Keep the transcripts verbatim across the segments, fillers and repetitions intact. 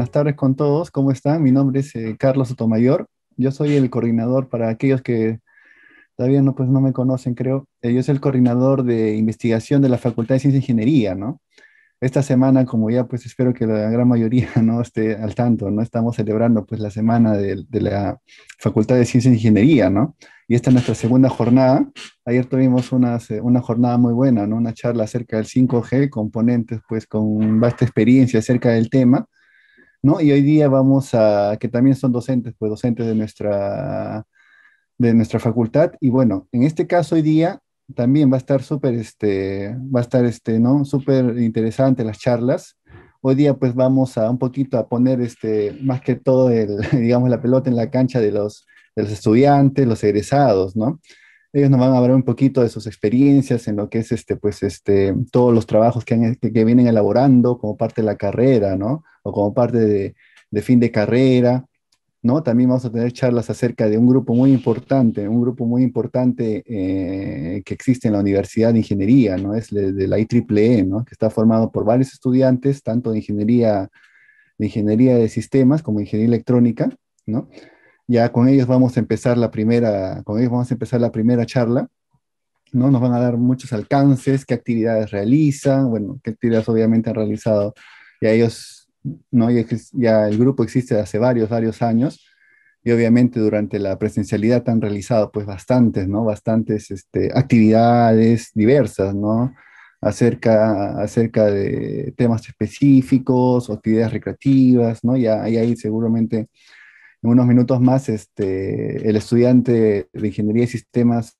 buenas tardes con todos. ¿Cómo están? Mi nombre es eh, Carlos Sotomayor. Yo soy el coordinador para aquellos que todavía no, pues, no me conocen, creo. Eh, yo soy el coordinador de investigación de la Facultad de Ciencia e Ingeniería, ¿no? Esta semana, como ya pues espero que la gran mayoría no esté al tanto, ¿no? Estamos celebrando pues la semana de, de la Facultad de Ciencia e Ingeniería, ¿no? Y esta es nuestra segunda jornada. Ayer tuvimos unas, eh, una jornada muy buena, ¿no? Una charla acerca del cinco G, componentes pues con vasta experiencia acerca del tema, ¿no? Y hoy día vamos a, que también son docentes, pues docentes de nuestra, de nuestra facultad. Y bueno, en este caso hoy día también va a estar súper, este, va a estar, este, ¿no? Súper interesante las charlas. Hoy día pues vamos a un poquito a poner, este, más que todo, el, digamos, la pelota en la cancha de los, de los estudiantes, los egresados, ¿no? Ellos nos van a hablar un poquito de sus experiencias en lo que es este, pues, este, todos los trabajos que, han- que, que vienen elaborando como parte de la carrera, ¿no? O como parte de, de fin de carrera, ¿no? También vamos a tener charlas acerca de un grupo muy importante, un grupo muy importante eh, que existe en la Universidad de Ingeniería, ¿no? Es de, de la I triple E, ¿no? Que está formado por varios estudiantes, tanto de ingeniería, de ingeniería de sistemas como ingeniería electrónica, ¿no? Ya con ellos vamos a empezar la primera, con ellos vamos a empezar la primera charla, ¿no? Nos van a dar muchos alcances, qué actividades realizan, bueno, qué actividades obviamente han realizado. Ya ellos, ¿no? Ya, exis- ya el grupo existe hace varios, varios años y obviamente durante la presencialidad han realizado pues bastantes, ¿no? Bastantes este, actividades diversas, ¿no? Acerca, acerca de temas específicos o actividades recreativas, ¿no? Ya ahí, ahí seguramente en unos minutos más este, el estudiante de Ingeniería de Sistemas,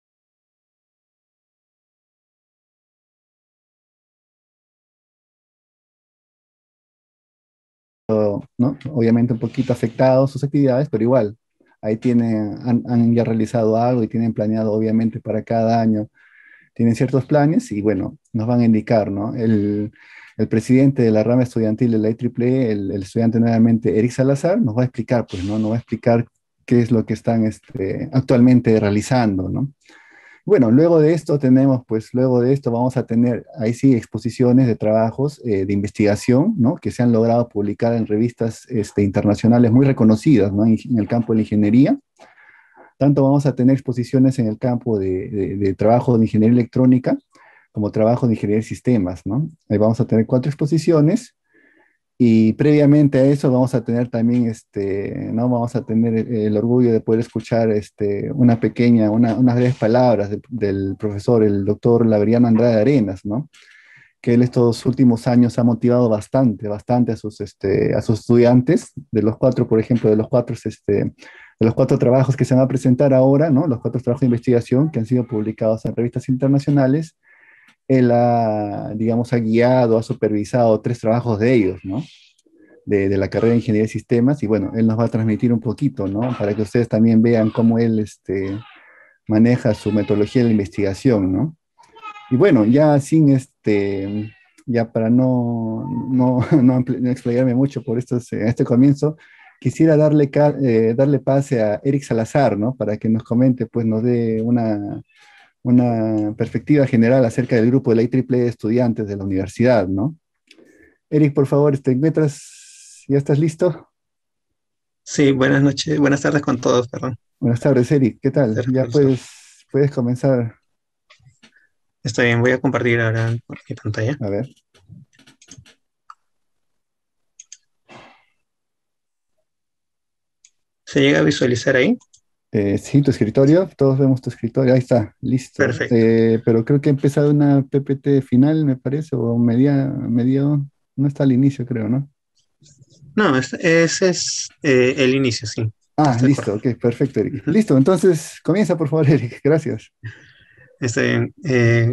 ¿no? Obviamente un poquito afectados sus actividades, pero igual, ahí tienen, han, han ya realizado algo y tienen planeado, obviamente, para cada año, tienen ciertos planes y bueno, nos van a indicar, ¿no? El, el presidente de la rama estudiantil de la I triple E, el, el estudiante nuevamente, Eric Salazar, nos va a explicar, pues, ¿no? Nos va a explicar qué es lo que están este, actualmente realizando, ¿no? Bueno, luego de esto tenemos, pues luego de esto vamos a tener, ahí sí, exposiciones de trabajos eh, de investigación, ¿no? Que se han logrado publicar en revistas este, internacionales muy reconocidas, ¿no? En, en el campo de la ingeniería. Tanto vamos a tener exposiciones en el campo de, de, de trabajo de ingeniería electrónica como trabajo de ingeniería de sistemas, ¿no? Ahí vamos a tener cuatro exposiciones y previamente a eso vamos a tener también, este, ¿no? Vamos a tener el, el orgullo de poder escuchar este, una pequeña, una, unas breves palabras de- del profesor, el doctor Laveriano Andrade Arenas, ¿no? Que él estos últimos años ha motivado bastante, bastante a sus, este, a sus estudiantes, de los cuatro, por ejemplo, de los cuatro, este, de los cuatro trabajos que se van a presentar ahora, ¿no? Los cuatro trabajos de investigación que han sido publicados en revistas internacionales. Él ha, digamos, ha guiado, ha supervisado tres trabajos de ellos, ¿no? de, de la carrera de Ingeniería de Sistemas y bueno, él nos va a transmitir un poquito, ¿no? Para que ustedes también vean cómo él este, maneja su metodología de la investigación, ¿no? Y bueno, ya sin este, ya para no, no, no, ampli- no explayarme mucho por estos, en este comienzo, quisiera darle, ca- eh, darle pase a Eric Salazar, ¿no? Para que nos comente, pues nos dé una, una perspectiva general acerca del grupo de la I triple E de estudiantes de la universidad, ¿no? Eric, por favor, ¿te encuentras? ¿Ya estás listo? Sí, buenas noches, buenas tardes con todos, perdón. Buenas tardes, Eric. ¿Qué tal? Tardes, Ya profesor. puedes, puedes comenzar. Está bien, voy a compartir ahora mi pantalla. A ver. ¿Se llega a visualizar ahí? Eh, sí, tu escritorio. Todos vemos tu escritorio. Ahí está, listo. Perfecto. Eh, pero creo que ha empezado una P P T final, me parece, o media, medio. No está al inicio, creo, ¿no? No, es- ese es eh, el inicio, sí. Ah, Está listo. correcto. Ok, perfecto, Eric. Ujú. Listo. Entonces, comienza, por favor, Eric. Gracias. Está bien. Eh,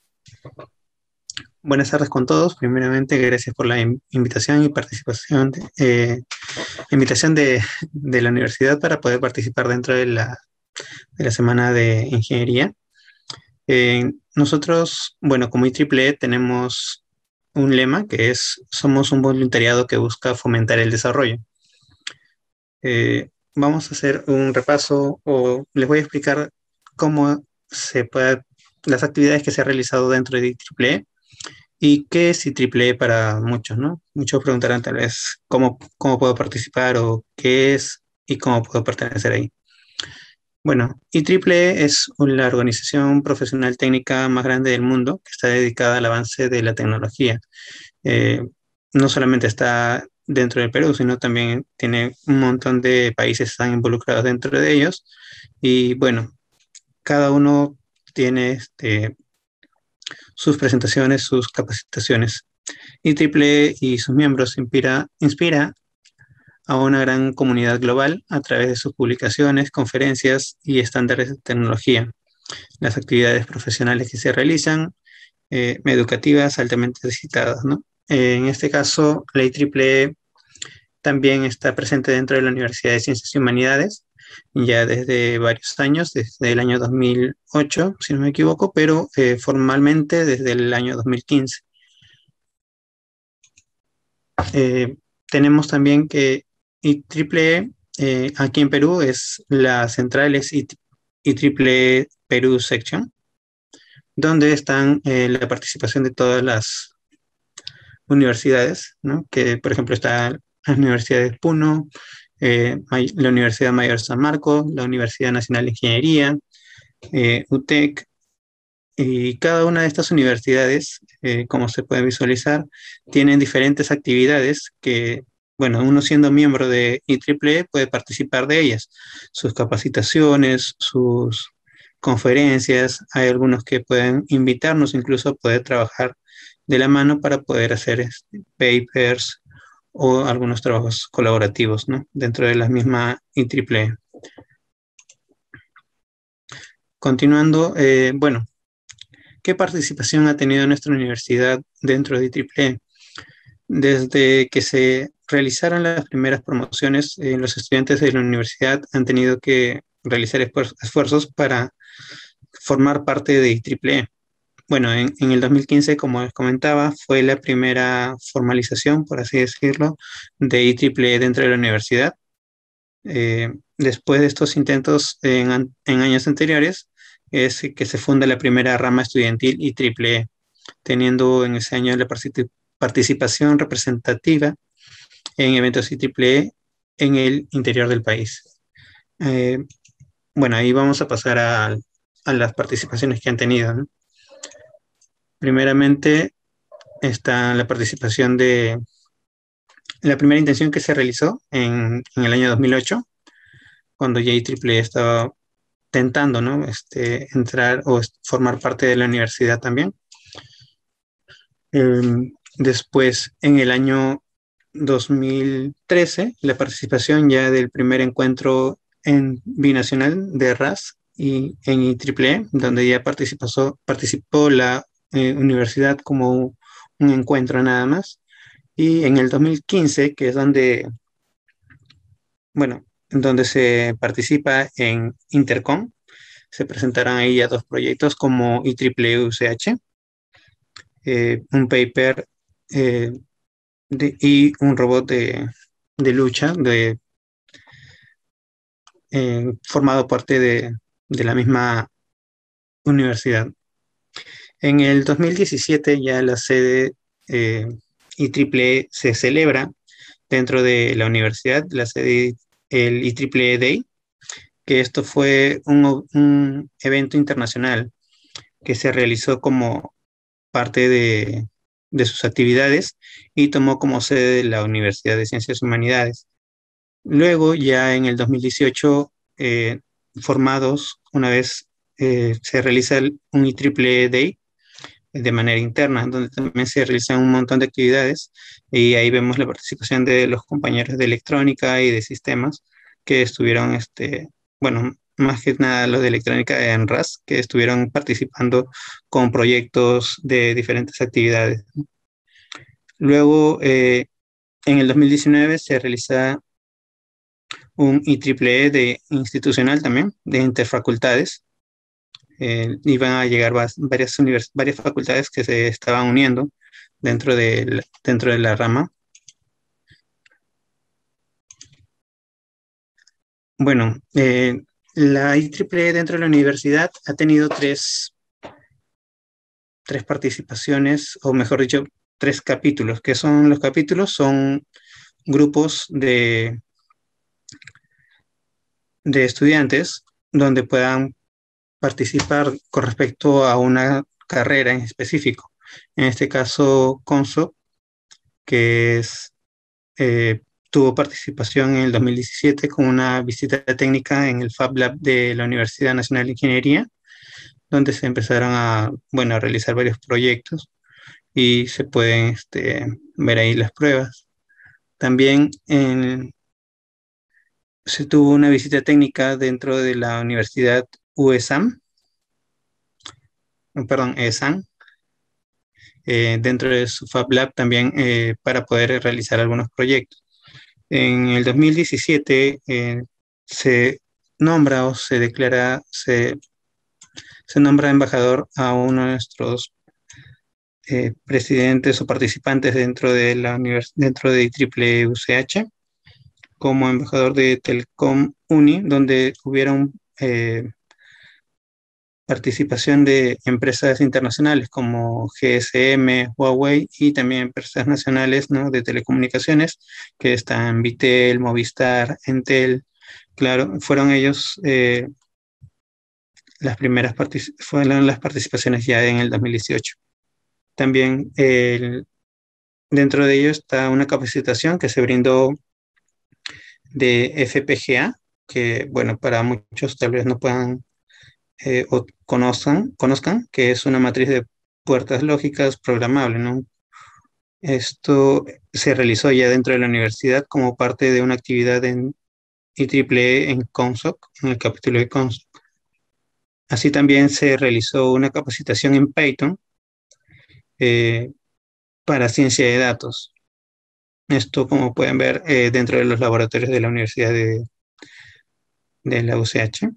buenas tardes con todos. Primeramente, gracias por la in- invitación y participación, de, eh, invitación de, de la universidad para poder participar dentro de la, de la semana de ingeniería. Eh, nosotros, bueno, como I triple E tenemos un lema que es somos un voluntariado que busca fomentar el desarrollo. Eh, vamos a hacer un repaso o les voy a explicar cómo se puede, las actividades que se han realizado dentro de I triple E ¿Y qué es I triple E para muchos, no? Muchos preguntarán tal vez cómo, cómo puedo participar o qué es y cómo puedo pertenecer ahí. Bueno, I triple E es la organización profesional técnica más grande del mundo que está dedicada al avance de la tecnología. Eh, no solamente está dentro del Perú, sino también tiene un montón de países que están involucrados dentro de ellos. Y bueno, cada uno tiene este, sus presentaciones, sus capacitaciones. I triple E y sus miembros inspira, inspira a una gran comunidad global a través de sus publicaciones, conferencias y estándares de tecnología. Las actividades profesionales que se realizan, eh, educativas, altamente citadas, ¿no? En este caso, la I triple E también está presente dentro de la Universidad de Ciencias y Humanidades, ya desde varios años, desde el año dos mil ocho, si no me equivoco, pero eh, formalmente desde el año dos mil quince. Eh, tenemos también que I triple E eh, aquí en Perú es la central es I triple E Perú Section, donde están eh, la participación de todas las universidades, ¿no? Que por ejemplo está la Universidad de Puno, eh, la Universidad Mayor San Marcos, la Universidad Nacional de Ingeniería, eh, U T E C, y cada una de estas universidades, eh, como se puede visualizar, tienen diferentes actividades que, bueno, uno siendo miembro de I triple E puede participar de ellas, sus capacitaciones, sus conferencias, hay algunos que pueden invitarnos incluso a poder trabajar de la mano para poder hacer este, papers o algunos trabajos colaborativos, ¿no? Dentro de la misma I triple E. Continuando, eh, bueno, ¿qué participación ha tenido nuestra universidad dentro de I triple E? Desde que se realizaron las primeras promociones, eh, los estudiantes de la universidad han tenido que realizar esfuer- esfuerzos para formar parte de I triple E. Bueno, en, en el dos mil quince, como les comentaba, fue la primera formalización, por así decirlo, de I triple E dentro de la universidad. Eh, después de estos intentos en, an- en años anteriores, es que se funda la primera rama estudiantil I triple E, teniendo en ese año la particip- participación representativa en eventos I triple E en el interior del país. Eh, bueno, ahí vamos a pasar a, a las participaciones que han tenido, ¿no? Primeramente está la participación de la primera intención que se realizó en, en el año dos mil ocho, cuando ya I triple E estaba tentando, ¿no? Este, entrar o est- formar parte de la universidad también. Eh, después, en el año dos mil trece, la participación ya del primer encuentro en binacional de R A S y en I triple E, donde ya participó, participó la eh, universidad como un encuentro nada más. Y en el dos mil quince, que es donde, bueno, donde se participa en Intercom, se presentarán ahí ya dos proyectos como I triple E U C H, eh, un paper eh, de- y un robot de, de lucha de, eh, formado parte de, de la misma universidad. En el dos mil diecisiete ya la sede eh, I triple E se celebra dentro de la universidad, la sede, el I triple E Day, que esto fue un, un evento internacional que se realizó como parte de, de sus actividades y tomó como sede la Universidad de Ciencias y Humanidades. Luego, ya en el dos mil dieciocho, eh, formados, una vez eh, se realiza el- un I triple E Day de manera interna, donde también se realizan un montón de actividades y ahí vemos la participación de los compañeros de electrónica y de sistemas que estuvieron, este, bueno, más que nada los de electrónica en R A S, que estuvieron participando con proyectos de diferentes actividades. Luego, eh, en el dos mil diecinueve se realiza un I triple E de institucional también, de interfacultades. Eh, iban a llegar vas- varias, univers- varias facultades que se estaban uniendo dentro de, la- dentro de la rama. Bueno, eh, la I triple E dentro de la universidad ha tenido tres, tres participaciones, o mejor dicho, tres capítulos. ¿Qué son los capítulos? Son grupos de, de estudiantes donde puedan participar con respecto a una carrera en específico. En este caso, CONSOC, que es, eh, tuvo participación en el dos mil diecisiete con una visita técnica en el Fab Lab de la Universidad Nacional de Ingeniería, donde se empezaron a, bueno, a realizar varios proyectos y se pueden este, ver ahí las pruebas. También en, se tuvo una visita técnica dentro de la Universidad U E S A M, perdón, E S A M, eh, dentro de su Fab Lab también eh, para poder realizar algunos proyectos. En el dos mil diecisiete eh, se nombra o se declara, se, se nombra embajador a uno de nuestros eh, presidentes o participantes dentro de la univers dentro de I triple E U C H como embajador de Telcom Uni, donde hubieron eh, participación de empresas internacionales como G S M, Huawei y también empresas nacionales, ¿no?, de telecomunicaciones que están Vitel, Movistar, Entel. Claro, fueron ellos eh, las primeras fueron las participaciones ya en el dos mil dieciocho. También el, dentro de ello está una capacitación que se brindó de F P G A, que bueno, para muchos tal vez no puedan eh, o conozcan, conozcan, que es una matriz de puertas lógicas programable, ¿no? Esto se realizó ya dentro de la universidad como parte de una actividad en I triple E en CONSOC, en el capítulo de CONSOC. Así también se realizó una capacitación en Python eh, para ciencia de datos. Esto, como pueden ver, eh, dentro de los laboratorios de la Universidad de, de la U C H.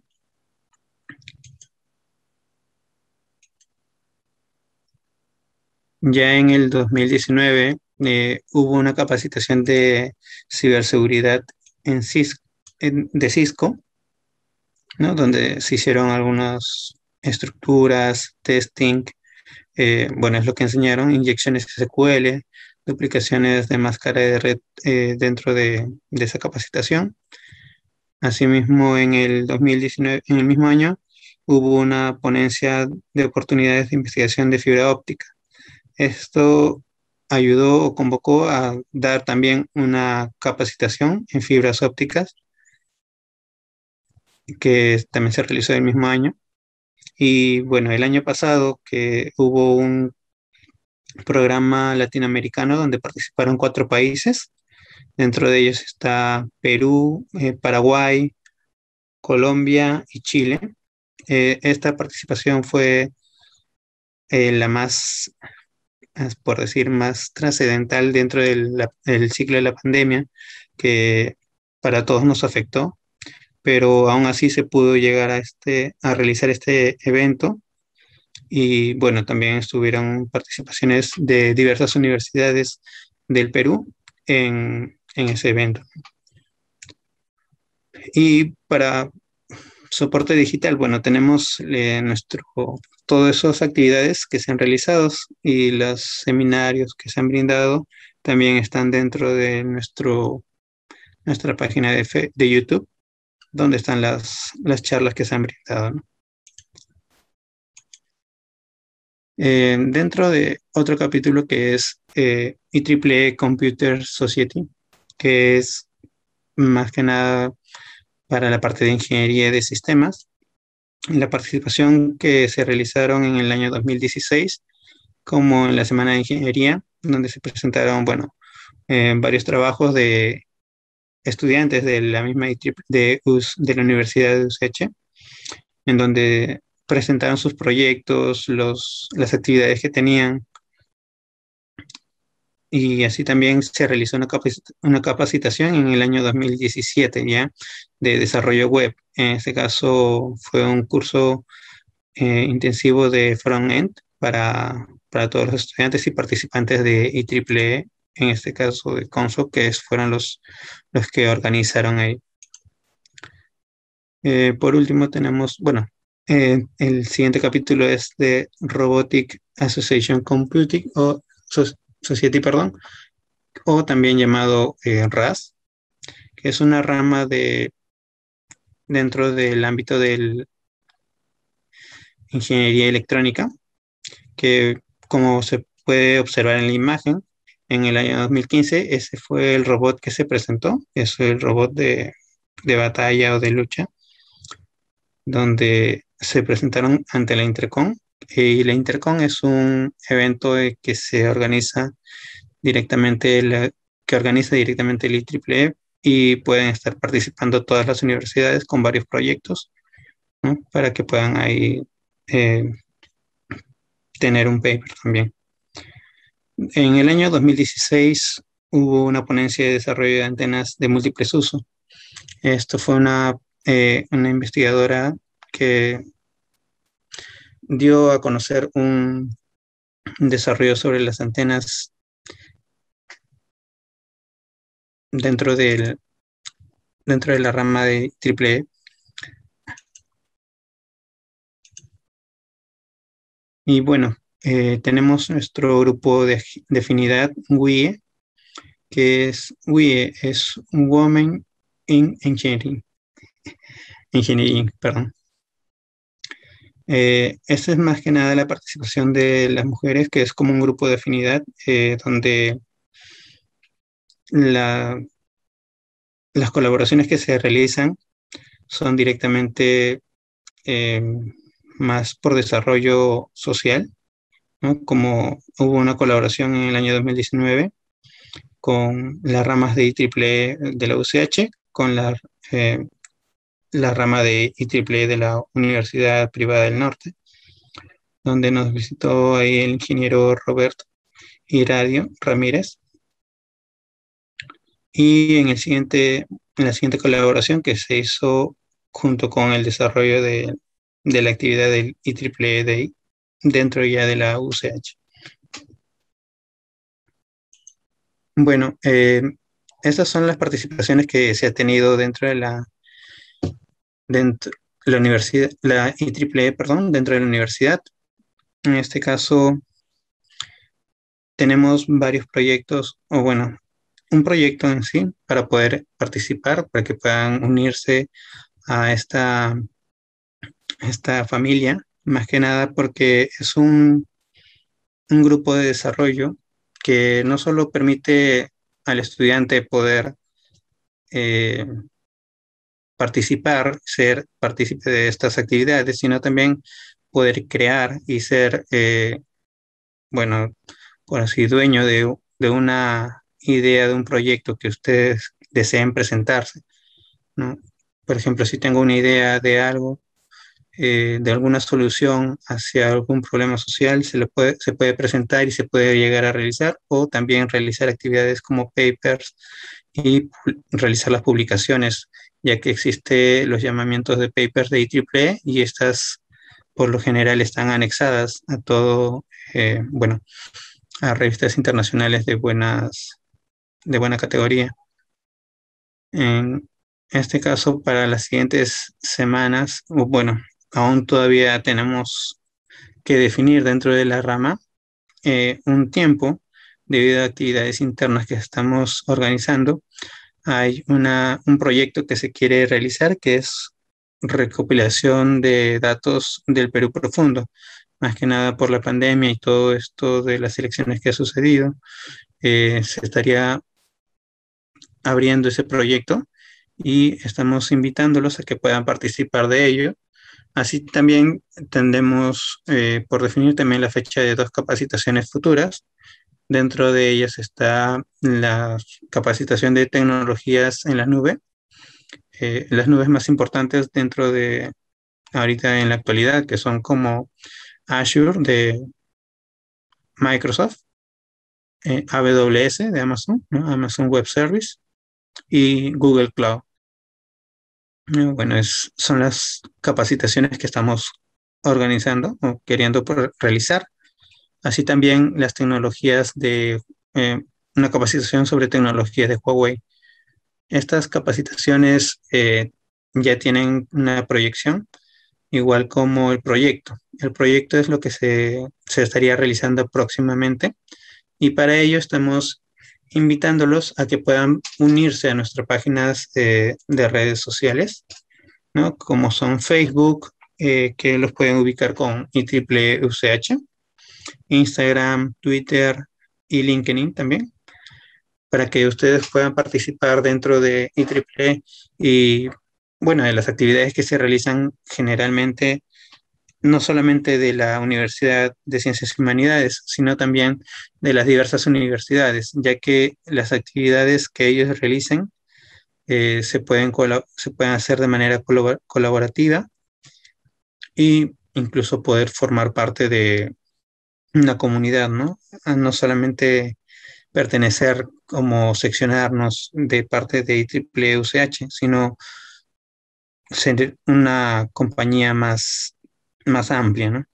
Ya en el dos mil diecinueve eh, hubo una capacitación de ciberseguridad en Cisco, en, de Cisco, ¿no?, donde se hicieron algunas estructuras, testing, eh, bueno, es lo que enseñaron, inyecciones S Q L, duplicaciones de máscara de red eh, dentro de, de esa capacitación. Asimismo, en el dos mil diecinueve, en el mismo año, hubo una ponencia de oportunidades de investigación de fibra óptica. Esto ayudó o convocó a dar también una capacitación en fibras ópticas que también se realizó el mismo año. Y bueno, el año pasado que hubo un programa latinoamericano donde participaron cuatro países. Dentro de ellos está Perú, eh, Paraguay, Colombia y Chile. Eh, esta participación fue eh, la más, por decir, más trascendental dentro del, la, del ciclo de la pandemia, que para todos nos afectó, pero aún así se pudo llegar a, este, a realizar este evento. Y bueno, también estuvieron participaciones de diversas universidades del Perú en, en ese evento. Y para soporte digital, bueno, tenemos eh, nuestro, todas esas actividades que se han realizado y los seminarios que se han brindado también están dentro de nuestro, nuestra página de, fe, de YouTube, donde están las, las charlas que se han brindado, ¿no? Eh, dentro de otro capítulo que es eh, I triple E Computer Society, que es más que nada para la parte de ingeniería de sistemas, la participación que se realizaron en el año dos mil dieciséis, como en la Semana de Ingeniería, donde se presentaron, bueno, eh, varios trabajos de estudiantes de la misma I triple E de, U S, de la Universidad de U C H, en donde presentaron sus proyectos, los, las actividades que tenían. Y así también se realizó una, capacit una capacitación en el año dos mil diecisiete ya de desarrollo web. En este caso fue un curso eh, intensivo de front-end para, para todos los estudiantes y participantes de I triple E, en este caso de CONSOC, que fueron los, los que organizaron ahí. Eh, por último tenemos, bueno, Eh, el siguiente capítulo es de Robotic Association Computing o so Society, perdón, o también llamado eh, R A S, que es una rama de dentro del ámbito de ingeniería electrónica, que como se puede observar en la imagen, en el año dos mil quince ese fue el robot que se presentó, es el robot de, de batalla o de lucha, donde se presentaron ante la Intercom. Y la Intercom es un evento eh, que se organiza directamente, la, que organiza directamente el I triple E y pueden estar participando todas las universidades con varios proyectos, ¿no? Para que puedan ahí eh, tener un paper también. En el año dos mil dieciséis hubo una ponencia de desarrollo de antenas de múltiples usos. Esto fue una, eh, una investigadora que dio a conocer un desarrollo sobre las antenas dentro del, dentro de la rama de triple E. Y bueno, eh, tenemos nuestro grupo de, de afinidad W I E, que es W I E, es Women in Engineering, Engineering, perdón. Eh, esta es más que nada la participación de las mujeres, que es como un grupo de afinidad eh, donde la, las colaboraciones que se realizan son directamente eh, más por desarrollo social, ¿no? Como hubo una colaboración en el año dos mil diecinueve con las ramas de I triple E de la U C H, con la, eh, la rama de I triple E de la Universidad Privada del Norte, donde nos visitó ahí el ingeniero Roberto Iradio Ramírez. Y en el siguiente, en la siguiente colaboración que se hizo junto con el desarrollo de, de la actividad del I triple E de, dentro ya de la U C H. Bueno, eh, estas son las participaciones que se ha tenido dentro de la, dentro, la universidad, la I triple E, perdón, dentro de la universidad. En este caso, tenemos varios proyectos, o bueno, un proyecto en sí para poder participar, para que puedan unirse a esta, esta familia, más que nada porque es un, un grupo de desarrollo que no solo permite al estudiante poder eh, participar, ser partícipe de estas actividades, sino también poder crear y ser, eh, bueno, por así, dueño de, de una idea, de un proyecto que ustedes deseen presentarse, ¿no? Por ejemplo, si tengo una idea de algo, eh, de alguna solución hacia algún problema social, se le puede, se puede presentar y se puede llegar a realizar, o también realizar actividades como papers y realizar las publicaciones, ya que existe los llamamientos de papers de I triple E y estas por lo general están anexadas a todo, eh, bueno, a revistas internacionales de buenas, de buena categoría. En este caso, para las siguientes semanas, bueno, aún todavía tenemos que definir dentro de la rama eh, un tiempo debido a actividades internas que estamos organizando. Hay una, un proyecto que se quiere realizar que es recopilación de datos del Perú profundo, más que nada por la pandemia y todo esto de las elecciones que ha sucedido. Eh, se estaría abriendo ese proyecto y estamos invitándolos a que puedan participar de ello. Así también tendremos eh, por definir también la fecha de dos capacitaciones futuras. Dentro de ellas está la capacitación de tecnologías en la nube, eh, las nubes más importantes dentro de ahorita en la actualidad, que son como Azure de Microsoft, eh, A W S de Amazon, ¿no? Amazon Web Service y Google Cloud. Eh, Bueno, es, son las capacitaciones que estamos organizando o queriendo por realizar. Así también las tecnologías de eh, una capacitación sobre tecnologías de Huawei. Estas capacitaciones eh, ya tienen una proyección igual como el proyecto. El proyecto es lo que se, se estaría realizando próximamente y para ello estamos invitándolos a que puedan unirse a nuestras páginas de, de redes sociales, ¿no? Como son Facebook, eh, que los pueden ubicar con I E E E U C H, Instagram, Twitter y LinkedIn también, para que ustedes puedan participar dentro de I E E E y, bueno, de las actividades que se realizan generalmente, no solamente de la Universidad de Ciencias y Humanidades, sino también de las diversas universidades, ya que las actividades que ellos realicen eh, se pueden, colab- se pueden hacer de manera colabor- colaborativa y incluso poder formar parte de una comunidad, ¿no? Ah, no solamente pertenecer como seccionarnos de parte de I E E E U C H, sino ser una compañía más, más amplia, ¿no?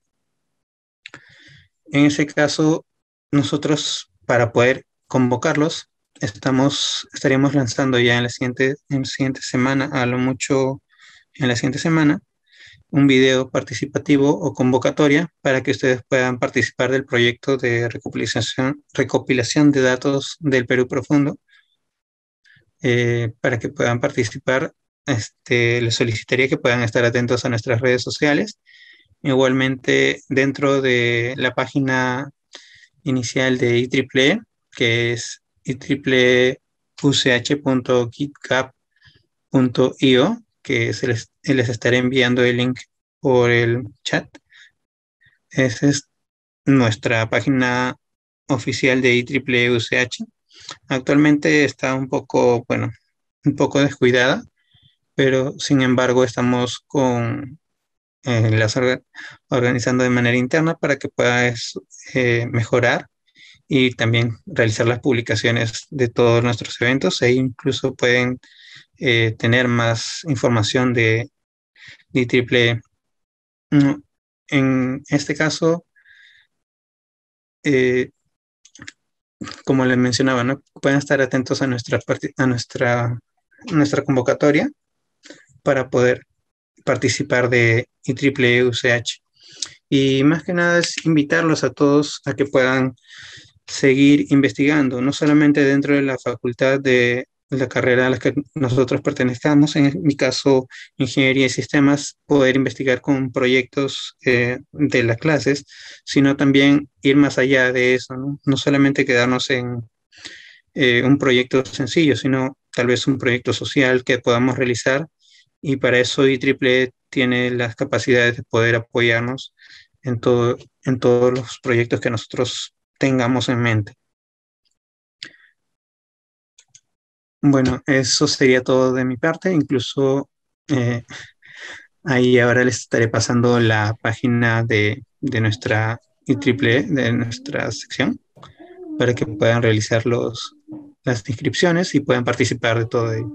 En ese caso, nosotros para poder convocarlos, estamos, estaríamos lanzando ya en la siguiente, en la siguiente semana, a lo mucho en la siguiente semana, un video participativo o convocatoria para que ustedes puedan participar del proyecto de recopilación, recopilación de datos del Perú Profundo. Eh, para que puedan participar, este, les solicitaría que puedan estar atentos a nuestras redes sociales. Igualmente, dentro de la página inicial de I E E E, que es i triple e u c h punto github punto i o, que se les, les estaré enviando el link por el chat. Esa es nuestra página oficial de I E E E U C H. Actualmente está un poco, bueno, un poco descuidada, pero sin embargo estamos con eh, las orga- organizando de manera interna para que pueda es- eh, mejorar y también realizar las publicaciones de todos nuestros eventos e incluso pueden eh, tener más información de, de I E E E. Mm, En este caso, eh, como les mencionaba, ¿no? Pueden estar atentos a nuestra, parti- a nuestra, nuestra convocatoria para poder participar de I E E E U C H. Y más que nada es invitarlos a todos a que puedan seguir investigando, no solamente dentro de la facultad de la carrera a la que nosotros pertenezcamos, en mi caso, ingeniería y sistemas, poder investigar con proyectos eh, de las clases, sino también ir más allá de eso, ¿no? No solamente quedarnos en eh, un proyecto sencillo, sino tal vez un proyecto social que podamos realizar y para eso I E E E tiene las capacidades de poder apoyarnos en todo, en todos los proyectos que nosotros tengamos en mente. Bueno, eso sería todo de mi parte. Incluso eh, ahí ahora les estaré pasando la página de, de nuestra I E E E, de nuestra sección, para que puedan realizar los, las inscripciones y puedan participar de todo ello.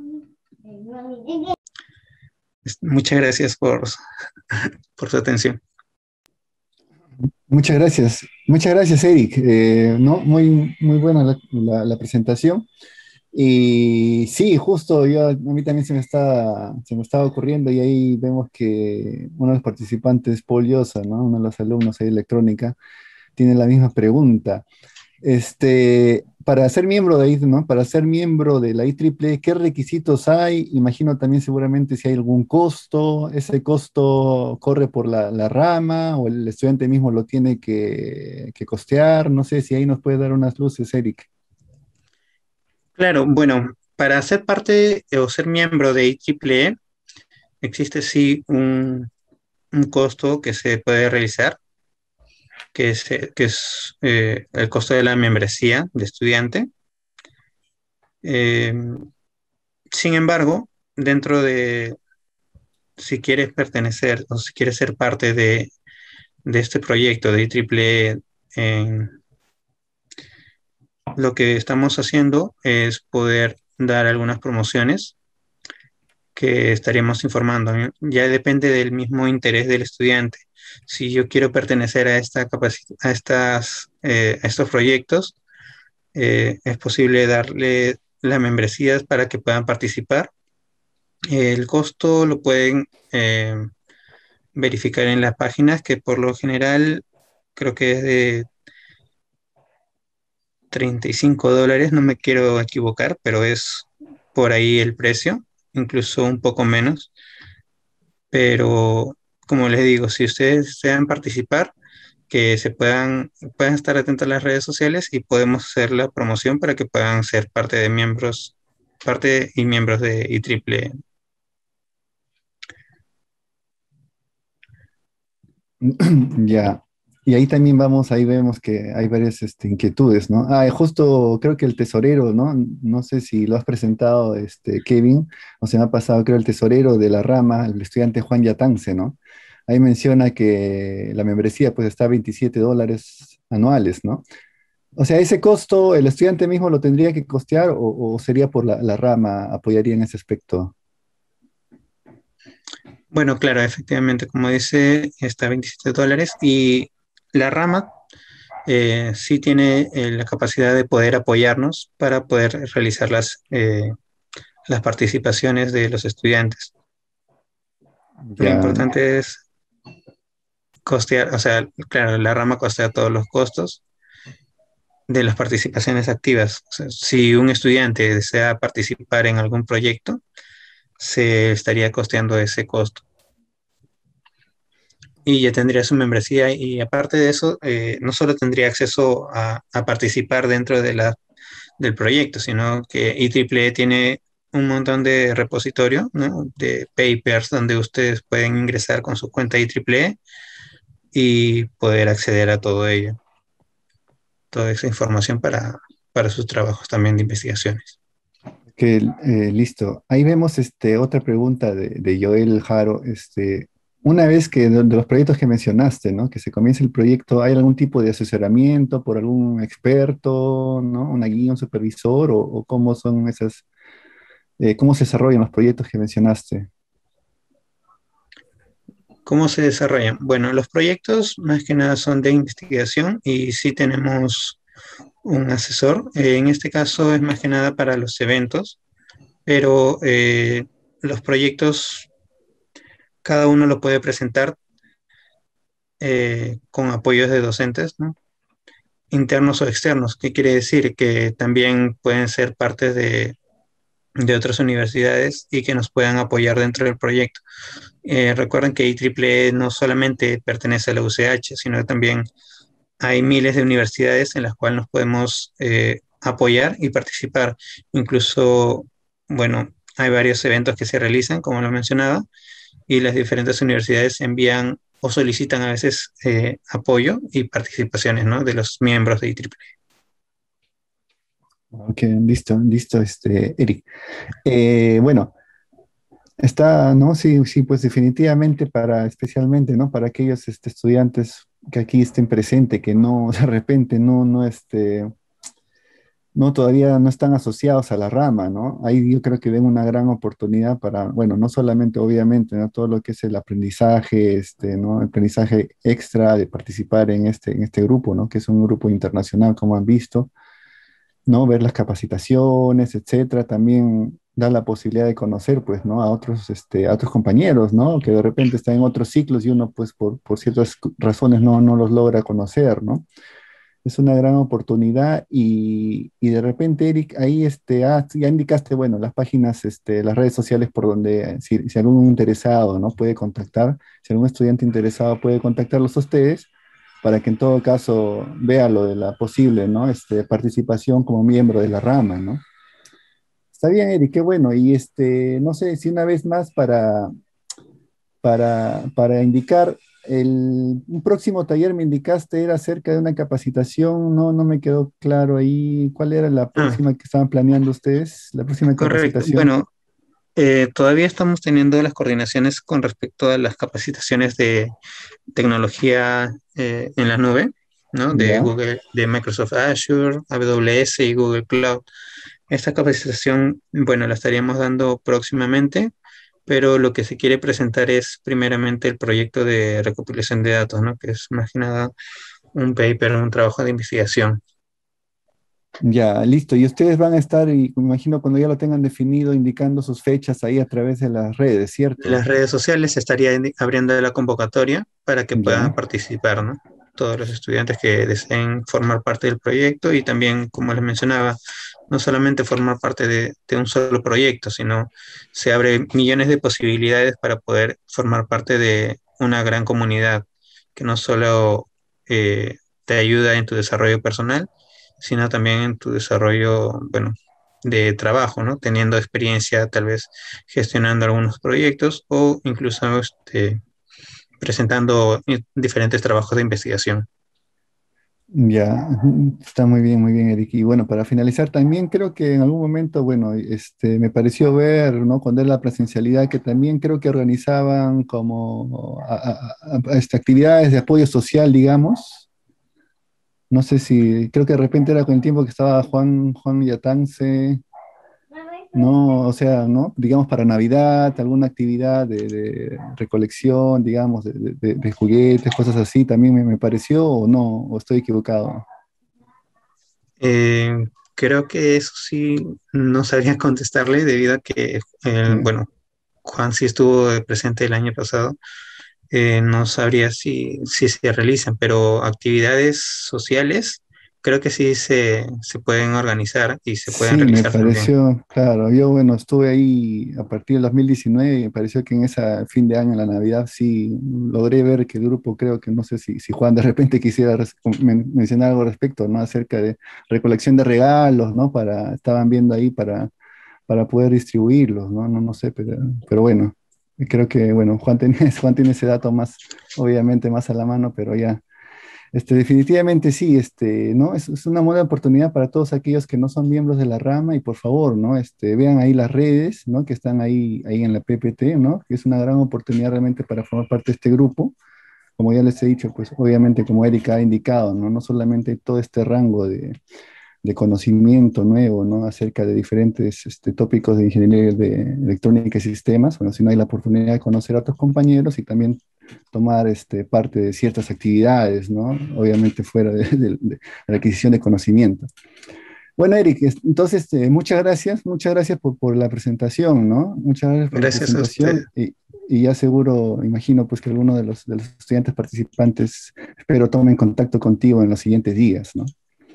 Muchas gracias por, por su atención. Muchas gracias, muchas gracias, Eric. Eh, no, muy, muy buena la, la- la presentación. Y sí, justo yo, a mí también se me está, se me estaba ocurriendo y ahí vemos que uno de los participantes, Paul Llosa, ¿no? Uno de los alumnos de electrónica, tiene la misma pregunta. Este, para ser miembro de ahí, ¿no? Para ser miembro de la I E E E, ¿qué requisitos hay? Imagino también seguramente si hay algún costo, ese costo corre por la, la rama o el estudiante mismo lo tiene que, que costear. No sé si ahí nos puede dar unas luces, Eric. Claro, bueno, para ser parte eh, o ser miembro de I E E E, existe sí un, un costo que se puede realizar, que es, eh, que es eh, el costo de la membresía de estudiante. Eh, Sin embargo, dentro de, si quieres pertenecer o si quieres ser parte de, de este proyecto de I E E E, en, lo que estamos haciendo es poder dar algunas promociones que estaríamos informando, ¿no? Ya depende del mismo interés del estudiante. Si yo quiero pertenecer a, esta capaci- a, estas, eh, a estos proyectos, eh, es posible darle las membresías para que puedan participar. El costo lo pueden eh, verificar en las páginas, que por lo general creo que es de treinta y cinco dólares, no me quiero equivocar, pero es por ahí el precio, incluso un poco menos. Pero como les digo, si ustedes desean participar, que se puedan, puedan estar atentos a las redes sociales y podemos hacer la promoción para que puedan ser parte de miembros, parte y miembros de I triple E. Ya. Y ahí también vamos, ahí vemos que hay varias este, inquietudes, ¿no? Ah, y justo creo que el tesorero, ¿no? No sé si lo has presentado, este, Kevin, o se me ha pasado, creo, el tesorero de la rama, el estudiante Juan Yatance, ¿no? Ahí menciona que la membresía pues está a veintisiete dólares anuales, ¿no? O sea, ese costo, ¿el estudiante mismo lo tendría que costear o, o sería por la, la rama, apoyaría en ese aspecto? Bueno, claro, efectivamente, como dice, está a veintisiete dólares y la rama eh, sí tiene eh, la capacidad de poder apoyarnos para poder realizar las, eh, las participaciones de los estudiantes. Lo Ya, importante es costear, o sea, claro, la rama costea todos los costos de las participaciones activas. O sea, si un estudiante desea participar en algún proyecto, se estaría costeando ese costo. Y ya tendría su membresía y aparte de eso, eh, no solo tendría acceso a, a participar dentro de la, del proyecto, sino que I triple E tiene un montón de repositorio, ¿no? De papers donde ustedes pueden ingresar con su cuenta I triple E y poder acceder a todo ello, toda esa información para, para sus trabajos también de investigaciones. que eh, listo. Ahí vemos este, otra pregunta de, de Joel Jaro. Este, una vez que de, de los proyectos que mencionaste, ¿no? Que se comience el proyecto, ¿hay algún tipo de asesoramiento por algún experto, ¿no? Una guía, un supervisor o, o cómo son esas, eh, cómo se desarrollan los proyectos que mencionaste? ¿Cómo se desarrollan? Bueno, los proyectos más que nada son de investigación y sí tenemos un asesor. Eh, en este caso es más que nada para los eventos, pero eh, los proyectos cada uno lo puede presentar eh, con apoyos de docentes, ¿no? Internos o externos. ¿Qué quiere decir? Que también pueden ser parte de, de otras universidades y que nos puedan apoyar dentro del proyecto. Eh, recuerden que I triple E no solamente pertenece a la U C H, sino que también hay miles de universidades en las cuales nos podemos eh, apoyar y participar. Incluso, bueno, hay varios eventos que se realizan, como lo mencionaba, y las diferentes universidades envían o solicitan a veces eh, apoyo y participaciones, ¿no? De los miembros de I triple E. Ok, listo, listo, este, Eric. Eh, bueno, está, ¿no? Sí, sí, pues definitivamente para, especialmente, ¿no? Para aquellos este, estudiantes que aquí estén presentes, que no, de repente no, no, este, no, todavía no están asociados a la rama, ¿no? Ahí yo creo que ven una gran oportunidad para, bueno, no solamente, obviamente, ¿no? Todo lo que es el aprendizaje, este, ¿no? El aprendizaje extra de participar en este, en este grupo, ¿no? Que es un grupo internacional, como han visto, ¿no? Ver las capacitaciones, etcétera, también da la posibilidad de conocer, pues, ¿no? A otros, este, a otros compañeros, ¿no? Que de repente están en otros ciclos y uno, pues, por, por ciertas razones no, no los logra conocer, ¿no? Es una gran oportunidad y, y de repente, Eric, ahí este, ah, ya indicaste, bueno, las páginas, este, las redes sociales por donde, eh, si, si algún interesado, ¿no? Puede contactar, si algún estudiante interesado puede contactarlos a ustedes para que en todo caso vea lo de la posible, ¿no? Este, participación como miembro de la rama, ¿no? Está bien, Eric, qué bueno. Y este, no sé si una vez más para, para, para indicar, el, un próximo taller me indicaste era acerca de una capacitación, no, no me quedó claro ahí cuál era la Ah, próxima que estaban planeando ustedes, la próxima correcto. capacitación. Bueno, eh, todavía estamos teniendo las coordinaciones con respecto a las capacitaciones de tecnología eh, en la nube, ¿no? De Ya, Google, de Microsoft Azure, A W S y Google Cloud. Esta capacitación, bueno, la estaríamos dando próximamente, pero lo que se quiere presentar es primeramente el proyecto de recopilación de datos, ¿no? Que es más que nada un paper, un trabajo de investigación. Ya, listo. Y ustedes van a estar, y me imagino cuando ya lo tengan definido, indicando sus fechas ahí a través de las redes, En ¿cierto? las redes sociales se estaría indi- abriendo la convocatoria para que puedan Ya. participar, ¿no? Todos los estudiantes que deseen formar parte del proyecto y también, como les mencionaba, no solamente formar parte de, de un solo proyecto, sino se abre millones de posibilidades para poder formar parte de una gran comunidad que no solo eh, te ayuda en tu desarrollo personal, sino también en tu desarrollo, bueno, de trabajo, ¿no? Teniendo experiencia tal vez gestionando algunos proyectos o incluso este, presentando i- diferentes trabajos de investigación. Ya, ujú, está muy bien, muy bien, Eric. Y bueno, para finalizar también creo que en algún momento, bueno, este, me pareció ver, ¿no? Cuando era la presencialidad, que también creo que organizaban como a- a- a- a- este, actividades de apoyo social, digamos. No sé si, creo que de repente era con el tiempo que estaba Juan, Juan Yatance, ¿no? O sea, ¿no? Digamos para Navidad, alguna actividad de, de recolección, digamos, de, de- de- de juguetes, cosas así, también me, me pareció, o no, o estoy equivocado. Eh, Creo que eso sí no sabría contestarle debido a que, eh, Ya. bueno, Juan sí estuvo presente el año pasado. Eh, no sabría si, si se realizan, pero actividades sociales creo que sí se, se pueden organizar y se pueden Sí, me realizar también. pareció, claro, yo bueno, estuve ahí a partir del dos mil diecinueve y me pareció que en ese fin de año, en la Navidad, sí logré ver que el grupo, creo que no sé si, si Juan de repente quisiera res- men- mencionar algo al respecto, ¿no? Acerca de recolección de regalos, ¿no? Para, estaban viendo ahí para, para poder distribuirlos, ¿no? No, no sé, pero, pero bueno, creo que, bueno, Juan tiene, Juan tiene ese dato más, obviamente más a la mano, pero ya. Este, definitivamente sí, este, ¿no? Es, es una buena oportunidad para todos aquellos que no son miembros de la rama y por favor, ¿no? Este, vean ahí las redes, ¿no? Que están ahí, ahí en la P P T, ¿no? Que es una gran oportunidad realmente para formar parte de este grupo. Como ya les he dicho, pues obviamente como Erika ha indicado, ¿no? No solamente todo este rango de, de conocimiento nuevo, ¿no? Acerca de diferentes este, tópicos de ingeniería de electrónica y sistemas, bueno, si no hay la oportunidad de conocer a otros compañeros y también tomar este, parte de ciertas actividades, ¿no? Obviamente fuera de, de- de la adquisición de conocimiento. Bueno, Eric, es- entonces, eh, muchas gracias, muchas gracias por, por la presentación, ¿no? Muchas gracias por la Gracias a usted. presentación y, y ya seguro, imagino, pues que alguno de los, de los estudiantes participantes, espero, tomen contacto contigo en los siguientes días, ¿no?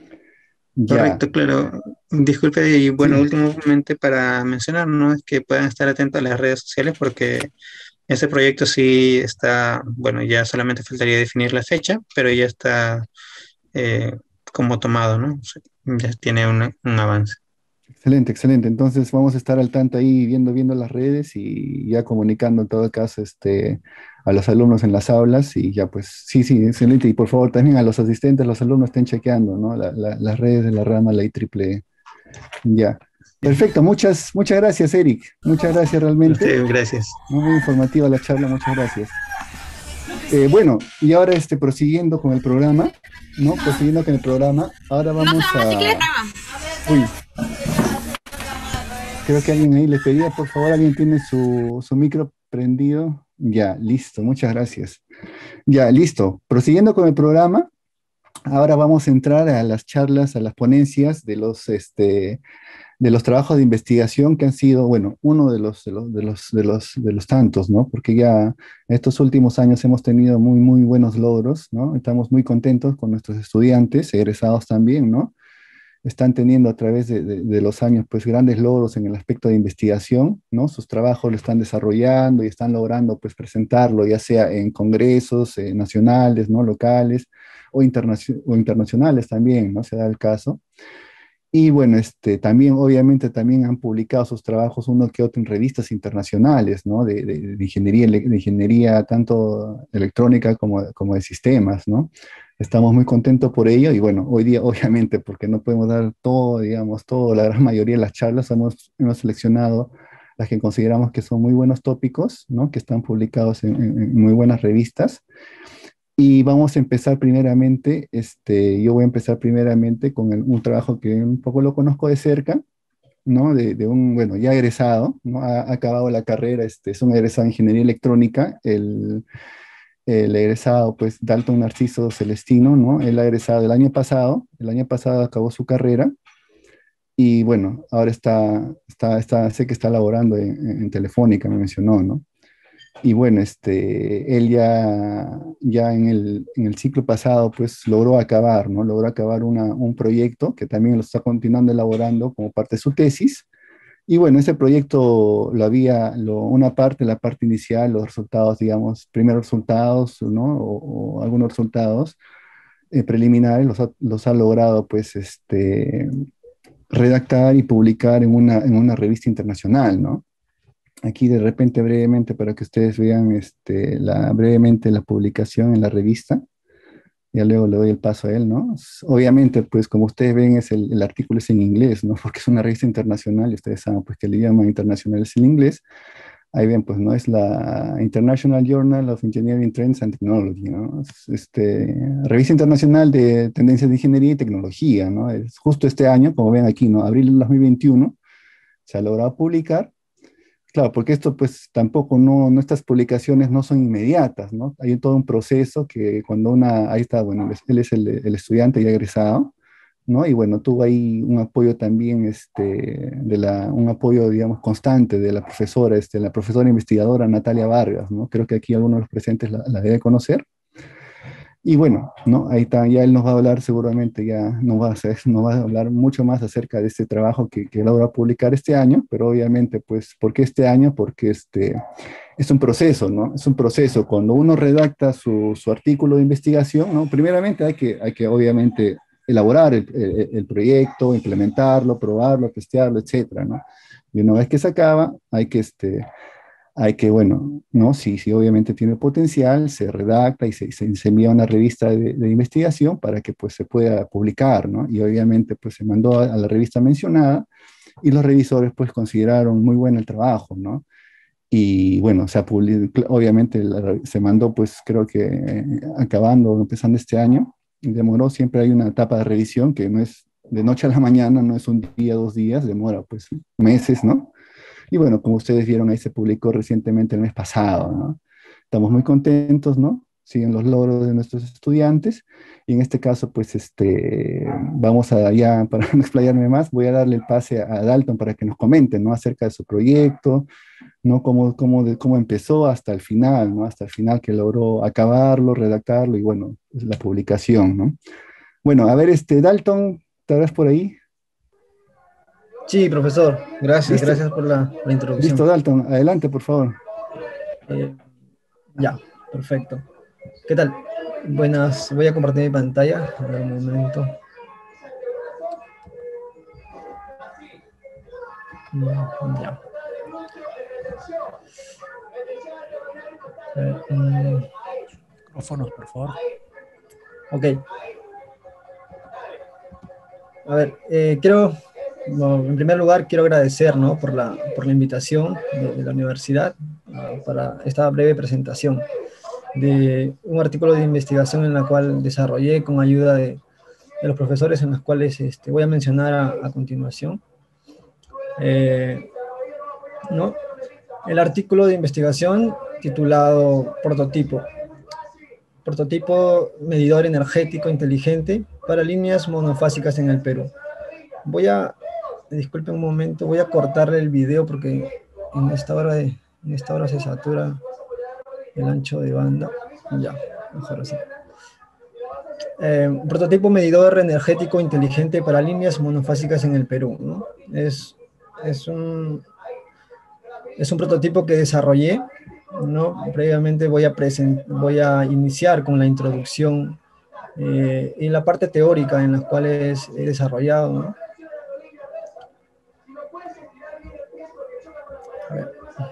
Ya, Correcto, claro. Disculpe, y bueno, sí. últimamente para mencionar, ¿no? Es que puedan estar atentos a las redes sociales porque ese proyecto sí está, bueno, ya solamente faltaría definir la fecha, pero ya está eh, como tomado, ¿no? O sea, ya tiene una- un avance. Excelente, excelente. Entonces vamos a estar al tanto ahí viendo, viendo las redes y ya comunicando en todo caso este, a los alumnos en las aulas y ya pues sí, sí, excelente. Y por favor también a los asistentes, los alumnos estén chequeando, ¿no? La- la- las redes de la rama, la I triple E. Ya. Perfecto, muchas, muchas gracias, Eric. Muchas gracias realmente. Usted, gracias. Muy informativa la charla, muchas gracias. Eh, bueno, y ahora este, prosiguiendo con el programa, ¿no? Prosiguiendo con el programa, ahora vamos a... Uy, creo que alguien ahí le pedía, por favor, alguien tiene su, su micro prendido. Ya, listo, muchas gracias. Ya, listo. Prosiguiendo con el programa, ahora vamos a entrar a las charlas, a las ponencias de los, este, de los trabajos de investigación que han sido, bueno, uno de los, de los, de los, de los, de los tantos, ¿no? Porque ya en estos últimos años hemos tenido muy, muy buenos logros, ¿no? Estamos muy contentos con nuestros estudiantes, egresados también, ¿no? Están teniendo a través de, de- de los años pues grandes logros en el aspecto de investigación, ¿no? Sus trabajos lo están desarrollando y están logrando pues presentarlo ya sea en congresos eh, nacionales, ¿no? Locales o, internacio- o internacionales también, ¿no? Se da el caso. Y bueno, este, también obviamente también han publicado sus trabajos uno que otro en revistas internacionales, ¿no? De, de- de ingeniería, ele- de ingeniería tanto electrónica como, como de sistemas, ¿no? Estamos muy contentos por ello y bueno, hoy día obviamente porque no podemos dar todo, digamos, todo, la gran mayoría de las charlas hemos, hemos seleccionado las que consideramos que son muy buenos tópicos, ¿no? Que están publicados en en- en muy buenas revistas. Y vamos a empezar primeramente, este, yo voy a empezar primeramente con el- un trabajo que un poco lo conozco de cerca, ¿no? De, de un, bueno, ya egresado, ¿no? Ha, ha acabado la carrera, este, es un egresado de Ingeniería Electrónica, el, el egresado, pues, Dalton Narciso Celestino, ¿no? Él ha egresado el año pasado, el año pasado acabó su carrera, Y bueno, ahora está, está, está, sé que está laborando en, en Telefónica, me mencionó, ¿no? Y bueno, este, él ya, ya en el, en el ciclo pasado, pues logró acabar, ¿no? Logró acabar una, un proyecto que también lo está continuando elaborando como parte de su tesis. Y bueno, ese proyecto lo había, lo, una parte, la parte inicial, los resultados, digamos, primeros resultados, ¿no? O, o algunos resultados eh, preliminares los ha, los ha logrado, pues, este, redactar y publicar en una, en una revista internacional, ¿no? Aquí de repente brevemente para que ustedes vean este, la, brevemente la publicación en la revista. Ya luego le doy el paso a él, ¿no? Obviamente, pues como ustedes ven, es el, el artículo es en inglés, ¿no? Porque es una revista internacional y ustedes saben pues que el idioma internacional es el inglés. Ahí ven, pues no es la International Journal of Engineering Trends and Technology, ¿no? Es, este, revista internacional de tendencias de ingeniería y tecnología, ¿no? Es justo este año, como ven aquí, ¿no? Abril del dos mil veintiuno se ha logrado publicar. Claro, porque esto pues tampoco no, no estas publicaciones no son inmediatas, ¿no? Hay todo un proceso que cuando una, ahí está, bueno, él es el, el estudiante ya egresado, ¿no? Y bueno, tuvo ahí un apoyo también, este, de la, un apoyo, digamos, constante de la profesora, este, la profesora investigadora Natalia Vargas, ¿no? Creo que aquí algunos de los presentes la, la debe conocer. Y bueno, ¿no? Ahí está, ya él nos va a hablar seguramente, ya nos va a, hacer, nos va a hablar mucho más acerca de este trabajo que, que logra publicar este año, pero obviamente, pues, ¿por qué este año? Porque este, es un proceso, ¿no? Es un proceso. Cuando uno redacta su, su artículo de investigación, ¿no? Primeramente hay que, hay que obviamente, elaborar el, el, el proyecto, implementarlo, probarlo, testearlo, etcétera, ¿no? Y una vez que se acaba, hay que, este, hay que, bueno, ¿no? Sí, sí, obviamente tiene potencial, se redacta y se, se, se envía a una revista de, de, investigación para que pues se pueda publicar, ¿no? Y obviamente pues se mandó a, a la revista mencionada y los revisores pues consideraron muy bueno el trabajo, ¿no? Y bueno, se ha obviamente la, se mandó pues creo que eh, acabando, empezando este año, demoró, siempre hay una etapa de revisión que no es de noche a la mañana, no es un día, dos días, demora pues meses, ¿no? Y bueno, como ustedes vieron, ahí se publicó recientemente el mes pasado, ¿no? Estamos muy contentos, ¿no? Siguen los logros de nuestros estudiantes. Y en este caso, pues, este, vamos a ya, para no explayarme más, voy a darle el pase a Dalton para que nos comente, ¿no? Acerca de su proyecto, ¿no? Cómo, cómo, de, cómo empezó hasta el final, ¿no? Hasta el final que logró acabarlo, redactarlo y, bueno, la publicación, ¿no? Bueno, a ver, este, Dalton, ¿estarás por ahí? Sí, profesor, gracias, ¿Listo? gracias por la, la introducción. Listo, Dalton, adelante, por favor. Eh, ya, perfecto. ¿Qué tal? Buenas, voy a compartir mi pantalla. A ver, un momento. Ya. Eh, mm. Micrófonos, por favor. Ok. A ver, eh, quiero, bueno, en primer lugar, quiero agradecer, ¿no? por, la, por la invitación de, de la universidad uh, para esta breve presentación de un artículo de investigación en la cual desarrollé con ayuda de, de los profesores en los cuales este, voy a mencionar a, a continuación. Eh, ¿no? El artículo de investigación titulado Prototipo. Prototipo medidor energético inteligente para líneas monofásicas en el Perú. Voy a, disculpen un momento, voy a cortarle el video porque en esta hora, de, en esta hora se satura el ancho de banda. Ya, mejor así. Eh, prototipo medidor energético inteligente para líneas monofásicas en el Perú, ¿no? Es, es, un, es un prototipo que desarrollé, ¿no? Previamente voy a, present, voy a iniciar con la introducción eh, y la parte teórica en las cuales he desarrollado, ¿no? A ver.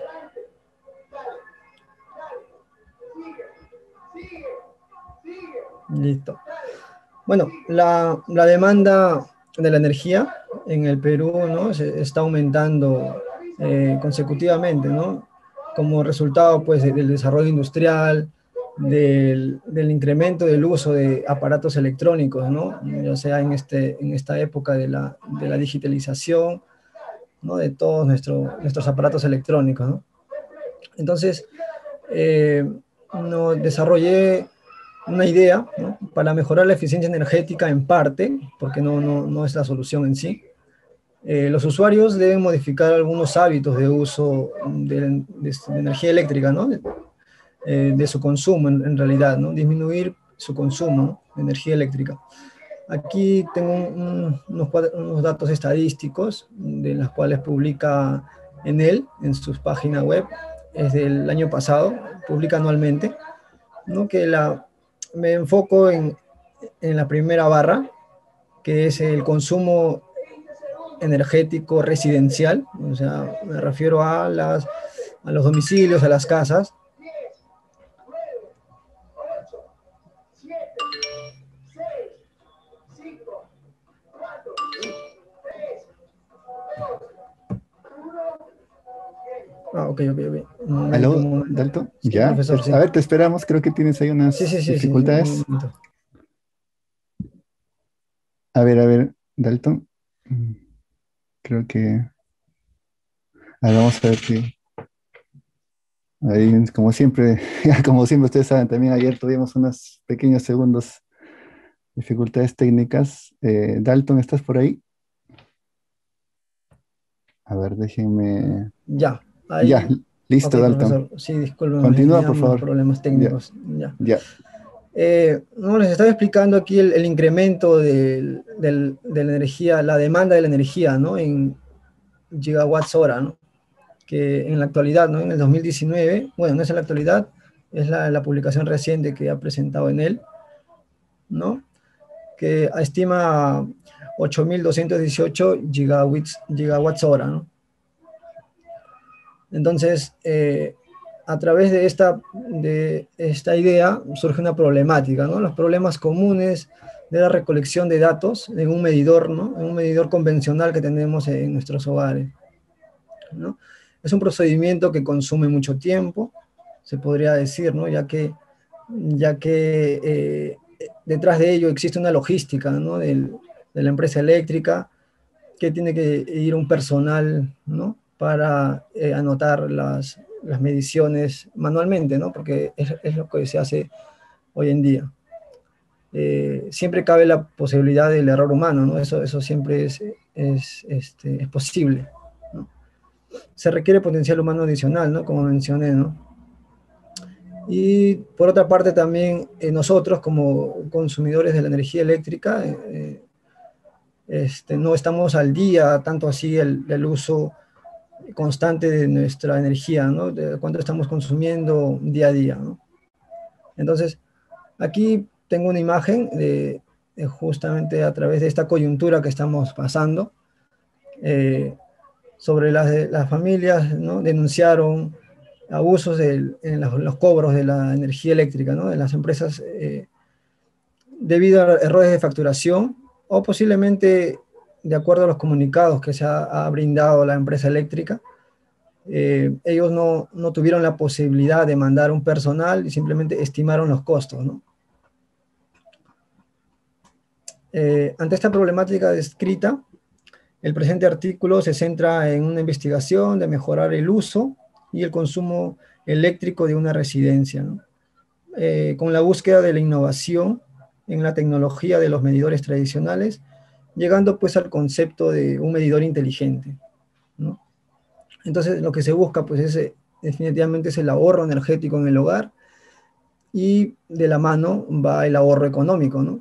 Listo. Bueno, la, la demanda de la energía en el Perú, ¿no? Se está aumentando eh, consecutivamente, ¿no? Como resultado, pues, del desarrollo industrial, del, del incremento del uso de aparatos electrónicos, ¿no? Ya sea en, este, en esta época de la, de la digitalización, ¿no? De todos nuestro, nuestros aparatos electrónicos, ¿no? Entonces, eh, no, desarrollé una idea, ¿no? Para mejorar la eficiencia energética en parte, porque no, no, no es la solución en sí, Eh, los usuarios deben modificar algunos hábitos de uso de, de, de energía eléctrica, ¿no? De, eh, de su consumo, en, en realidad, ¿no? Disminuir su consumo, ¿no?, de energía eléctrica. Aquí tengo un, unos, unos datos estadísticos de las cuales publica Enel en sus páginas web. Es del año pasado, publica anualmente, ¿no? Que la, me enfoco en, en la primera barra, que es el consumo energético residencial, o sea, me refiero a, las, a los domicilios, a las casas. Ah, ok, ok, ok. Un momento, un ¿Aló, momento. Dalton? Sí, Ya, profesor, te- sí. a ver, te esperamos, creo que tienes ahí Sí, sí, unas sí, sí, sí, un dificultades. momento. A ver, a ver, Dalton. Mm, Creo que... A ver, vamos a ver si... Ahí, como siempre, como siempre ustedes saben, también ayer tuvimos unos pequeños segundos dificultades técnicas. Eh, Dalton, ¿estás por ahí? A ver, déjenme... Ya, Ya, ahí. Ok, listo, Dalton. profesor. Sí, disculpen, Continúa, por teníamos unos favor. problemas Ya, técnicos. Ya. ya. Eh, no, les estaba explicando aquí el, el incremento del- del- de la energía, la demanda de la energía, ¿no? En gigawatts hora, ¿no? Que en la actualidad, ¿no? En el dos mil diecinueve, bueno, no es en la actualidad, es la, la publicación reciente que ha presentado en él, ¿no? Que estima ocho mil doscientos dieciocho gigawatts, gigawatts hora, ¿no? Entonces, eh, a través de esta, de esta idea surge una problemática, ¿no? Los problemas comunes de la recolección de datos en un medidor, ¿no? En un medidor convencional que tenemos en nuestros hogares, ¿no? Es un procedimiento que consume mucho tiempo, se podría decir, ¿no? Ya que, ya que eh, detrás de ello existe una logística, ¿no? Del, de la empresa eléctrica, que tiene que ir un personal, ¿no? Para eh, anotar las, las mediciones manualmente, ¿no? Porque es, es lo que se hace hoy en día. Eh, siempre cabe la posibilidad del error humano, ¿no? Eso, eso siempre es, es, este, es posible, ¿no? Se requiere potencial humano adicional, ¿no? Como mencioné, ¿no? Y por otra parte también eh, nosotros como consumidores de la energía eléctrica eh, este, no estamos al día, tanto así el, el uso constante de nuestra energía, ¿no? De cuánto estamos consumiendo día a día, ¿no? Entonces, aquí tengo una imagen de, de justamente a través de esta coyuntura que estamos pasando, eh, sobre las, las familias, ¿no? Denunciaron abusos de, en los, los, cobros de la energía eléctrica, ¿no? De las empresas eh, debido a errores de facturación o posiblemente de acuerdo a los comunicados que se ha, ha brindado la empresa eléctrica. Eh, ellos no, no tuvieron la posibilidad de mandar un personal y simplemente estimaron los costos, ¿no? Eh, ante esta problemática descrita, el presente artículo se centra en una investigación de mejorar el uso y el consumo eléctrico de una residencia, ¿no? Eh, con la búsqueda de la innovación en la tecnología de los medidores tradicionales, llegando pues al concepto de un medidor inteligente, ¿no? Entonces lo que se busca pues es, definitivamente es el ahorro energético en el hogar y de la mano va el ahorro económico, ¿no?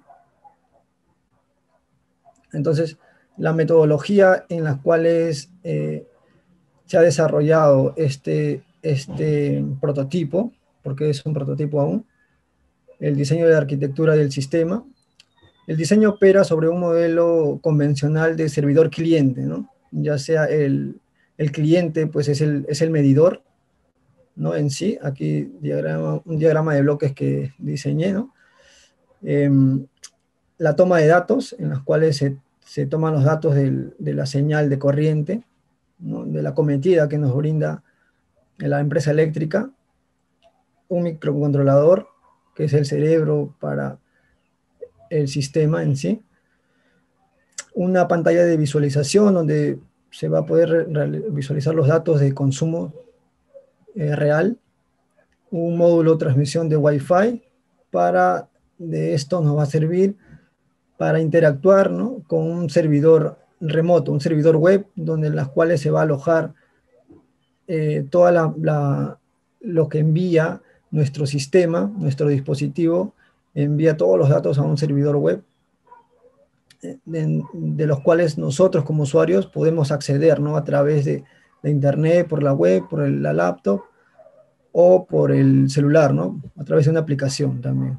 Entonces la metodología en las cuales eh, se ha desarrollado este, este prototipo, porque es un prototipo aún, el diseño de la arquitectura del sistema. El diseño opera sobre un modelo convencional de servidor cliente, ¿no? Ya sea el, el cliente, pues es el, es el medidor, ¿no? En sí, aquí diagrama, un diagrama de bloques que diseñé, ¿no? Eh, la toma de datos, en las cuales se, se toman los datos del, de la señal de corriente, ¿no? De la cometida que nos brinda la empresa eléctrica, un microcontrolador, que es el cerebro para el sistema en sí, una pantalla de visualización donde se va a poder visualizar los datos de consumo eh, real, un módulo de transmisión de Wi-Fi, para, de esto nos va a servir para interactuar, ¿no? Con un servidor remoto, un servidor web, donde en las cuales se va a alojar eh, toda la, la, lo que envía nuestro sistema, nuestro dispositivo, envía todos los datos a un servidor web, eh, de, de los cuales nosotros como usuarios podemos acceder, ¿no? A través de, de internet, por la web, por el, la laptop, o por el celular, ¿no? A través de una aplicación también.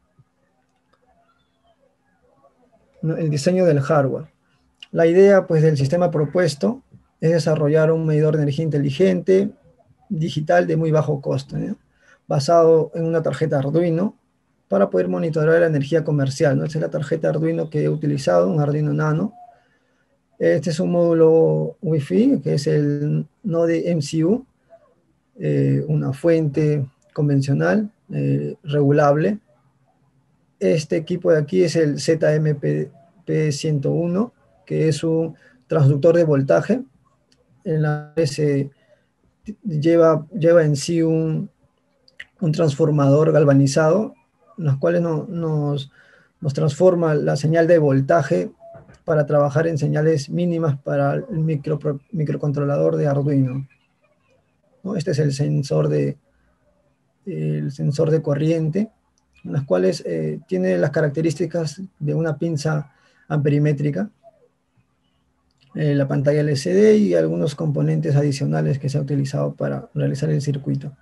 ¿No? El diseño del hardware. La idea, pues, del sistema propuesto es desarrollar un medidor de energía inteligente, digital, de muy bajo costo, ¿no? Basado en una tarjeta Arduino, para poder monitorear la energía comercial, ¿no? Esta es la tarjeta Arduino que he utilizado, un Arduino Nano. Este es un módulo Wi-Fi, que es el Node M C U, eh, una fuente convencional, eh, regulable. Este equipo de aquí es el Z M P ciento uno, que es un transductor de voltaje, en la que se lleva, lleva en sí un, un transformador galvanizado, en los cuales no, nos, nos transforma la señal de voltaje para trabajar en señales mínimas para el micro, microcontrolador de Arduino, ¿no? Este es el sensor de, el sensor de corriente, en las cuales eh, tiene las características de una pinza amperimétrica, eh, la pantalla L C D y algunos componentes adicionales que se ha utilizado para realizar el circuito,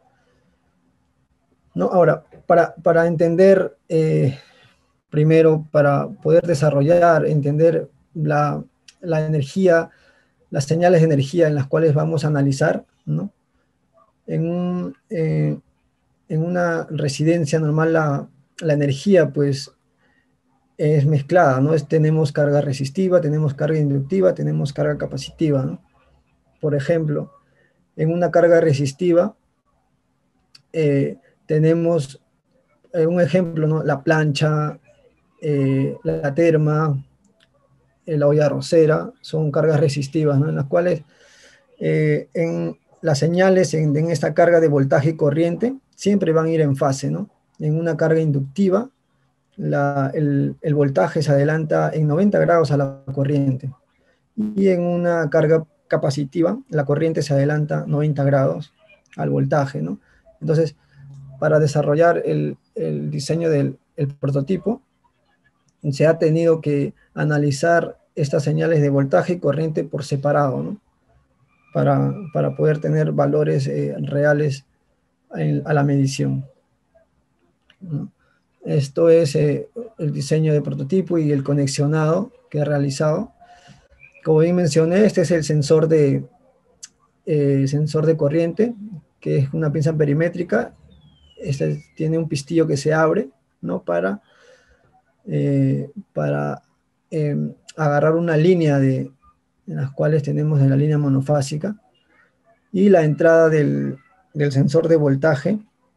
¿no? Ahora, para, para entender, eh, primero, para poder desarrollar, entender la, la energía, las señales de energía en las cuales vamos a analizar, ¿no? En, un, eh, en una residencia normal la, la energía, pues, es mezclada, ¿no? Es, tenemos carga resistiva, tenemos carga inductiva, tenemos carga capacitiva, ¿no? Por ejemplo, en una carga resistiva eh, tenemos eh, un ejemplo, ¿no? La plancha, eh, la terma, eh, la olla arrocera, son cargas resistivas, ¿no? En las cuales eh, en las señales en, en esta carga de voltaje y corriente siempre van a ir en fase, ¿no? En una carga inductiva, La, el, el voltaje se adelanta en noventa grados a la corriente, y en una carga capacitiva la corriente se adelanta noventa grados al voltaje, ¿no? Entonces, para desarrollar el, el diseño del el prototipo, se ha tenido que analizar estas señales de voltaje y corriente por separado, ¿no? Para, para poder tener valores eh, reales en, a la medición, ¿no? Esto es eh, el diseño de prototipo y el conexionado que he realizado. Como bien mencioné, este es el sensor de, eh, sensor de corriente, que es una pinza perimétrica. Este tiene un pistillo que se abre, ¿no? Para, eh, para eh, agarrar una línea de, en las cuales tenemos en la línea monofásica, y la entrada del, del sensor de voltaje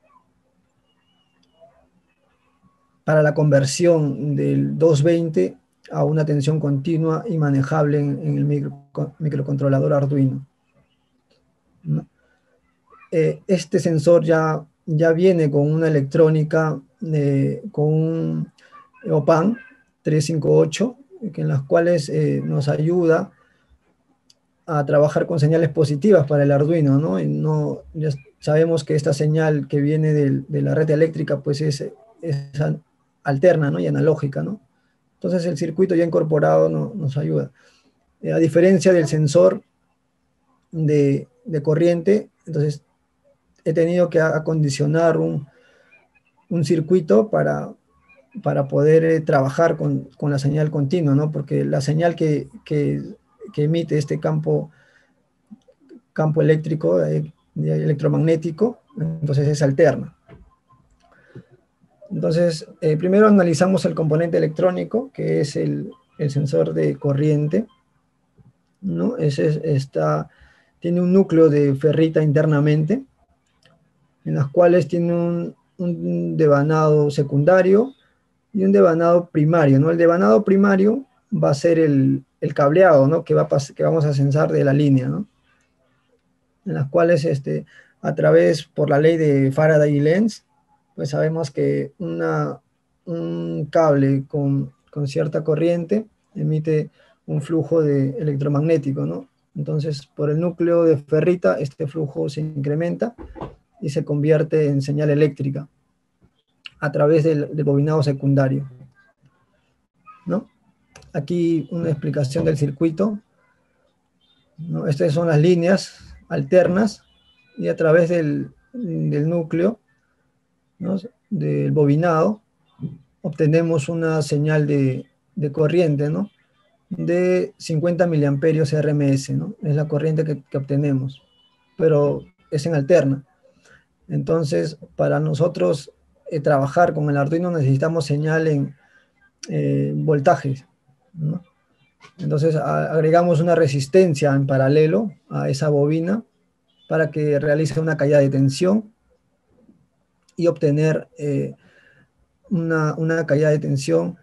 para la conversión del doscientos veinte a una tensión continua y manejable en, en el micro, microcontrolador Arduino, ¿no? Eh, este sensor ya, ya viene con una electrónica, eh, con un O P A M trescientos cincuenta y ocho, que en las cuales eh, nos ayuda a trabajar con señales positivas para el Arduino, ¿no? Y no, ya sabemos que esta señal que viene de, de la red eléctrica, pues es, es alterna, ¿no? Y analógica, ¿no? Entonces el circuito ya incorporado no, nos ayuda. Eh, a diferencia del sensor de, de corriente, entonces he tenido que acondicionar un, un circuito para, para poder eh, trabajar con, con la señal continua, ¿no? Porque la señal que, que, que emite este campo, campo eléctrico, eh, electromagnético, entonces es alterna. Entonces, eh, primero analizamos el componente electrónico, que es el, el sensor de corriente, ¿no? Ese está, tiene un núcleo de ferrita internamente, en las cuales tiene un, un devanado secundario y un devanado primario, ¿no? El devanado primario va a ser el, el cableado, ¿no? Que, va a que vamos a censar de la línea, ¿no? En las cuales, este, a través, por la ley de Faraday y Lenz, pues sabemos que una, un cable con, con cierta corriente emite un flujo de electromagnético, ¿no? Entonces, por el núcleo de ferrita, este flujo se incrementa y se convierte en señal eléctrica a través del, del bobinado secundario, ¿no? Aquí una explicación del circuito, ¿no? Estas son las líneas alternas y a través del, del núcleo, ¿no?, del bobinado, obtenemos una señal de, de corriente, ¿no?, de cincuenta miliamperios R M S, ¿no? Es la corriente que, que obtenemos, pero es en alterna. Entonces, para nosotros eh, trabajar con el Arduino necesitamos señal en eh, voltajes, ¿no? Entonces a, agregamos una resistencia en paralelo a esa bobina para que realice una caída de tensión y obtener eh, una, una caída de tensión.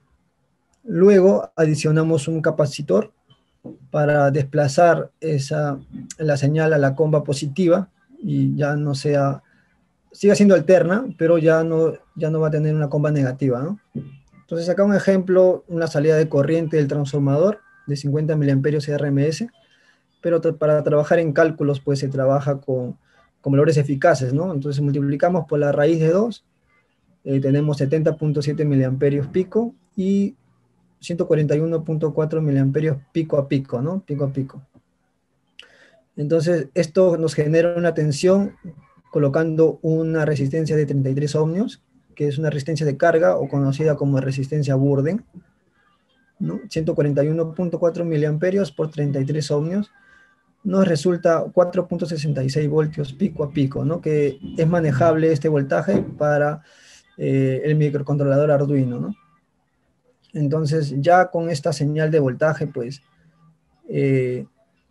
Luego adicionamos un capacitor para desplazar esa, la señal a la comba positiva y ya no sea, siga siendo alterna, pero ya no, ya no va a tener una comba negativa, ¿no? Entonces acá un ejemplo, una salida de corriente del transformador de cincuenta miliamperios R M S, pero para trabajar en cálculos pues se trabaja con, con valores eficaces, ¿no? Entonces multiplicamos por la raíz de dos, eh, tenemos setenta punto siete miliamperios pico y ciento cuarenta y uno punto cuatro miliamperios pico a pico, ¿no? Pico a pico. Entonces, esto nos genera una tensión colocando una resistencia de treinta y tres ohmios, que es una resistencia de carga o conocida como resistencia Burden, ¿no? ciento cuarenta y uno punto cuatro miliamperios por treinta y tres ohmios, nos resulta cuatro punto sesenta y seis voltios pico a pico, ¿no? Que es manejable este voltaje para eh, el microcontrolador Arduino, ¿no? Entonces, ya con esta señal de voltaje, pues, eh,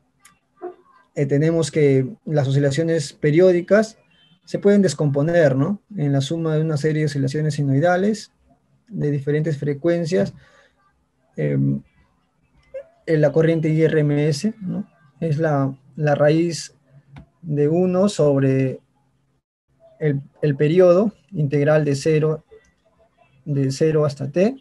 eh, tenemos que las oscilaciones periódicas se pueden descomponer, ¿no?, en la suma de una serie de oscilaciones sinoidales de diferentes frecuencias. Eh, en la corriente I R M S, ¿no?, es la, la raíz de uno sobre el, el periodo integral de cero, de cero hasta t,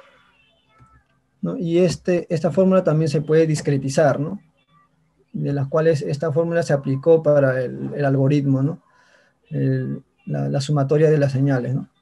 ¿no? Y este, esta fórmula también se puede discretizar, ¿no?, de las cuales esta fórmula se aplicó para el, el algoritmo, ¿no?, el, la, la sumatoria de las señales, ¿no?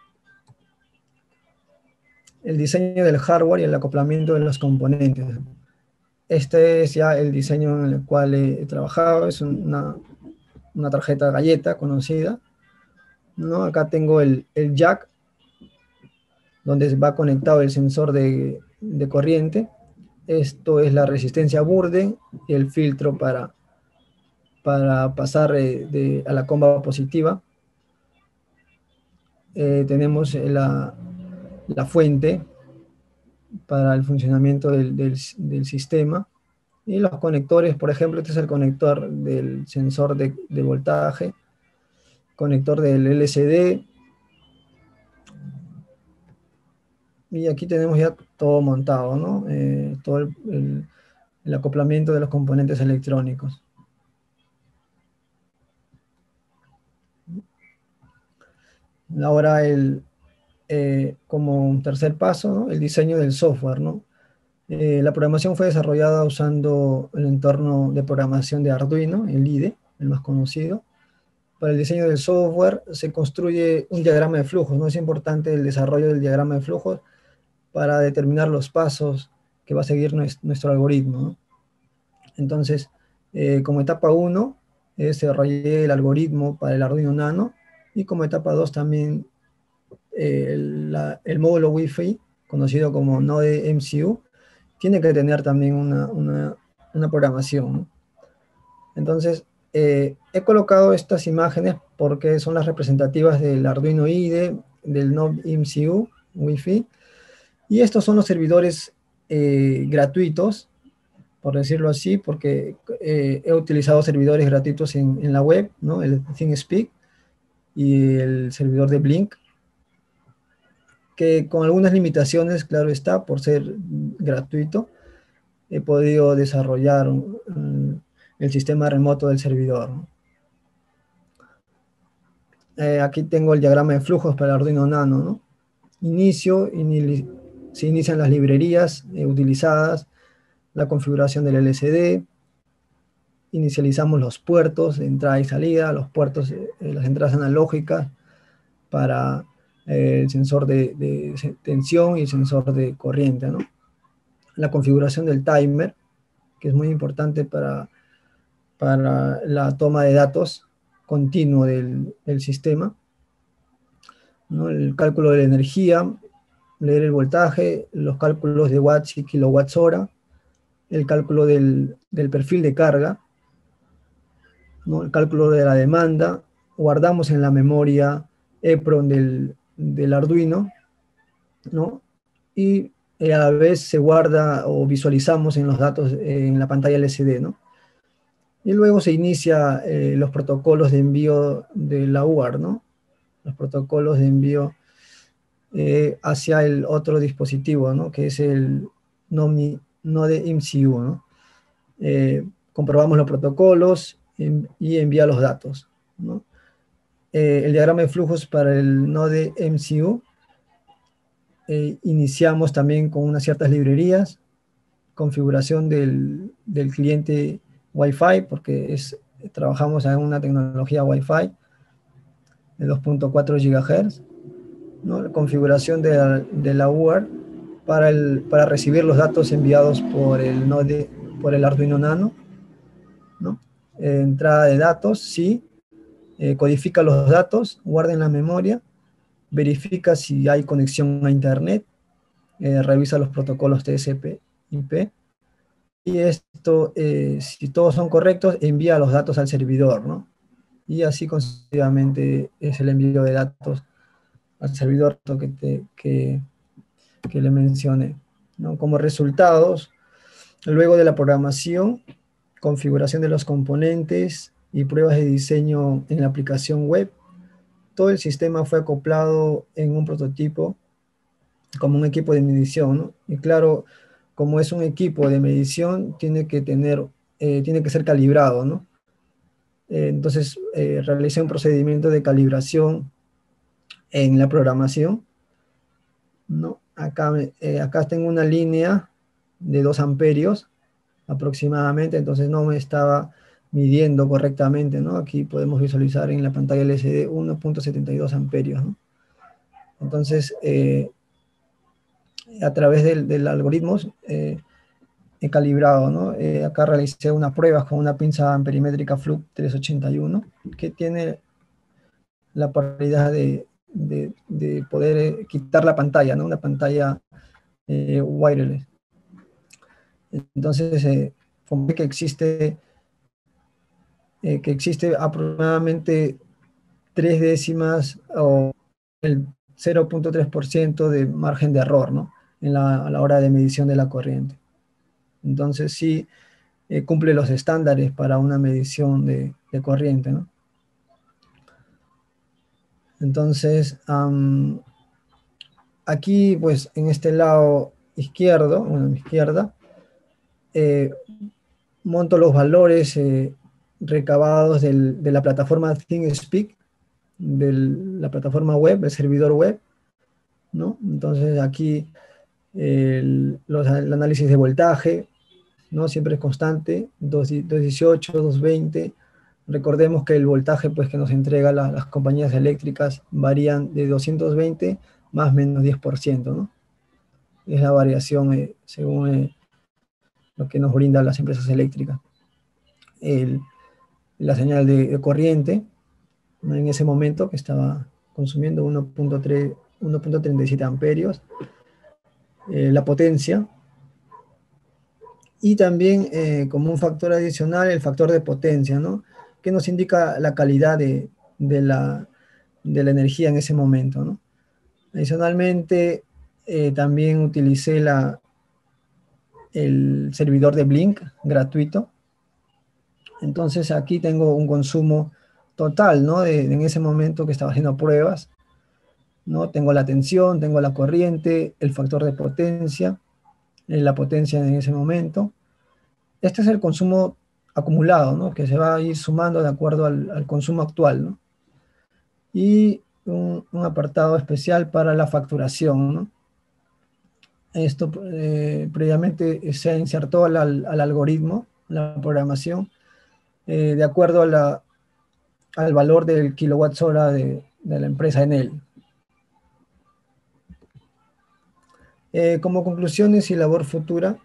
El diseño del hardware y el acoplamiento de los componentes. Este es ya el diseño en el cual he trabajado, es una, una tarjeta galleta conocida, ¿no? Acá tengo el, el jack, donde va conectado el sensor de, de corriente. Esto es la resistencia Burden y el filtro para, para pasar eh, de, a la comba positiva. Eh, tenemos la, la fuente para el funcionamiento del, del, del sistema. Y los conectores, por ejemplo, este es el conector del sensor de, de voltaje, conector del L C D. Y aquí tenemos ya todo montado, ¿no? Eh, todo el, el, el acoplamiento de los componentes electrónicos. Ahora, el, eh, como un tercer paso, ¿no?, el diseño del software, ¿no? Eh, la programación fue desarrollada usando el entorno de programación de Arduino, el I D E, el más conocido. Para el diseño del software se construye un diagrama de flujos, ¿no? Es importante el desarrollo del diagrama de flujos para determinar los pasos que va a seguir nuestro, nuestro algoritmo, ¿no? Entonces, eh, como etapa uno, eh, desarrollé el algoritmo para el Arduino Nano, y como etapa dos también eh, el, la, el módulo Wi-Fi, conocido como Node M C U, tiene que tener también una, una, una programación, ¿no? Entonces, eh, he colocado estas imágenes porque son las representativas del Arduino I D E, del Node M C U, Wi-Fi, y estos son los servidores eh, gratuitos, por decirlo así, porque eh, he utilizado servidores gratuitos en, en la web, ¿no?, el ThinkSpeak y el servidor de Blink, que con algunas limitaciones, claro está, por ser gratuito, he podido desarrollar um, el sistema remoto del servidor, ¿no? Eh, aquí tengo el diagrama de flujos para el Arduino Nano, ¿no? Inicio, in, se inician las librerías eh, utilizadas, la configuración del L C D, inicializamos los puertos de entrada y salida, los puertos, eh, las entradas analógicas para eh, el sensor de, de tensión y el sensor de corriente, ¿no? La configuración del timer, que es muy importante para, para la toma de datos continuo del, del sistema, ¿no? El cálculo de la energía, leer el voltaje, los cálculos de watts y kilowatts hora, el cálculo del, del perfil de carga, ¿no? El cálculo de la demanda, guardamos en la memoria EPROM del, del Arduino, ¿no? Y a la vez se guarda o visualizamos en los datos en la pantalla L C D, ¿no? Y luego se inicia eh, los protocolos de envío de la U A R, ¿no? Los protocolos de envío eh, hacia el otro dispositivo, ¿no? Que es el Node I M C U, ¿no? Eh, comprobamos los protocolos en, y envía los datos, ¿no? Eh, el diagrama de flujos para el Node I M C U, eh, iniciamos también con unas ciertas librerías, configuración del, del cliente Wi-Fi, porque es, trabajamos en una tecnología Wi-Fi de dos punto cuatro gigahertz, ¿no? La configuración de la, de la U A R para, el, para recibir los datos enviados por el, Node, por el Arduino Nano, ¿no? Eh, entrada de datos, sí, eh, codifica los datos, guarda en la memoria, verifica si hay conexión a internet, eh, revisa los protocolos T C P I P, y esto, eh, si todos son correctos, envía los datos al servidor, ¿no? Y así consecutivamente es el envío de datos al servidor que, te, que, que le mencioné, ¿no? Como resultados, luego de la programación, configuración de los componentes y pruebas de diseño en la aplicación web, todo el sistema fue acoplado en un prototipo como un equipo de medición, ¿no? Y claro, como es un equipo de medición, tiene que tener, eh, tiene que ser calibrado, ¿no? Eh, entonces, eh, realicé un procedimiento de calibración en la programación, ¿no? Acá, eh, acá tengo una línea de dos amperios aproximadamente, entonces no me estaba midiendo correctamente, ¿no? Aquí podemos visualizar en la pantalla L C D uno punto setenta y dos amperios, ¿no? Entonces, eh, a través del, del algoritmo eh, he calibrado, ¿no? Eh, acá realicé una prueba con una pinza amperimétrica Fluke trescientos ochenta y uno que tiene la paridad de, de, de poder eh, quitar la pantalla, ¿no? Una pantalla eh, wireless. Entonces, eh, como que existe, eh, que existe aproximadamente tres décimas o el cero punto tres por ciento de margen de error, ¿no? En la, a la hora de medición de la corriente. Entonces sí eh, cumple los estándares para una medición de, de corriente, ¿no? Entonces, um, aquí pues en este lado izquierdo, bueno, a mi izquierda, eh, monto los valores eh, recabados del, de la plataforma ThinkSpeak, de la plataforma web, el servidor web, ¿no? Entonces aquí el, los, el análisis de voltaje, ¿no? Siempre es constante, doscientos dieciocho, doscientos veinte. Recordemos que el voltaje pues, que nos entrega la, las compañías eléctricas varían de doscientos veinte más menos diez por ciento, ¿no? Es la variación eh, según eh, lo que nos brindan las empresas eléctricas. El, la señal de, de corriente, ¿no? En ese momento que estaba consumiendo uno punto treinta y siete amperios, eh, la potencia, y también eh, como un factor adicional el factor de potencia, ¿no? Que nos indica la calidad de, de, la, de la energía en ese momento, ¿no? Adicionalmente, eh, también utilicé la, el servidor de Blink gratuito. Entonces aquí tengo un consumo total, ¿no? De, en ese momento que estaba haciendo pruebas, ¿no? Tengo la tensión, tengo la corriente, el factor de potencia, eh, la potencia en ese momento. Este es el consumo acumulado, ¿no? Que se va a ir sumando de acuerdo al, al consumo actual, ¿no? Y un, un apartado especial para la facturación, ¿no? Esto eh, previamente se insertó al, al, al algoritmo, la programación, eh, de acuerdo a la, al valor del kilowatts hora de, de la empresa Enel. Eh, como conclusiones y labor futura,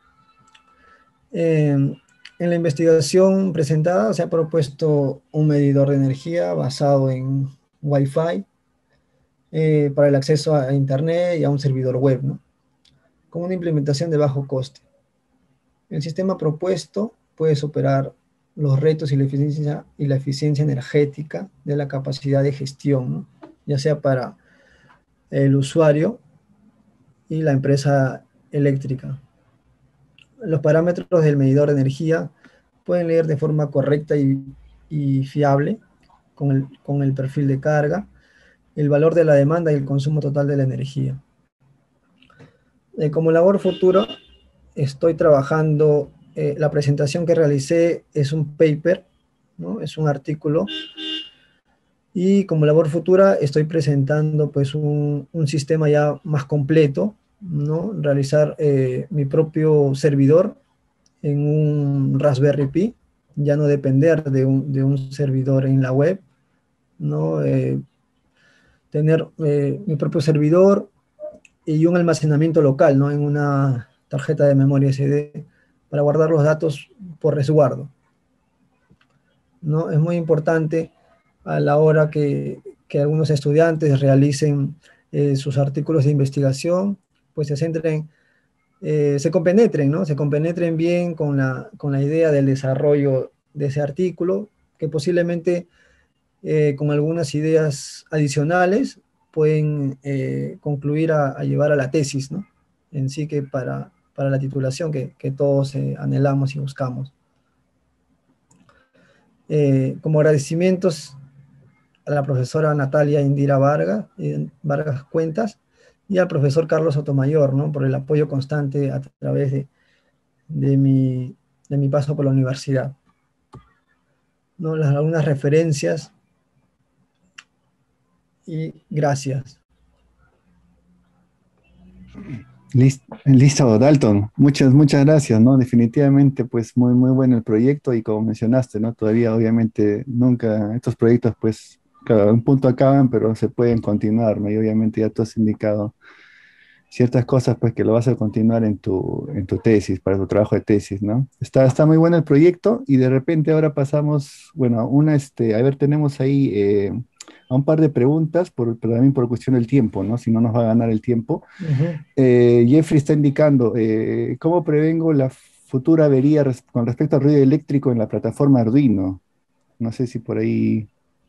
eh, en la investigación presentada se ha propuesto un medidor de energía basado en Wi-Fi eh, para el acceso a Internet y a un servidor web, ¿no? Con una implementación de bajo coste. El sistema propuesto puede superar los retos y la eficiencia, y la eficiencia energética de la capacidad de gestión, ¿no? Ya sea para el usuario y la empresa eléctrica. Los parámetros del medidor de energía pueden leer de forma correcta y, y fiable con el, con el perfil de carga, el valor de la demanda y el consumo total de la energía. Eh, como labor futura, estoy trabajando, eh, la presentación que realicé es un paper, ¿no? Es un artículo, y como labor futura estoy presentando pues un, un sistema ya más completo, ¿no? Realizar eh, mi propio servidor en un Raspberry Pi, ya no depender de un, de un servidor en la web, ¿no? Eh, tener eh, mi propio servidor y un almacenamiento local, ¿no? En una tarjeta de memoria ese de para guardar los datos por resguardo, ¿no? Es muy importante a la hora que, que algunos estudiantes realicen eh, sus artículos de investigación, pues se centren, eh, se compenetren, ¿no? Se compenetren bien con la, con la idea del desarrollo de ese artículo, que posiblemente eh, con algunas ideas adicionales pueden eh, concluir a, a llevar a la tesis, ¿no? En sí, que para, para la titulación que, que todos eh, anhelamos y buscamos. Eh, como agradecimientos a la profesora Natalia Indira Vargas, eh, Vargas Cuentas, y al profesor Carlos Sotomayor, ¿no? Por el apoyo constante a través de, de, mi, de mi paso por la universidad, ¿no? Las, algunas referencias, y gracias. Listo, listo, Dalton. Muchas, muchas gracias, ¿no? Definitivamente, pues muy, muy bueno el proyecto y como mencionaste, ¿no? Todavía, obviamente, nunca, estos proyectos, pues, claro, a un punto acaban, pero se pueden continuar, ¿no? Y obviamente ya tú has indicado ciertas cosas, pues, que lo vas a continuar en tu, en tu tesis, para tu trabajo de tesis, ¿no? Está, está muy bueno el proyecto y de repente ahora pasamos, bueno, una, este, a ver, tenemos ahí eh, a un par de preguntas, por, pero también por cuestión del tiempo, ¿no? Si no nos va a ganar el tiempo. Uh-huh. Eh, Jeffrey está indicando, eh, ¿cómo prevengo la futura avería res- con respecto al ruido eléctrico en la plataforma Arduino? No sé si por ahí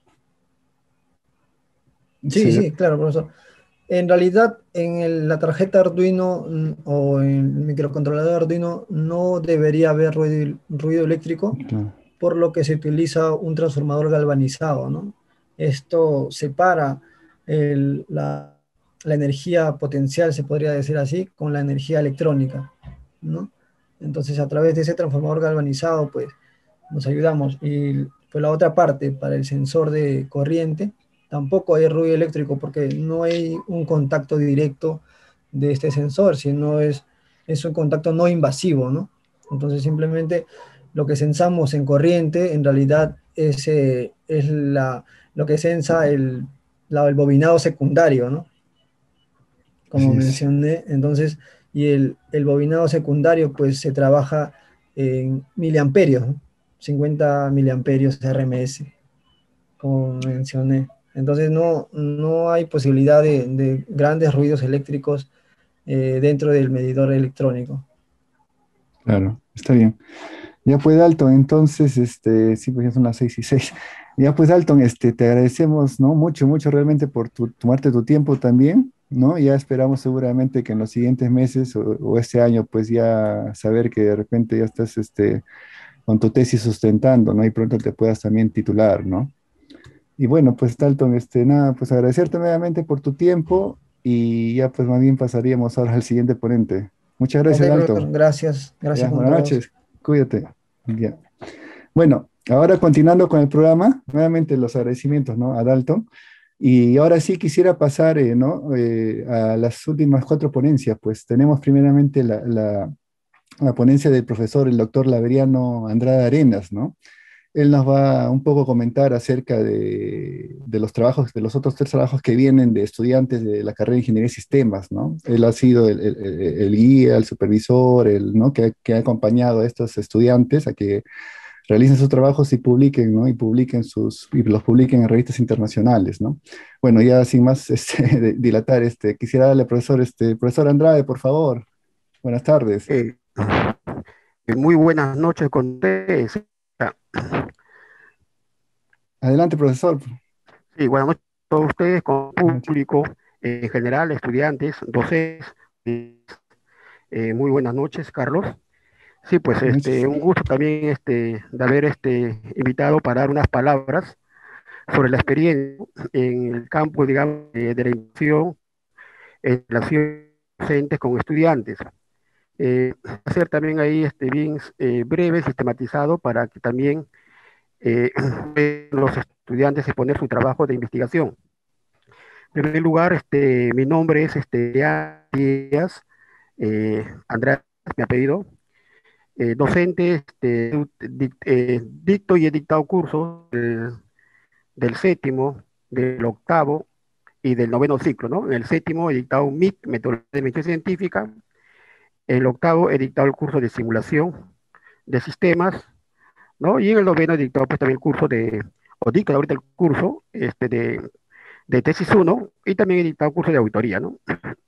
Sí, se... sí, claro, profesor. En realidad, en el- la tarjeta Arduino mm, o en el microcontrolador Arduino no debería haber ruido, ruido eléctrico, Claro, por lo que se utiliza un transformador galvanizado, ¿no? Esto separa el- la, la energía potencial, se podría decir así, con la energía electrónica, ¿no? Entonces, a través de ese transformador galvanizado, pues, nos ayudamos. Y por la otra parte, para el sensor de corriente, tampoco hay ruido eléctrico porque no hay un contacto directo de este sensor, sino es, es un contacto no invasivo, ¿no? Entonces, simplemente lo que sensamos en corriente en realidad es, eh, es la, lo que sensa el, la- el bobinado secundario, ¿no? Como así es. mencioné. Entonces, y el, el bobinado secundario pues se trabaja en miliamperios, ¿no? cincuenta miliamperios R M S, como mencioné. Entonces no, no hay posibilidad de, de grandes ruidos eléctricos eh, dentro del medidor electrónico. Claro, está bien. Ya pues, Dalton, entonces, este, sí, pues ya son las seis y seis. Ya pues, Dalton, este, te agradecemos, ¿no? Mucho, mucho realmente por tu, tomarte tu tiempo también, ¿no? Ya esperamos seguramente que en los siguientes meses o, o este año, pues ya saber que de repente ya estás, este, con tu tesis sustentando, ¿no? Y pronto te puedas también titular, ¿no? Y bueno, pues, Dalton, este, nada, pues agradecerte nuevamente por tu tiempo y ya pues más bien pasaríamos ahora al siguiente ponente. Muchas Ok, gracias, profesor, Dalton. gracias, Ya, gracias con buenas todos. noches. Cuídate. Ya. Bueno, ahora continuando con el programa, nuevamente los agradecimientos, ¿no? A Dalton. Y ahora sí quisiera pasar, eh, ¿no? eh, a las últimas cuatro ponencias. Pues tenemos primeramente la, la- la ponencia del profesor, el doctor Laveriano Andrade Arenas, ¿no? Él nos va un poco a comentar acerca de, de los trabajos, de los otros tres trabajos que vienen de estudiantes de la carrera de Ingeniería de Sistemas, ¿no? Él ha sido el, el- el- el guía, el supervisor, el, ¿no? que, que ha acompañado a estos estudiantes a que realicen sus trabajos y publiquen, ¿no? Y publiquen sus, y los publiquen en revistas internacionales, ¿no? Bueno, ya sin más este, de- dilatar, este, quisiera darle al profesor, este, profesor Andrade, por favor. Buenas tardes. Eh, eh, Muy buenas noches con ustedes. Ah, Adelante, profesor. Sí, buenas noches a todos ustedes, con Buenas noches. público eh, en general, estudiantes, docentes. Eh, muy buenas noches, Carlos. Sí, pues Buenas este, noches. un gusto también este, de haber este, invitado para dar unas palabras sobre la experiencia en el campo, digamos, eh, de la inclusión en relación docentes con estudiantes. Eh, hacer también ahí este, bien eh, breve, sistematizado, para que también eh, los estudiantes exponer su trabajo de investigación. En primer lugar, este, mi nombre es este, Díaz, eh, Andrés, mi apellido, eh, docente, este, dic- eh, dicto y he dictado cursos del, del séptimo, del octavo y del noveno ciclo, ¿no? En el séptimo he dictado un M I C, Metodología de Investigación Científica. En el octavo he dictado el curso de simulación de sistemas, ¿no? Y en el noveno he dictado pues también el curso de, o dicto ahorita el curso este, de, de tesis uno y también he dictado curso de auditoría, ¿no?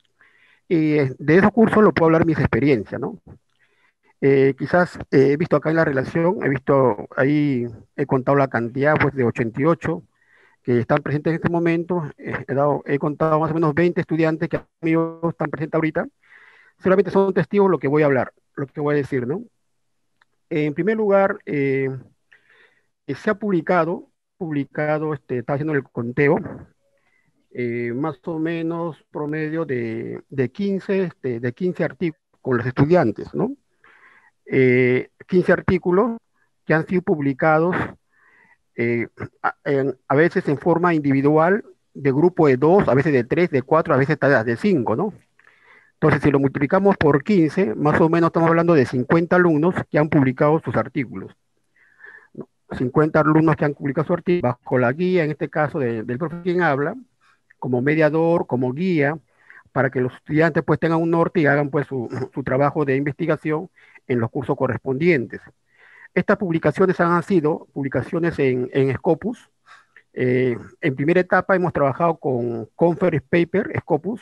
Y eh, de esos cursos lo puedo hablar mis experiencias, ¿no? Eh, quizás eh, he visto acá en la relación, he visto ahí, he contado la cantidad pues de ochenta y ocho que están presentes en este momento, eh, he, dado, he contado más o menos veinte estudiantes que amigos están presentes ahorita, solamente son testigos lo que voy a hablar, lo que voy a decir, ¿no? En primer lugar, eh, se ha publicado, publicado, este, está haciendo el conteo, eh, más o menos promedio de, de quince, este, de quince artículos con los estudiantes, ¿no? Eh, quince artículos que han sido publicados eh, a, en, a, veces en forma individual, de grupo de dos, a veces de tres, de cuatro, a veces hasta de cinco, ¿no? Entonces, si lo multiplicamos por quince, más o menos estamos hablando de cincuenta alumnos que han publicado sus artículos, ¿no? cincuenta alumnos que han publicado su artículo bajo la guía, en este caso, de, del profesor quien habla, como mediador, como guía, para que los estudiantes pues tengan un norte y hagan pues su, su trabajo de investigación en los cursos correspondientes. Estas publicaciones han sido publicaciones en, en Scopus. Eh, en primera etapa hemos trabajado con Conference Paper, Scopus,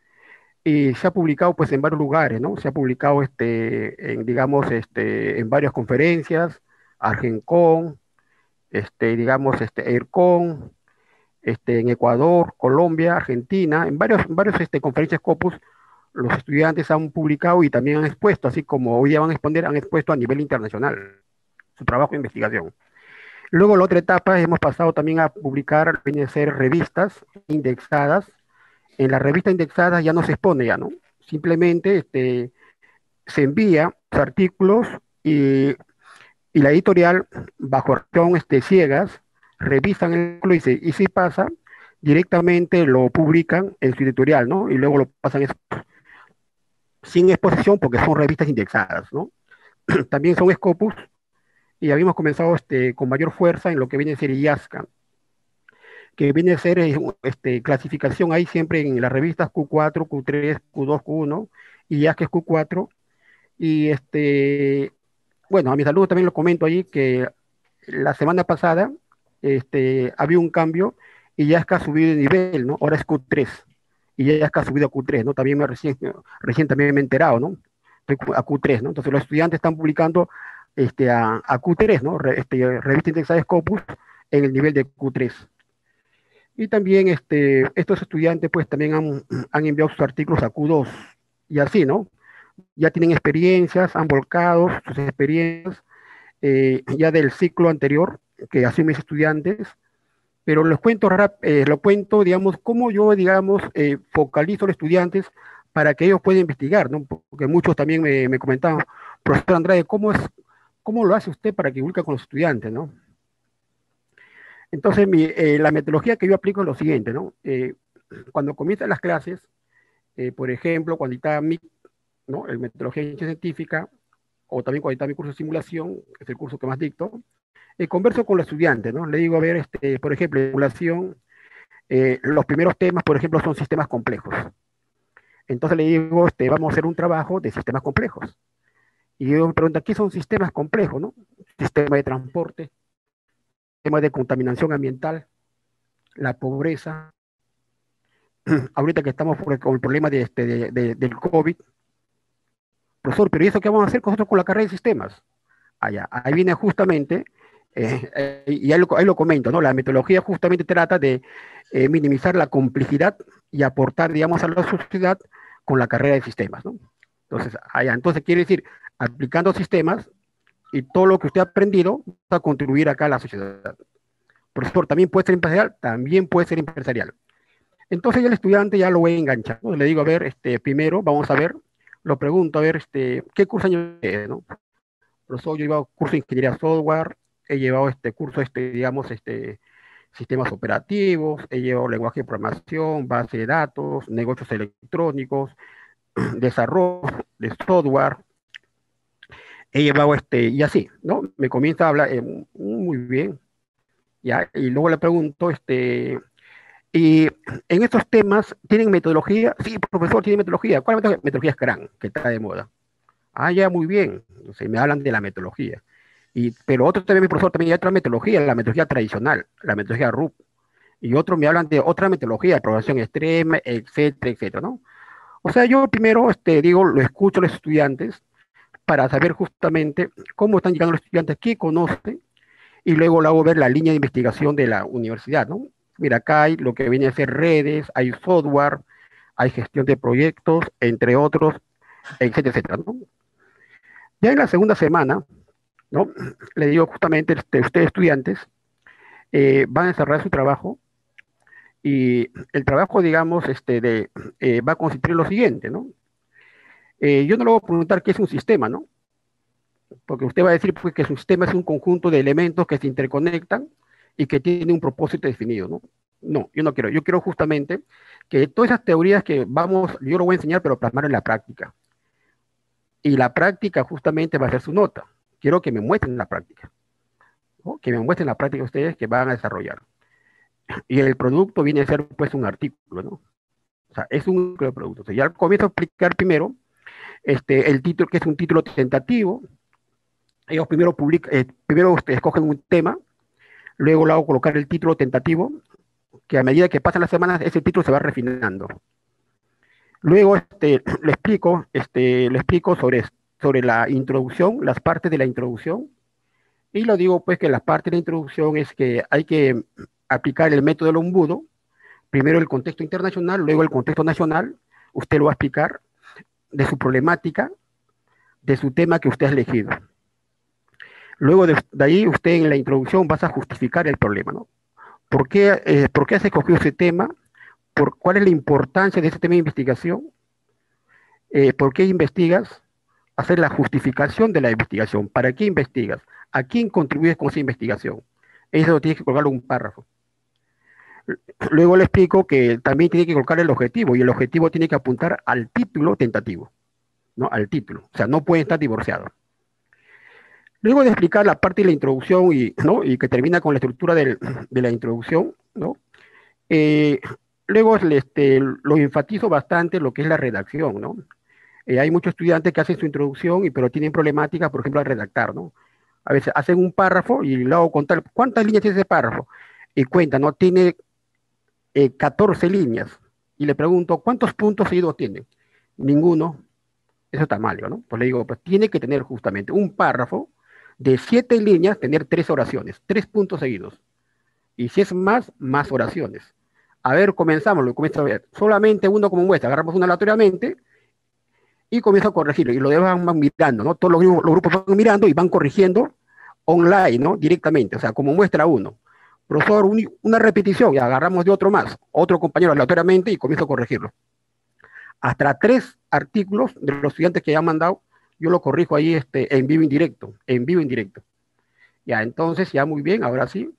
y se ha publicado pues en varios lugares, ¿no? Se ha publicado este, en, digamos, este, en varias conferencias, Argencon, este, digamos, este, EIRCON, este, en Ecuador, Colombia, Argentina, en varios, varios este, conferencias Scopus, los estudiantes han publicado y también han expuesto, así como hoy día van a exponer, han expuesto a nivel internacional su trabajo de investigación. Luego, la otra etapa, hemos pasado también a publicar, vienen a ser revistas indexadas. En las revistas indexadas ya no se expone, ya, ¿no? Simplemente este, se envía los artículos y, y la editorial, bajo acción este, ciegas, revisan el artículo y, se, y si pasa, directamente lo publican en su editorial, ¿no? Y luego lo pasan sin exposición porque son revistas indexadas, ¿no? También son Scopus y habíamos comenzado este, con mayor fuerza en lo que viene a ser IASCA, que viene a ser este, clasificación ahí siempre en las revistas Q cuatro, Q tres, Q dos, Q uno, y IASCA es Q cuatro. Y este, bueno, a mis alumnos también lo comento allí que la semana pasada este, había un cambio y IASCA ha subido de nivel, ¿no? Ahora es Q tres y IASCA ha subido a Q tres, ¿no? También me recién, recién también me he enterado, ¿no? Estoy a Q tres, ¿no? Entonces los estudiantes están publicando este, a, a Q tres, ¿no? Re, este, revista indexada Scopus en el nivel de Q tres. Y también este, estos estudiantes pues también han, han enviado sus artículos a Q dos y así, ¿no? Ya tienen experiencias, han volcado sus experiencias eh, ya del ciclo anterior que hacen mis estudiantes, pero les cuento, rap, eh, lo cuento, digamos, cómo yo, digamos, eh, focalizo a los estudiantes para que ellos puedan investigar, ¿no? Porque muchos también me, me comentaban, profesor Andrade, ¿cómo, es, ¿cómo lo hace usted para que publique con los estudiantes, ¿no? Entonces, mi, eh, la metodología que yo aplico es lo siguiente, ¿no? Eh, cuando comienzan las clases, eh, por ejemplo, cuando está mi, ¿no? El metodología científica, o también cuando está mi curso de simulación, que es el curso que más dicto, eh, converso con los estudiantes, ¿no? Le digo, a ver, este, por ejemplo, en simulación, eh, los primeros temas, por ejemplo, son sistemas complejos. Entonces le digo, este, vamos a hacer un trabajo de sistemas complejos. Y yo me pregunto, ¿qué son sistemas complejos, no? Sistema de transporte, sistema de contaminación ambiental, la pobreza. Ahorita que estamos por el, con el problema de este, de, de, del COVID, profesor, pero ¿y eso qué vamos a hacer nosotros con la carrera de sistemas? Allá, ahí viene justamente, eh, eh, y ahí lo, ahí lo comento, ¿no? La metodología justamente trata de eh, minimizar la complejidad y aportar, digamos, a la sociedad con la carrera de sistemas, ¿no? Entonces, allá, entonces quiere decir, aplicando sistemas y todo lo que usted ha aprendido va a contribuir acá a la sociedad. Profesor, ¿también puede ser empresarial? También puede ser empresarial. Entonces ya el estudiante ya lo voy a enganchar, ¿no? Le digo, a ver, este, primero vamos a ver, lo pregunto, a ver, este, ¿qué curso año es, no? Profesor, yo he llevado curso de ingeniería software, he llevado este curso, este, digamos, este, sistemas operativos, he llevado lenguaje de programación, base de datos, negocios electrónicos, desarrollo de software, he llevado este, y así, ¿no? Me comienza a hablar, eh, muy bien, ¿ya? Y luego le pregunto, este, y en estos temas, ¿tienen metodología? Sí, profesor, tiene metodología. ¿Cuál metodología? Metodología Scrum, que está de moda. Ah, ya, muy bien. Entonces, me hablan de la metodología. Y, pero otro también, mi profesor, también hay otra metodología, la metodología tradicional, la metodología R U P. Y otros me hablan de otra metodología, de programación extrema, etcétera, etcétera, ¿no? O sea, yo primero, este, digo, lo escucho a los estudiantes para saber justamente cómo están llegando los estudiantes, qué conocen, y luego le hago ver la línea de investigación de la universidad, ¿no? Mira, acá hay lo que viene a ser redes, hay software, hay gestión de proyectos, entre otros, etcétera, etcétera, ¿no? Ya en la segunda semana, ¿no? Le digo justamente, este, ustedes estudiantes eh, van a desarrollar su trabajo y el trabajo, digamos, este, de, eh, va a consistir en lo siguiente, ¿no? Eh, yo no le voy a preguntar qué es un sistema, ¿no? Porque usted va a decir pues, que un sistema es un conjunto de elementos que se interconectan y que tiene un propósito definido, ¿no? No, yo no quiero. Yo quiero justamente que todas esas teorías que vamos, yo lo voy a enseñar, pero plasmar en la práctica. Y la práctica justamente va a ser su nota. Quiero que me muestren la práctica, ¿no? Que me muestren la práctica ustedes que van a desarrollar. Y el producto viene a ser pues un artículo, ¿no? O sea, es un producto. O sea, ya comienzo a explicar primero este, el título, que es un título tentativo. Ellos primero, publican, eh, primero ustedes escogen un tema, luego le hago colocar el título tentativo, que a medida que pasan las semanas, ese título se va refinando. Luego este, le explico, este, le explico sobre, sobre la introducción, las partes de la introducción, y lo digo pues que la parte de la introducción es que hay que aplicar el método del embudo, primero el contexto internacional, luego el contexto nacional, usted lo va a explicar de su problemática, de su tema que usted ha elegido. Luego de, de ahí usted en la introducción vas a justificar el problema, ¿no? ¿Por qué, eh, ¿por qué has escogido ese tema? ¿Por cuál es la importancia de ese tema de investigación? Eh, ¿Por qué investigas? Hacer la justificación de la investigación. ¿Para qué investigas? ¿A quién contribuyes con esa investigación? Eso tienes que colocarlo en un párrafo. Luego le explico que también tiene que colocar el objetivo, y el objetivo tiene que apuntar al título tentativo, ¿no? Al título. O sea, no pueden estar divorciados. Luego de explicar la parte de la introducción y, ¿no? y que termina con la estructura del, de la introducción, ¿no? Eh, luego este, lo enfatizo bastante lo que es la redacción, ¿no? Eh, hay muchos estudiantes que hacen su introducción, y, pero tienen problemáticas, por ejemplo, al redactar, ¿no? A veces hacen un párrafo y luego contar cuántas líneas tiene ese párrafo. Y cuenta, ¿no? Tiene eh, catorce líneas. Y le pregunto, ¿cuántos puntos seguidos tiene? Ninguno. Eso está mal, ¿no? Pues le digo, pues tiene que tener justamente un párrafo de siete líneas, tener tres oraciones, tres puntos seguidos. Y si es más, más oraciones. A ver, comenzamos, lo comienzo a ver. Solamente uno como muestra, agarramos uno aleatoriamente y comienzo a corregirlo. Y lo van, van mirando, ¿no? Todos los grupos, los grupos van mirando y van corrigiendo online, ¿no? Directamente, o sea, como muestra uno. Profesor, un, una repetición, y agarramos de otro más, otro compañero aleatoriamente y comienzo a corregirlo. Hasta tres artículos de los estudiantes que ya han mandado, yo lo corrijo ahí este, en vivo indirecto, en vivo indirecto. Ya, entonces, ya muy bien, ahora sí.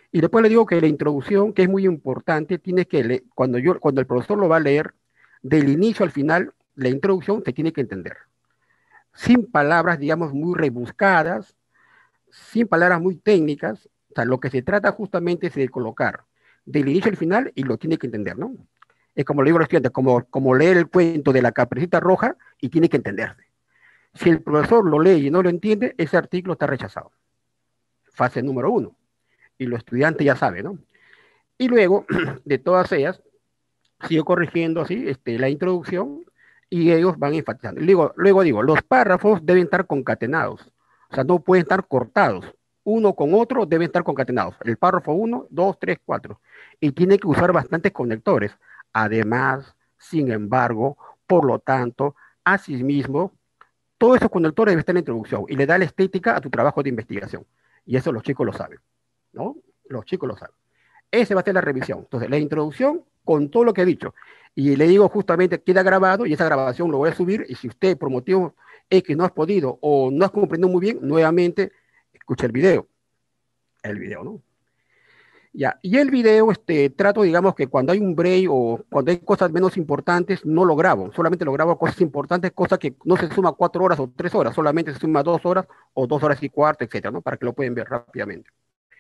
Y después le digo que la introducción, que es muy importante, tiene que leer, cuando, yo, cuando el profesor lo va a leer, del inicio al final, la introducción se tiene que entender. Sin palabras, digamos, muy rebuscadas, sin palabras muy técnicas. O sea, lo que se trata justamente es de colocar del inicio al final y lo tiene que entender, ¿no? Es como le digo a los estudiantes, como, como leer el cuento de la Caperucita Roja y tiene que entenderse. Si el profesor lo lee y no lo entiende, ese artículo está rechazado. Fase número uno. Y los estudiantes ya saben, ¿no? Y luego, de todas ellas, sigo corrigiendo así este, la introducción y ellos van enfatizando. Luego, luego digo, los párrafos deben estar concatenados. O sea, no pueden estar cortados. Uno con otro deben estar concatenados. El párrafo uno, dos, tres, cuatro. Y tiene que usar bastantes conectores. Además, sin embargo, por lo tanto, asimismo, todos esos conectores deben estar en la introducción y le da la estética a tu trabajo de investigación. Y eso los chicos lo saben, ¿no? Los chicos lo saben. Esa va a ser la revisión. Entonces, la introducción con todo lo que he dicho. Y le digo justamente, queda grabado y esa grabación lo voy a subir. Y si usted por motivo X no has podido o no has comprendido muy bien, nuevamente escucha el video. El video, ¿no? Ya. Y el video, este, trato, digamos, que cuando hay un break o cuando hay cosas menos importantes, no lo grabo. Solamente lo grabo cosas importantes, cosas que no se suma cuatro horas o tres horas, solamente se suma dos horas o dos horas y cuarto, etcétera, ¿no? Para que lo puedan ver rápidamente.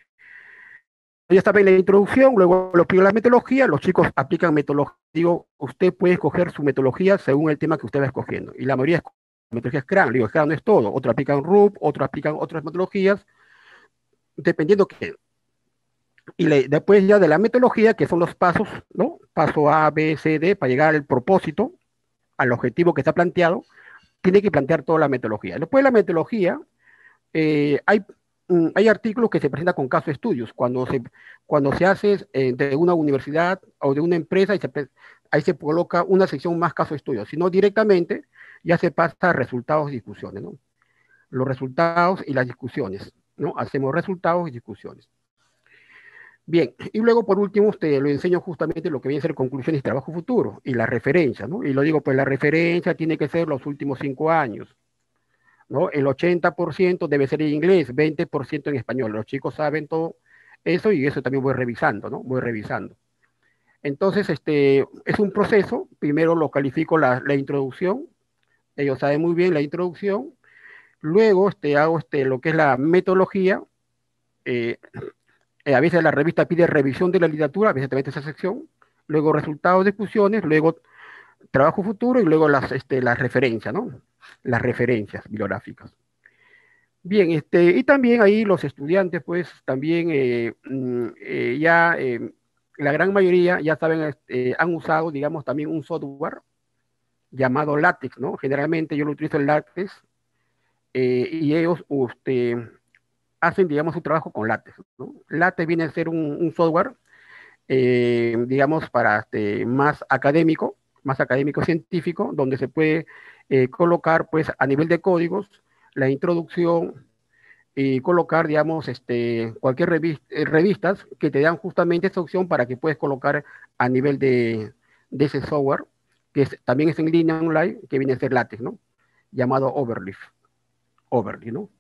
Ya está bien la introducción, luego lo pido la metodología, los chicos aplican metodología. Digo, usted puede escoger su metodología según el tema que usted va escogiendo. Y la mayoría es metodología Scrum. Digo, Scrum no es todo. Otros aplican R U P, otros aplican otras metodologías, dependiendo qué. Y le, después ya de la metodología, que son los pasos, ¿no? Paso A, B, C, D, para llegar al propósito, al objetivo que está planteado, tiene que plantear toda la metodología. Después de la metodología, eh, hay hay artículos que se presentan con caso de estudios, cuando se, cuando se hace eh, de una universidad o de una empresa, y se, ahí se coloca una sección más caso de estudios, sino directamente ya se pasa a resultados y discusiones, ¿no? Los resultados y las discusiones, ¿no? Hacemos resultados y discusiones. Bien, y luego por último usted lo enseño justamente lo que viene a ser conclusiones y trabajo futuro, y la referencia, ¿no? Y lo digo, pues la referencia tiene que ser los últimos cinco años, ¿no? El ochenta por ciento debe ser en inglés, veinte por ciento en español. Los chicos saben todo eso y eso también voy revisando, ¿no? Voy revisando. Entonces, este, es un proceso. Primero lo califico la, la introducción. Ellos saben muy bien la introducción. Luego este, hago este, lo que es la metodología. Eh, a veces la revista pide revisión de la literatura, a veces también esa sección. Luego resultados, discusiones, luego trabajo futuro y luego las, este, las referencias, ¿no? Las referencias bibliográficas. Bien, este, y también ahí los estudiantes, pues, también eh, eh, ya, eh, la gran mayoría ya saben, eh, han usado, digamos, también un software llamado LaTeX, ¿no? Generalmente yo lo utilizo en LaTeX eh, y ellos usted, hacen, digamos, su trabajo con LaTeX, ¿no? LaTeX viene a ser un, un software, eh, digamos, para este, más académico, más académico científico, donde se puede eh, colocar, pues, a nivel de códigos, la introducción y colocar, digamos, este, cualquier revista, eh, revistas que te dan justamente esta opción para que puedas colocar a nivel de, de ese software, que es, también es en línea online, que viene a ser LaTeX, ¿no? Llamado Overleaf, Overleaf, ¿no?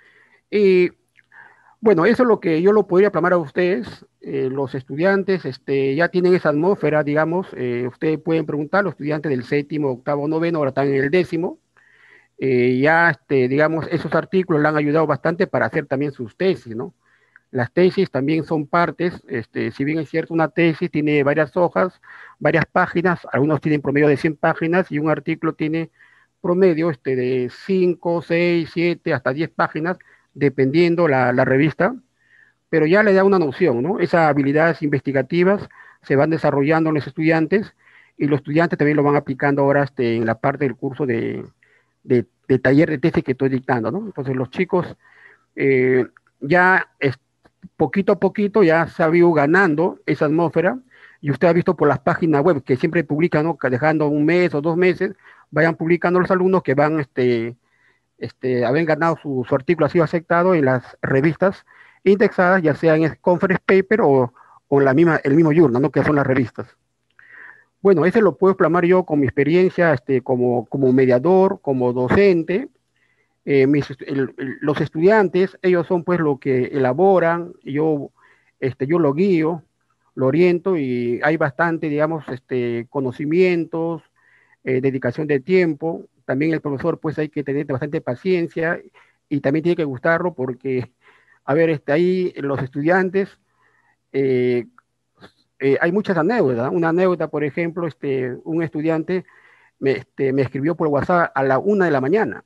Y bueno, eso es lo que yo lo podría plasmar a ustedes. Eh, los estudiantes este, ya tienen esa atmósfera, digamos. Eh, ustedes pueden preguntar, los estudiantes del séptimo, octavo, noveno, ahora están en el décimo. Eh, ya, este, digamos, esos artículos le han ayudado bastante para hacer también sus tesis, ¿no? Las tesis también son partes, este, si bien es cierto, una tesis tiene varias hojas, varias páginas, algunos tienen promedio de cien páginas y un artículo tiene promedio este, de cinco, seis, siete, hasta diez páginas, dependiendo la, la revista, pero ya le da una noción, ¿no? Esas habilidades investigativas se van desarrollando en los estudiantes y los estudiantes también lo van aplicando ahora este, en la parte del curso de, de, de taller de tesis que estoy dictando, ¿no? Entonces los chicos eh, ya es, poquito a poquito ya se ha ido ganando esa atmósfera y usted ha visto por las páginas web que siempre publican, ¿no? Dejando un mes o dos meses, vayan publicando los alumnos que van, este, este, haber ganado su, su artículo, ha sido aceptado en las revistas indexadas, ya sea en conference paper o, o la misma, el mismo journal, ¿no? Que son las revistas. Bueno, ese lo puedo plasmar yo con mi experiencia este, como, como mediador, como docente. Eh, mis, el, el, los estudiantes, ellos son pues lo que elaboran, yo este, yo lo guío, lo oriento y hay bastante, digamos, este, conocimientos, eh, dedicación de tiempo. También el profesor, pues hay que tener bastante paciencia y también tiene que gustarlo porque, a ver, este, ahí los estudiantes, eh, eh, hay muchas anécdotas. Una anécdota, por ejemplo, este, un estudiante me, este, me escribió por WhatsApp a la una de la mañana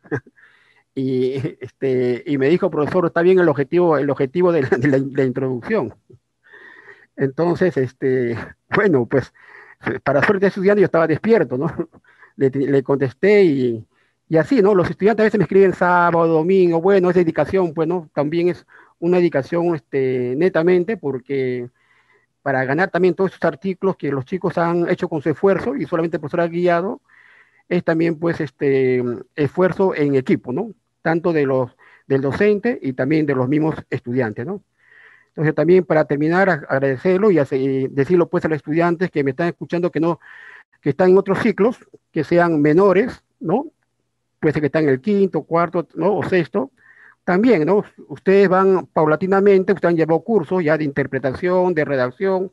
y, este, y me dijo, profesor, está bien el objetivo, el objetivo de la, de la, de la introducción. Entonces, este, bueno, pues para suerte de estudiante yo estaba despierto, ¿no? Le, le contesté y, y así, ¿no? Los estudiantes a veces me escriben sábado, domingo, bueno, es dedicación, pues, ¿no? También es una dedicación este, netamente porque para ganar también todos esos artículos que los chicos han hecho con su esfuerzo y solamente el profesor ha guiado, es también, pues, este, esfuerzo en equipo, ¿no? Tanto de los, del docente y también de los mismos estudiantes, ¿no? Entonces también para terminar, agradecerlo y así, decirlo pues a los estudiantes que me están escuchando que no, que están en otros ciclos, que sean menores, ¿no? Puede ser que están en el quinto, cuarto, ¿no? O sexto. También, ¿no? Ustedes van paulatinamente, ustedes han llevado cursos ya de interpretación, de redacción,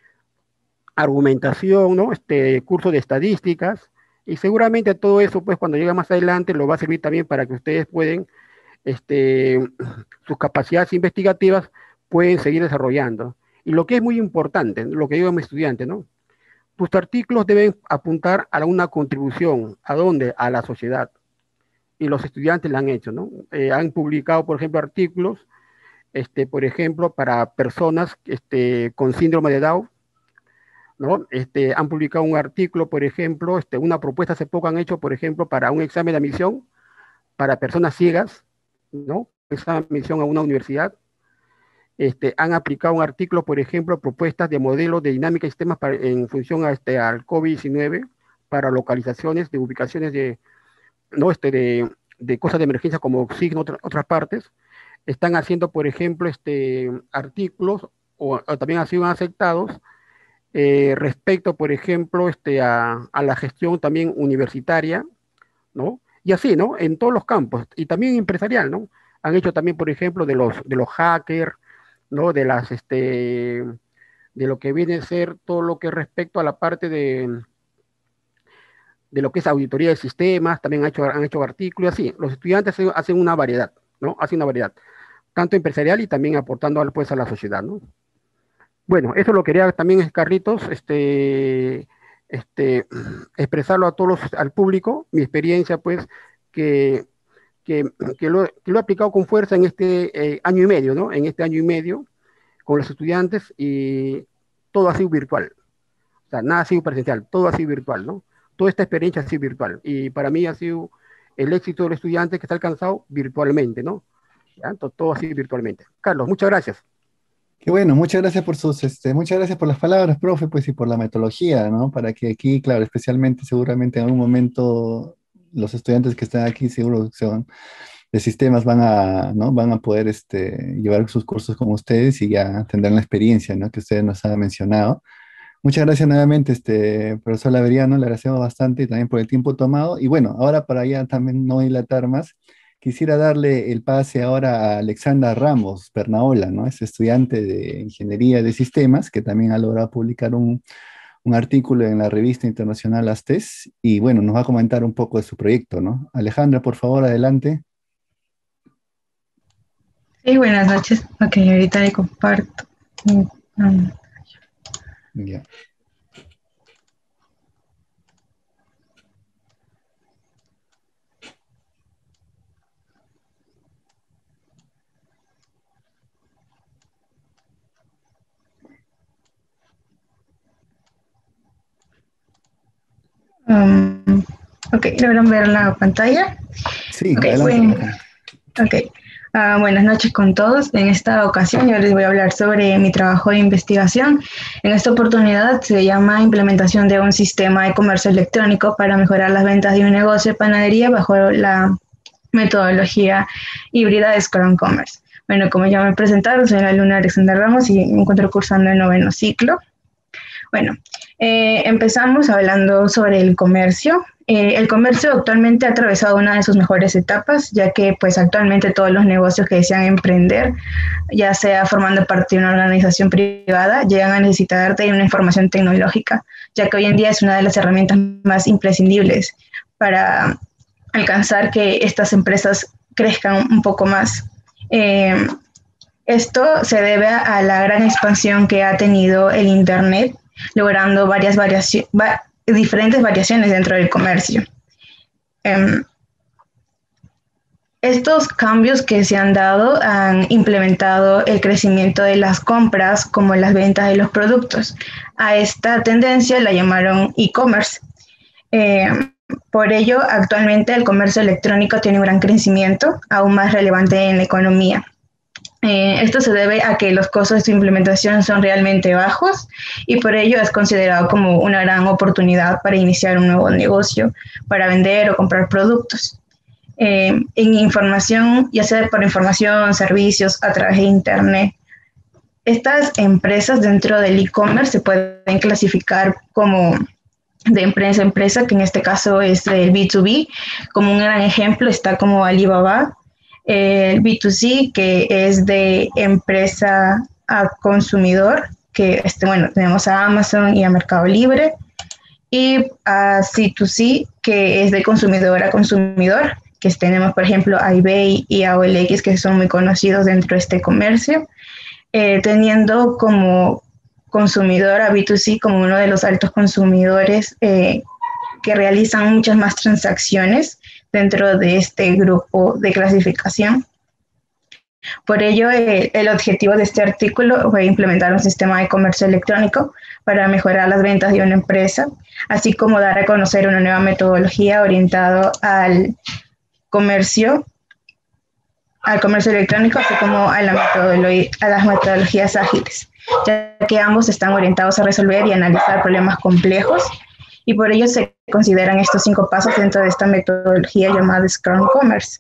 argumentación, ¿no? Este, curso de estadísticas, y seguramente todo eso, pues cuando llegue más adelante, lo va a servir también para que ustedes pueden, este, sus capacidades investigativas pueden seguir desarrollando. Y lo que es muy importante, lo que digo a mis estudiantes, ¿no? Tus artículos deben apuntar a una contribución. ¿A dónde? A la sociedad. Y los estudiantes la han hecho, ¿no? Eh, han publicado, por ejemplo, artículos, este, por ejemplo, para personas este, con síndrome de Down, ¿no? Este, han publicado un artículo, por ejemplo, este, una propuesta hace poco han hecho, por ejemplo, para un examen de admisión para personas ciegas, ¿no? Esa admisión a una universidad. Este, han aplicado un artículo, por ejemplo, propuestas de modelos de dinámica y sistemas para, en función a este, al COVID diecinueve para localizaciones de ubicaciones de, ¿no? este, de, de cosas de emergencia como oxígeno, otra, otras partes. Están haciendo, por ejemplo, este, artículos, o, o también han sido aceptados, eh, respecto, por ejemplo, este, a, a la gestión también universitaria, ¿no? Y así, ¿no? En todos los campos, y también empresarial, ¿no? Han hecho también, por ejemplo, de los, de los hackers, ¿no? De las, este, de lo que viene a ser todo lo que respecto a la parte de, de lo que es auditoría de sistemas, también han hecho, han hecho artículos, así. Los estudiantes hacen una variedad, ¿no? Hacen una variedad, tanto empresarial y también aportando pues a la sociedad, ¿no? Bueno, eso lo quería también, Carlitos, este, este, expresarlo a todos los, al público, mi experiencia, pues, que Que, que, lo, que lo he aplicado con fuerza en este eh, año y medio, ¿no? En este año y medio con los estudiantes y todo ha sido virtual. O sea, nada ha sido presencial, todo ha sido virtual, ¿no? Toda esta experiencia ha sido virtual y para mí ha sido el éxito del estudiante que está alcanzado virtualmente, ¿no? ¿Ya? Entonces, todo ha sido virtualmente. Carlos, muchas gracias. Qué bueno, muchas gracias por sus, este, muchas gracias por las palabras, profe, pues y por la metodología, ¿no? Para que aquí, claro, especialmente seguramente en algún momento los estudiantes que están aquí seguro que son de sistemas van a, ¿no? Van a poder este, llevar sus cursos con ustedes y ya tendrán la experiencia, ¿no? Que ustedes nos han mencionado. Muchas gracias nuevamente, este, profesor Laveriano, le agradecemos bastante y también por el tiempo tomado. Y bueno, ahora para ya también no dilatar más, quisiera darle el pase ahora a Alexandra Ramos Pernaola, ¿no? Es estudiante de Ingeniería de Sistemas, que también ha logrado publicar un, un artículo en la revista internacional ASTES, y bueno, nos va a comentar un poco de su proyecto, ¿no? Alejandra, por favor, adelante. Sí, buenas noches. Ok, ahorita le comparto. Um, Ya. um, ok, ¿logran ver la pantalla? Sí, Ok, adelante. bueno, ok. Uh, buenas noches con todos. En esta ocasión yo les voy a hablar sobre mi trabajo de investigación. En esta oportunidad se llama implementación de un sistema de comercio electrónico para mejorar las ventas de un negocio de panadería bajo la metodología híbrida de Scrum Commerce. Bueno, como ya me presentaron, soy la alumna Alexandra Ramos y me encuentro cursando el noveno ciclo. Bueno, eh, empezamos hablando sobre el comercio. Eh, el comercio actualmente ha atravesado una de sus mejores etapas, ya que pues actualmente todos los negocios que desean emprender, ya sea formando parte de una organización privada, llegan a necesitar de una información tecnológica, ya que hoy en día es una de las herramientas más imprescindibles para alcanzar que estas empresas crezcan un poco más. Eh, esto se debe a la gran expansión que ha tenido el Internet, logrando varias variaciones, va diferentes variaciones dentro del comercio. Um, estos cambios que se han dado han implementado el crecimiento de las compras como las ventas de los productos. A esta tendencia la llamaron e-commerce. Eh, por ello, actualmente el comercio electrónico tiene un gran crecimiento, aún más relevante en la economía. Eh, esto se debe a que los costos de su implementación son realmente bajos y por ello es considerado como una gran oportunidad para iniciar un nuevo negocio, para vender o comprar productos. Eh, en información, ya sea por información, servicios, a través de Internet. Estas empresas dentro del e-commerce se pueden clasificar como de empresa a empresa, que en este caso es el B dos B. Como un gran ejemplo está como Alibaba, el B dos C, que es de empresa a consumidor, que este, bueno, tenemos a Amazon y a Mercado Libre, y a C dos C, que es de consumidor a consumidor, que tenemos, por ejemplo, a eBay y a O L X, que son muy conocidos dentro de este comercio, eh, teniendo como consumidor a B dos C como uno de los altos consumidores eh, que realizan muchas más transacciones dentro de este grupo de clasificación. Por ello, eh, el objetivo de este artículo fue implementar un sistema de comercio electrónico para mejorar las ventas de una empresa, así como dar a conocer una nueva metodología orientada al comercio, al comercio electrónico, así como a, la metodolo- a las metodologías ágiles, ya que ambos están orientados a resolver y analizar problemas complejos, y por ello se consideran estos cinco pasos dentro de esta metodología llamada Scrum Commerce.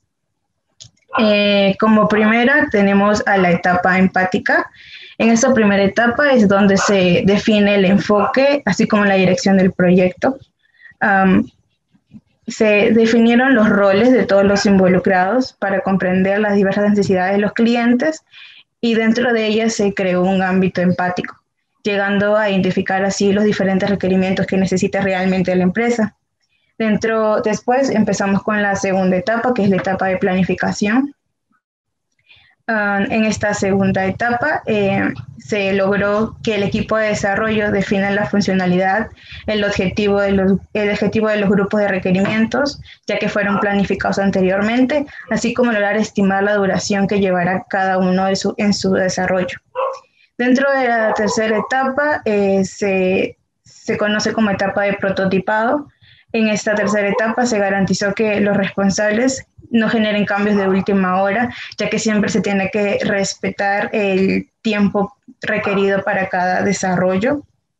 Eh, como primera tenemos a la etapa empática. En esta primera etapa es donde se define el enfoque, así como la dirección del proyecto. Um, se definieron los roles de todos los involucrados para comprender las diversas necesidades de los clientes y dentro de ellas se creó un ámbito empático, llegando a identificar así los diferentes requerimientos que necesita realmente la empresa. Dentro, después empezamos con la segunda etapa, que es la etapa de planificación. Um, en esta segunda etapa eh, se logró que el equipo de desarrollo defina la funcionalidad, el objetivo, de los, el objetivo de los grupos de requerimientos, ya que fueron planificados anteriormente, así como lograr estimar la duración que llevará cada uno de su, en su desarrollo. Dentro de la tercera etapa eh, se, se conoce como etapa de prototipado. En esta tercera etapa se garantizó que los responsables no generen cambios de última hora, ya que siempre se tiene que respetar el tiempo requerido para cada desarrollo.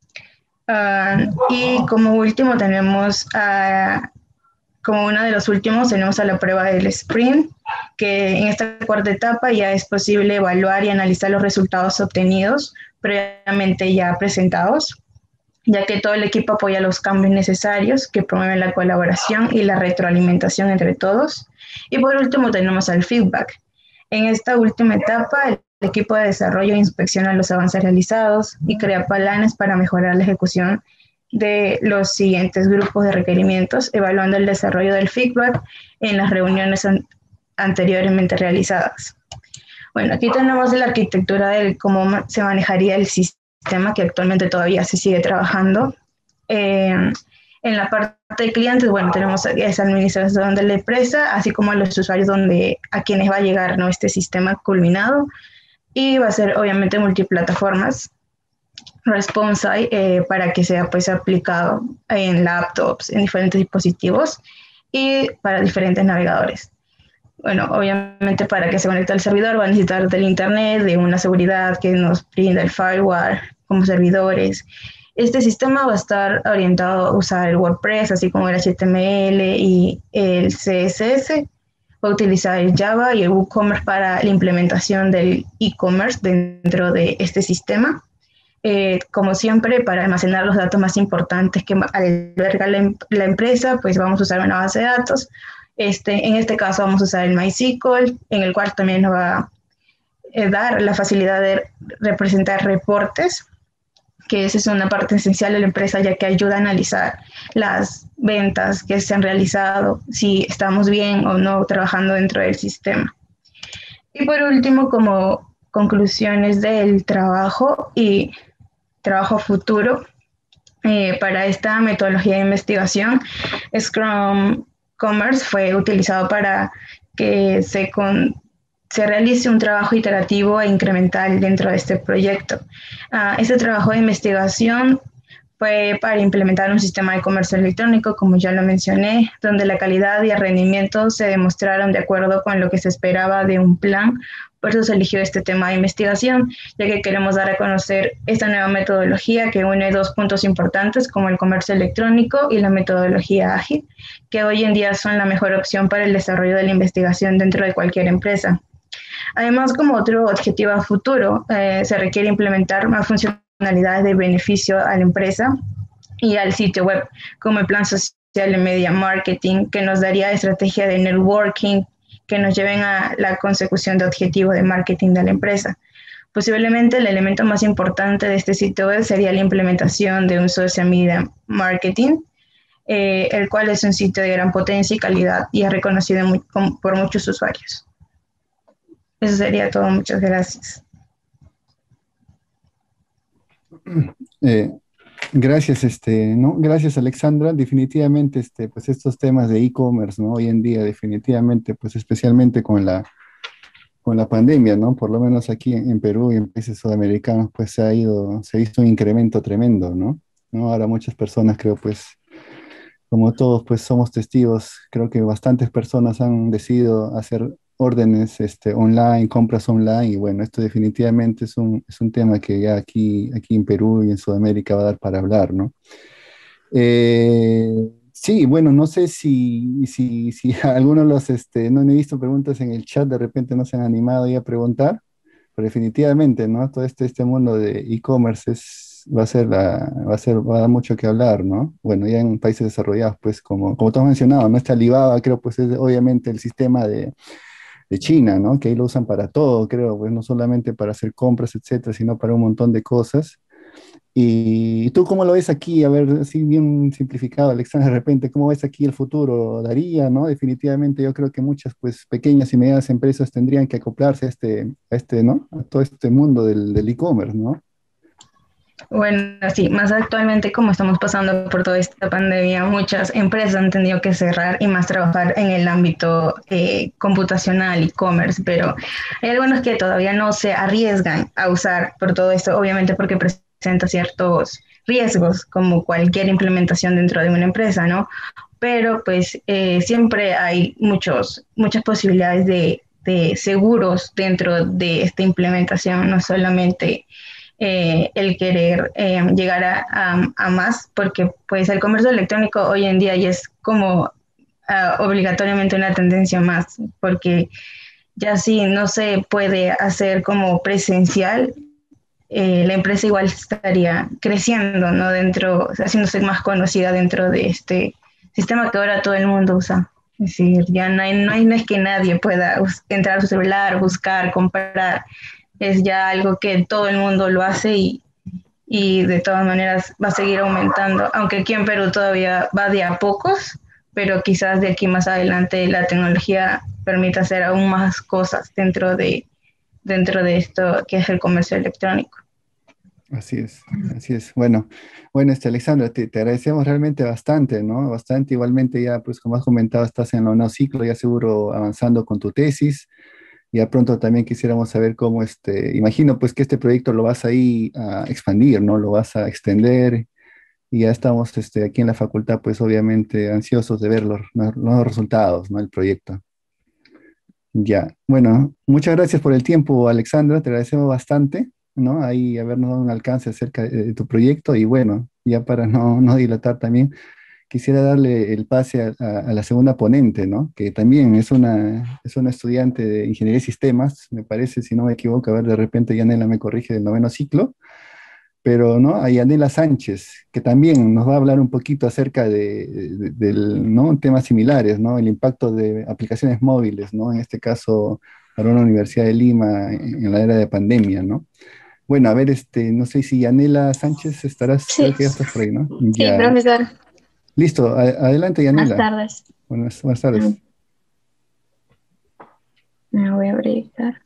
Uh, y como último tenemos, a, como uno de los últimos, tenemos a la prueba del sprint, que en esta cuarta etapa ya es posible evaluar y analizar los resultados obtenidos previamente ya presentados, ya que todo el equipo apoya los cambios necesarios que promueven la colaboración y la retroalimentación entre todos. Y por último tenemos al feedback. En esta última etapa, el equipo de desarrollo inspecciona los avances realizados y crea planes para mejorar la ejecución de los siguientes grupos de requerimientos, evaluando el desarrollo del feedback en las reuniones an- anteriormente realizadas. Bueno, aquí tenemos la arquitectura de cómo se manejaría el sistema tema que actualmente todavía se sigue trabajando. Eh, en la parte de clientes, bueno, tenemos esa administración de la empresa, así como a los usuarios donde, a quienes va a llegar, ¿no?, este sistema culminado, y va a ser obviamente multiplataformas, responsive, eh, para que sea pues aplicado en laptops, en diferentes dispositivos y para diferentes navegadores. Bueno, obviamente para que se conecte al servidor va a necesitar del internet, de una seguridad que nos brinda el firewall como servidores. Este sistema va a estar orientado a usar el WordPress, así como el H T M L y el C S S. Va a utilizar el Java y el WooCommerce para la implementación del e-commerce dentro de este sistema. eh, como siempre, para almacenar los datos más importantes que alberga la, la empresa, pues vamos a usar una base de datos. Este, en este caso vamos a usar el MySQL, en el cual también nos va a eh, dar la facilidad de representar reportes, que esa es una parte esencial de la empresa, ya que ayuda a analizar las ventas que se han realizado, si estamos bien o no trabajando dentro del sistema. Y por último, como conclusiones del trabajo y trabajo futuro, eh, para esta metodología de investigación, Scrum Commerce fue utilizado para que se, con, se realice un trabajo iterativo e incremental dentro de este proyecto. Uh, este trabajo de investigación fue para implementar un sistema de comercio electrónico, como ya lo mencioné, donde la calidad y el rendimiento se demostraron de acuerdo con lo que se esperaba de un plan. Por eso se eligió este tema de investigación, ya que queremos dar a conocer esta nueva metodología que une dos puntos importantes, como el comercio electrónico y la metodología ágil, que hoy en día son la mejor opción para el desarrollo de la investigación dentro de cualquier empresa. Además, como otro objetivo a futuro, eh, se requiere implementar más funcionalidades de beneficio a la empresa y al sitio web, como el plan social de media marketing, que nos daría estrategia de networking, que nos lleven a la consecución de objetivos de marketing de la empresa. Posiblemente el elemento más importante de este sitio web sería la implementación de un social media marketing, eh, el cual es un sitio de gran potencia y calidad y es reconocido muy, con, por muchos usuarios. Eso sería todo. Muchas gracias. Eh, gracias, este, ¿no? Gracias, Alexandra. Definitivamente, este, pues estos temas de e-commerce, ¿no? Hoy en día, definitivamente, pues especialmente con la, con la pandemia, ¿no? Por lo menos aquí en, en Perú y en países sudamericanos, pues se ha ido, se ha visto un incremento tremendo, ¿no? ¿No? Ahora muchas personas, creo, pues, como todos, pues somos testigos, creo que bastantes personas han decidido hacer órdenes este, online, compras online, y bueno, esto definitivamente es un, es un tema que ya aquí, aquí en Perú y en Sudamérica va a dar para hablar, ¿no? Eh, sí, bueno, no sé si, si, si algunos los, este, no he visto preguntas en el chat, de repente no se han animado ya a preguntar, pero definitivamente, ¿no? Todo este, este mundo de e-commerce es, va a ser, la, va a ser, va a dar mucho que hablar, ¿no? Bueno, ya en países desarrollados, pues como, como tú has mencionado, ¿no? Está Alibaba, creo, pues es obviamente el sistema de de China, ¿no? Que ahí lo usan para todo, creo, pues no solamente para hacer compras, etcétera, sino para un montón de cosas. ¿Y tú cómo lo ves aquí? A ver, así bien simplificado, Alexandra, de repente, ¿cómo ves aquí el futuro? Daría, ¿no? Definitivamente yo creo que muchas, pues, pequeñas y medianas empresas tendrían que acoplarse a este, a este, ¿no? A todo este mundo del, del e-commerce, ¿no? Bueno, sí, más actualmente como estamos pasando por toda esta pandemia, muchas empresas han tenido que cerrar y más trabajar en el ámbito eh, computacional, e-commerce, pero hay algunos que todavía no se arriesgan a usar por todo esto, obviamente porque presenta ciertos riesgos, como cualquier implementación dentro de una empresa, ¿no? Pero pues eh, siempre hay muchos, muchas posibilidades de, de seguros dentro de esta implementación, no solamente Eh, el querer eh, llegar a, a, a más, porque pues el comercio electrónico hoy en día ya es como uh, obligatoriamente una tendencia más, porque ya si no se puede hacer como presencial, eh, la empresa igual estaría creciendo, ¿no? Dentro, haciéndose más conocida dentro de este sistema que ahora todo el mundo usa. Es decir, ya no, hay, no, hay, no es que nadie pueda entrar a su celular, buscar, comprar. Es ya algo que todo el mundo lo hace y, y de todas maneras va a seguir aumentando, aunque aquí en Perú todavía va de a pocos, pero quizás de aquí más adelante la tecnología permita hacer aún más cosas dentro de, dentro de esto que es el comercio electrónico. Así es, así es. Bueno, bueno, este, Alexandra, te, te agradecemos realmente bastante, ¿no? Bastante, igualmente ya, pues como has comentado, estás en el nuevo ciclo, ya seguro avanzando con tu tesis. Ya pronto también quisiéramos saber cómo, este, imagino pues que este proyecto lo vas a ir a expandir, ¿no? Lo vas a extender y ya estamos este, aquí en la facultad pues obviamente ansiosos de ver los, los nuevos resultados, ¿no? El proyecto. Ya, bueno, muchas gracias por el tiempo, Alexandra, te agradecemos bastante, ¿no? Ahí habernos dado un alcance acerca de, de tu proyecto y bueno, ya para no, no dilatar también. Quisiera darle el pase a, a, a la segunda ponente, ¿no? Que también es una, es una estudiante de Ingeniería de Sistemas, me parece, si no me equivoco, a ver, de repente Yanela me corrige, del noveno ciclo. pero ¿no? A Yanela Sánchez, que también nos va a hablar un poquito acerca de, de- del, ¿no? temas similares, ¿no? El impacto de aplicaciones móviles, ¿no? En este caso, para una Universidad de Lima en, en la era de pandemia, ¿no? Bueno, a ver, este, no sé si Yanela Sánchez estarás, Sí, creo que ya estás por ahí, ¿no? sí, Ya, profesor. listo, a- adelante, Buenas Yanela. tardes. Buenas, buenas Ah, tardes. Me voy a proyectar.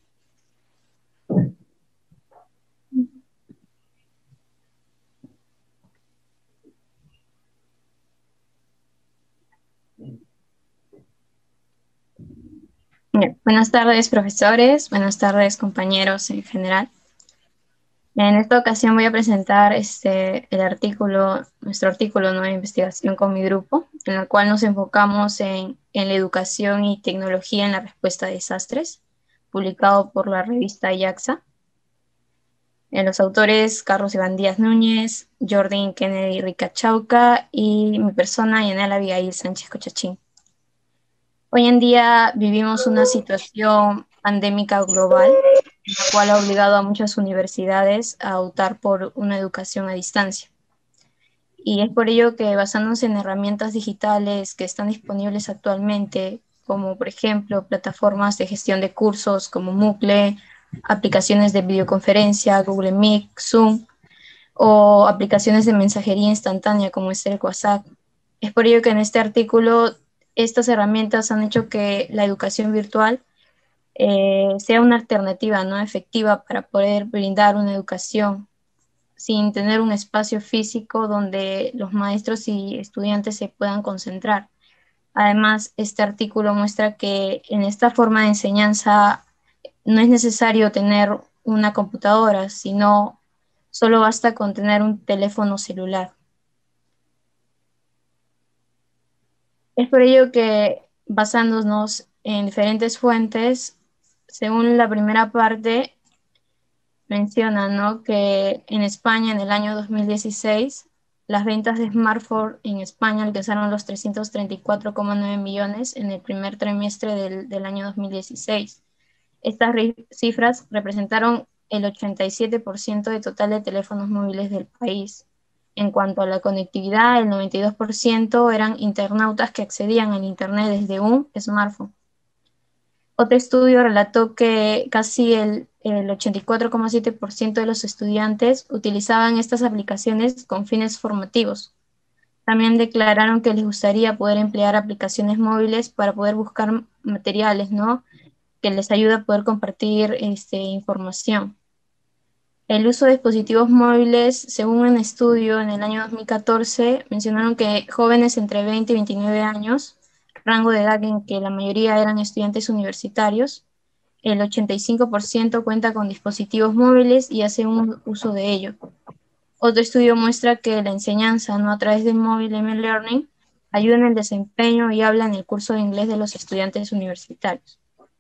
Bien, buenas tardes, profesores. Buenas tardes, compañeros en general. En esta ocasión voy a presentar este, el artículo, nuestro artículo, ¿no? de investigación con mi grupo, en el cual nos enfocamos en, en la educación y tecnología en la respuesta a desastres, publicado por la revista IAXA. En los autores Carlos Iván Díaz Núñez, Jordan Kennedy Ricachauca y mi persona, Yanela Abigail Sánchez Cochachín. Hoy en día vivimos una situación pandémica global, la cual ha obligado a muchas universidades a optar por una educación a distancia. Y es por ello que, basándose en herramientas digitales que están disponibles actualmente, como por ejemplo plataformas de gestión de cursos como Moodle, aplicaciones de videoconferencia, Google Meet, Zoom, o aplicaciones de mensajería instantánea como es el WhatsApp. Es por ello que en este artículo estas herramientas han hecho que la educación virtual eh, sea una alternativa, ¿no? efectiva para poder brindar una educación sin tener un espacio físico donde los maestros y estudiantes se puedan concentrar. Además, este artículo muestra que en esta forma de enseñanza no es necesario tener una computadora, sino solo basta con tener un teléfono celular. Es por ello que, basándonos en diferentes fuentes, según la primera parte, menciona, ¿no? que en España en el año dos mil dieciséis las ventas de smartphone en España alcanzaron los trescientos treinta y cuatro coma nueve millones en el primer trimestre del, del año dos mil dieciséis. Estas cifras representaron el ochenta y siete por ciento de total de teléfonos móviles del país. En cuanto a la conectividad, el noventa y dos por ciento eran internautas que accedían al Internet desde un smartphone. Otro estudio relató que casi el, el ochenta y cuatro coma siete por ciento de los estudiantes utilizaban estas aplicaciones con fines formativos. También declararon que les gustaría poder emplear aplicaciones móviles para poder buscar materiales, ¿no? que les ayuda a poder compartir este, información. El uso de dispositivos móviles, según un estudio en el año dos mil catorce, mencionaron que jóvenes entre veinte y veintinueve años, rango de edad en que la mayoría eran estudiantes universitarios, el ochenta y cinco por ciento cuenta con dispositivos móviles y hace un uso de ello. Otro estudio muestra que la enseñanza, ¿no? a través de mobile learning, ayuda en el desempeño y habla en el curso de inglés de los estudiantes universitarios.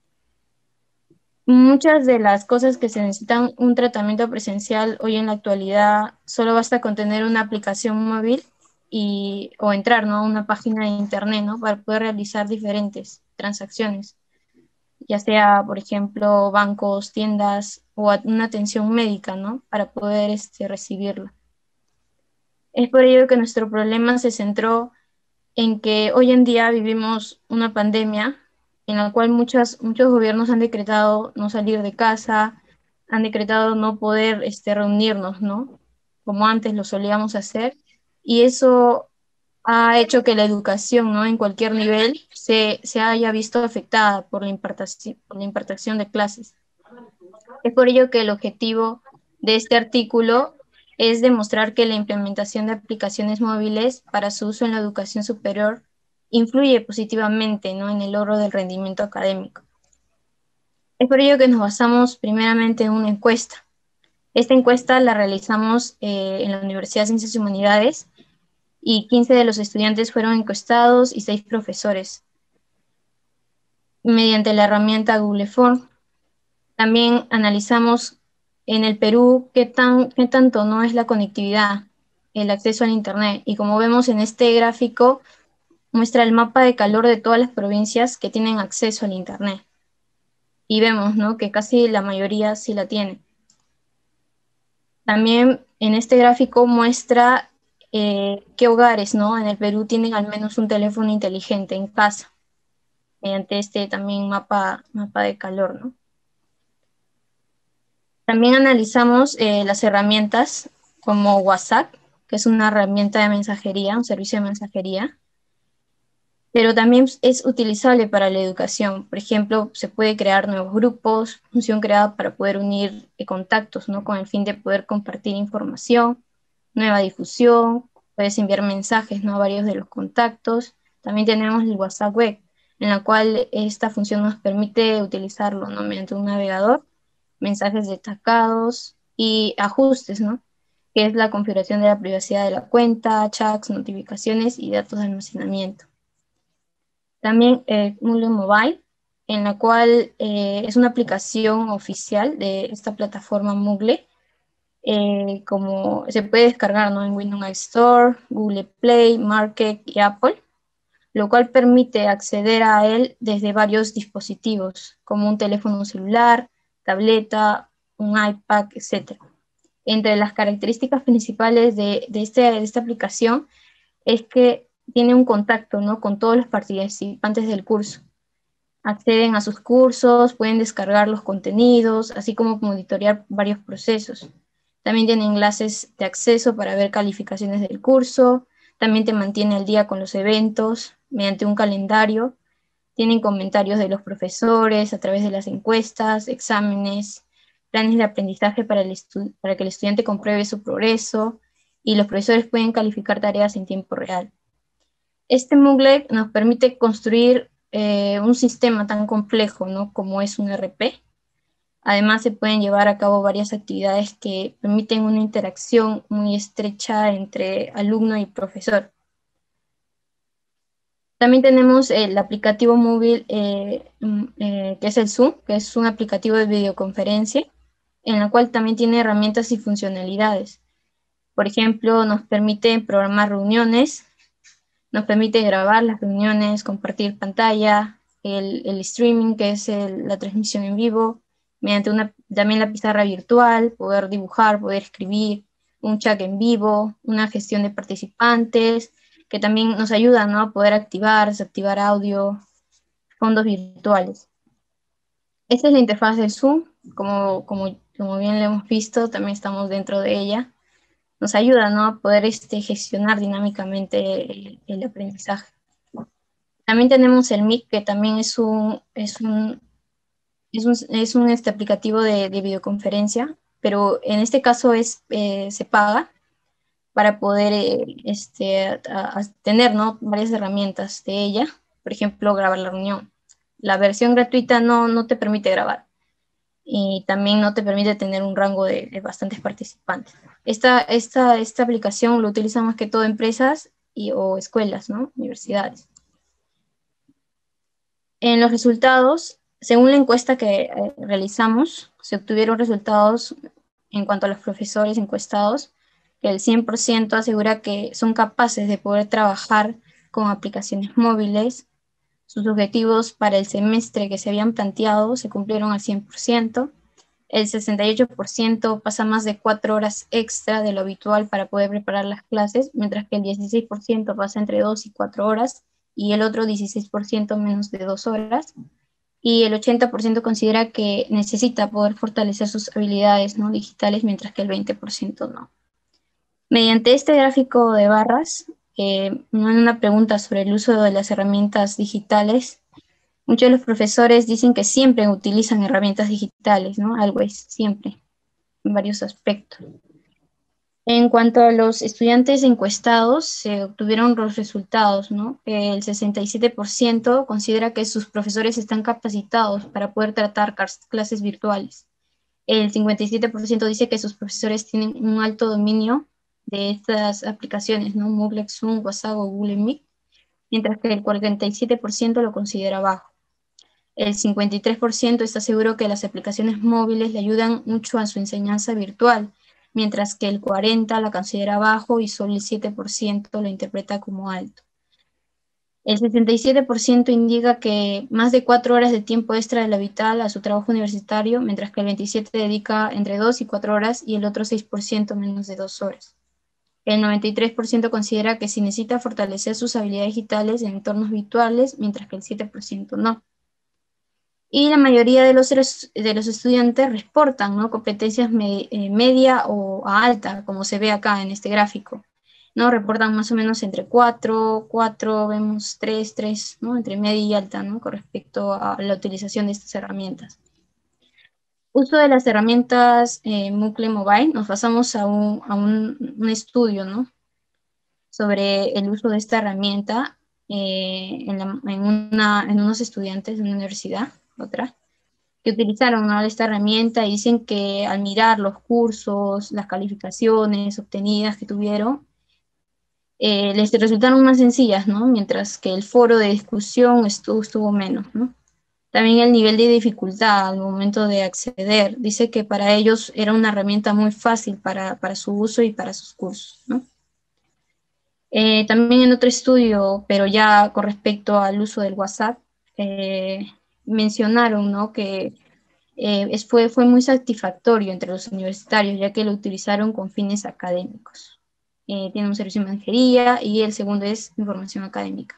Muchas de las cosas que se necesitan un tratamiento presencial hoy en la actualidad, solo basta con tener una aplicación móvil y, o entrar, ¿no? a una página de internet, ¿no? para poder realizar diferentes transacciones, ya sea, por ejemplo, bancos, tiendas o una atención médica, ¿no? para poder este, recibirla. Es por ello que nuestro problema se centró en que hoy en día vivimos una pandemia en la cual muchas, muchos gobiernos han decretado no salir de casa, han decretado no poder este, reunirnos, ¿no? Como antes lo solíamos hacer, y eso ha hecho que la educación, ¿no? en cualquier nivel se, se haya visto afectada por la impartación, por la impartación de clases. Es por ello que el objetivo de este artículo es demostrar que la implementación de aplicaciones móviles para su uso en la educación superior influye positivamente, ¿no? en el logro del rendimiento académico. Es por ello que nos basamos primeramente en una encuesta. Esta encuesta la realizamos eh, en la Universidad de Ciencias y Humanidades y quince de los estudiantes fueron encuestados y seis profesores mediante la herramienta Google Form. También analizamos en el Perú qué, tan, qué tanto no es la conectividad, el acceso al Internet. Y como vemos en este gráfico, muestra el mapa de calor de todas las provincias que tienen acceso al Internet. Y vemos, ¿no? que casi la mayoría sí la tiene. También en este gráfico muestra eh, qué hogares, ¿no?, en el Perú tienen al menos un teléfono inteligente en casa, mediante este también mapa, mapa de calor, ¿no? También analizamos eh, las herramientas como WhatsApp, que es una herramienta de mensajería, un servicio de mensajería, pero también es utilizable para la educación. Por ejemplo, se puede crear nuevos grupos, función creada para poder unir eh, contactos, ¿no?, con el fin de poder compartir información, nueva difusión, puedes enviar mensajes, ¿no?, a varios de los contactos. También tenemos el WhatsApp Web, en la cual esta función nos permite utilizarlo, ¿no?, mediante un navegador, mensajes destacados y ajustes, ¿no?, que es la configuración de la privacidad de la cuenta, chats, notificaciones y datos de almacenamiento. También eh, Moodle Mobile, en la cual eh, es una aplicación oficial de esta plataforma Moodle, eh, como se puede descargar, ¿no?, en Windows Store, Google Play, Market y Apple, lo cual permite acceder a él desde varios dispositivos, como un teléfono celular, tableta, un iPad, etcétera. Entre las características principales de, de, este, de esta aplicación es que tiene un contacto, ¿no?, con todos los participantes del curso. Acceden a sus cursos, pueden descargar los contenidos, así como monitorear varios procesos. También tiene enlaces de acceso para ver calificaciones del curso. También te mantiene al día con los eventos mediante un calendario. Tienen comentarios de los profesores a través de las encuestas, exámenes, planes de aprendizaje para, el para que el estudiante compruebe su progreso, y los profesores pueden calificar tareas en tiempo real. Este Moodle nos permite construir eh, un sistema tan complejo, ¿no?, como es un R P. Además, se pueden llevar a cabo varias actividades que permiten una interacción muy estrecha entre alumno y profesor. También tenemos el aplicativo móvil, eh, eh, que es el Zoom, que es un aplicativo de videoconferencia, en la cual también tiene herramientas y funcionalidades. Por ejemplo, nos permite programar reuniones, nos permite grabar las reuniones, compartir pantalla, el, el streaming, que es el, la transmisión en vivo, mediante una, también la pizarra virtual, poder dibujar, poder escribir, un chat en vivo, una gestión de participantes, que también nos ayuda, ¿no?, a poder activar, desactivar audio, fondos virtuales. Esta es la interfaz del Zoom, como, como, como bien lo hemos visto, también estamos dentro de ella. Nos ayuda, ¿no?, a poder este, gestionar dinámicamente el, el aprendizaje. También tenemos el Meet, que también es un, es un, es un, es un este, aplicativo de, de videoconferencia, pero en este caso es, eh, se paga para poder eh, este, a, a tener, ¿no?, varias herramientas de ella. Por ejemplo, grabar la reunión. La versión gratuita no, no te permite grabar, y también no te permite tener un rango de, de bastantes participantes. Esta, esta, esta aplicación lo utilizan más que todo empresas y, o escuelas, ¿no?, universidades. En los resultados, según la encuesta que eh, realizamos, se obtuvieron resultados en cuanto a los profesores encuestados, que el cien por ciento asegura que son capaces de poder trabajar con aplicaciones móviles. Sus objetivos para el semestre que se habían planteado se cumplieron al cien por ciento. El sesenta y ocho por ciento pasa más de cuatro horas extra de lo habitual para poder preparar las clases, mientras que el dieciséis por ciento pasa entre dos y cuatro horas, y el otro dieciséis por ciento menos de dos horas. Y el ochenta por ciento considera que necesita poder fortalecer sus habilidades, ¿no?, digitales, mientras que el veinte por ciento no. Mediante este gráfico de barras, eh, en una pregunta sobre el uso de las herramientas digitales, muchos de los profesores dicen que siempre utilizan herramientas digitales, ¿no? Always, siempre, en varios aspectos. En cuanto a los estudiantes encuestados, se obtuvieron los resultados, ¿no? El sesenta y siete por ciento considera que sus profesores están capacitados para poder tratar clases virtuales. El cincuenta y siete por ciento dice que sus profesores tienen un alto dominio de estas aplicaciones, ¿no? Moodle, Zoom, WhatsApp o Google Meet, mientras que el cuarenta y siete por ciento lo considera bajo. El cincuenta y tres por ciento está seguro que las aplicaciones móviles le ayudan mucho a su enseñanza virtual, mientras que el cuarenta por ciento la considera bajo y solo el siete por ciento lo interpreta como alto. El sesenta y siete por ciento indica que más de cuatro horas de tiempo extra de la vital a su trabajo universitario, mientras que el veintisiete por ciento dedica entre dos y cuatro horas y el otro seis por ciento menos de dos horas. El noventa y tres por ciento considera que se necesita fortalecer sus habilidades digitales en entornos virtuales, mientras que el siete por ciento no. Y la mayoría de los, de los estudiantes reportan, ¿no?, competencias me, eh, media o alta, como se ve acá en este gráfico. ¿No? Reportan más o menos entre cuatro, cuatro, vemos tres, tres, ¿no? Entre media y alta, ¿no?, con respecto a la utilización de estas herramientas. Uso de las herramientas eh, Moodle Mobile, nos pasamos a un, a un, un estudio, ¿no?, sobre el uso de esta herramienta eh, en, la, en, una, en unos estudiantes de una universidad, otra, que utilizaron, ¿no?, esta herramienta, y dicen que al mirar los cursos, las calificaciones obtenidas que tuvieron, Eh, les resultaron más sencillas, ¿no?, mientras que el foro de discusión estuvo, estuvo menos, ¿no? También el nivel de dificultad al momento de acceder, dice que para ellos era una herramienta muy fácil para, para su uso y para sus cursos, ¿no? Eh, también en otro estudio, pero ya con respecto al uso del WhatsApp, eh, mencionaron, ¿no?, que eh, es, fue, fue muy satisfactorio entre los universitarios, ya que lo utilizaron con fines académicos. Eh, tiene un servicio de mensajería, y el segundo es información académica.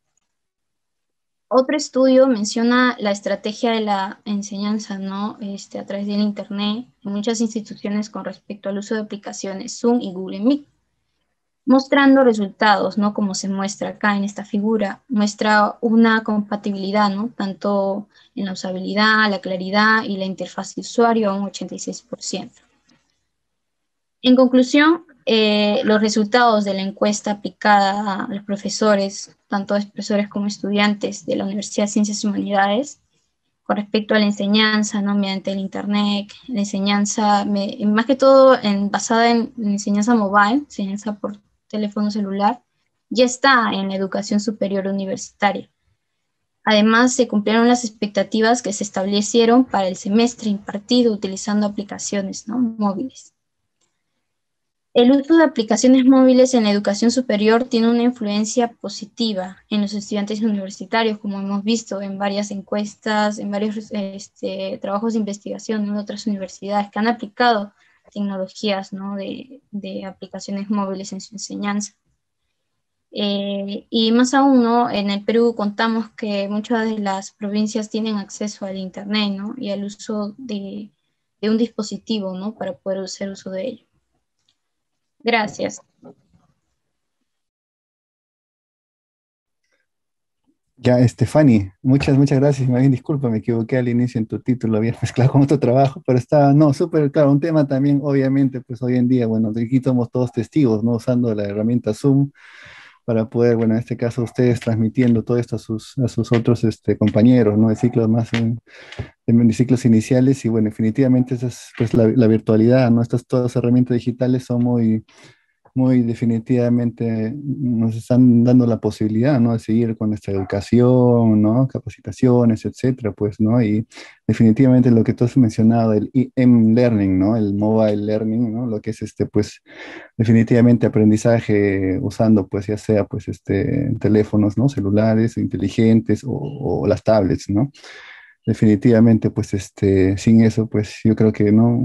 Otro estudio menciona la estrategia de la enseñanza, ¿no?, este, a través del Internet en muchas instituciones con respecto al uso de aplicaciones Zoom y Google Meet, mostrando resultados, ¿no?, como se muestra acá en esta figura. Muestra una compatibilidad, ¿no?, tanto en la usabilidad, la claridad y la interfaz de usuario a un ochenta y seis por ciento. En conclusión, eh, los resultados de la encuesta aplicada a los profesores, tanto profesores como estudiantes de la Universidad de Ciencias y Humanidades, con respecto a la enseñanza, ¿no?, mediante el Internet, la enseñanza, me, más que todo en, basada en, en enseñanza mobile, enseñanza por teléfono celular, ya está en la educación superior universitaria. Además, se cumplieron las expectativas que se establecieron para el semestre impartido utilizando aplicaciones, ¿no?, móviles. El uso de aplicaciones móviles en la educación superior tiene una influencia positiva en los estudiantes universitarios, como hemos visto en varias encuestas, en varios este, trabajos de investigación en otras universidades que han aplicado tecnologías, ¿no?, de, de aplicaciones móviles en su enseñanza. Eh, y más aún, ¿no?, en el Perú contamos que muchas de las provincias tienen acceso al Internet, ¿no?, y al uso de, de un dispositivo, ¿no?, para poder hacer uso de ello. Gracias. Ya, Estefany, muchas, muchas gracias. Más bien, disculpa, me equivoqué al inicio en tu título, había mezclado con otro trabajo, pero está, no, súper claro, un tema también, obviamente, pues hoy en día, bueno, de aquí somos todos testigos, ¿no? Usando la herramienta Zoom para poder, bueno, en este caso ustedes transmitiendo todo esto a sus, a sus otros este, compañeros, ¿no? De ciclos más, en, en ciclos iniciales, y bueno, definitivamente esa es pues la, la virtualidad, ¿no? Estas todas herramientas digitales son muy muy definitivamente nos están dando la posibilidad, ¿no?, de seguir con nuestra educación, ¿no?, capacitaciones, etcétera, pues, ¿no? Y definitivamente lo que tú has mencionado, el e-learning, ¿no?, el mobile learning, ¿no?, lo que es este, pues, definitivamente aprendizaje usando, pues, ya sea, pues, este, teléfonos, ¿no?, celulares, inteligentes o, o las tablets, ¿no? Definitivamente, pues, este, sin eso, pues, yo creo que no,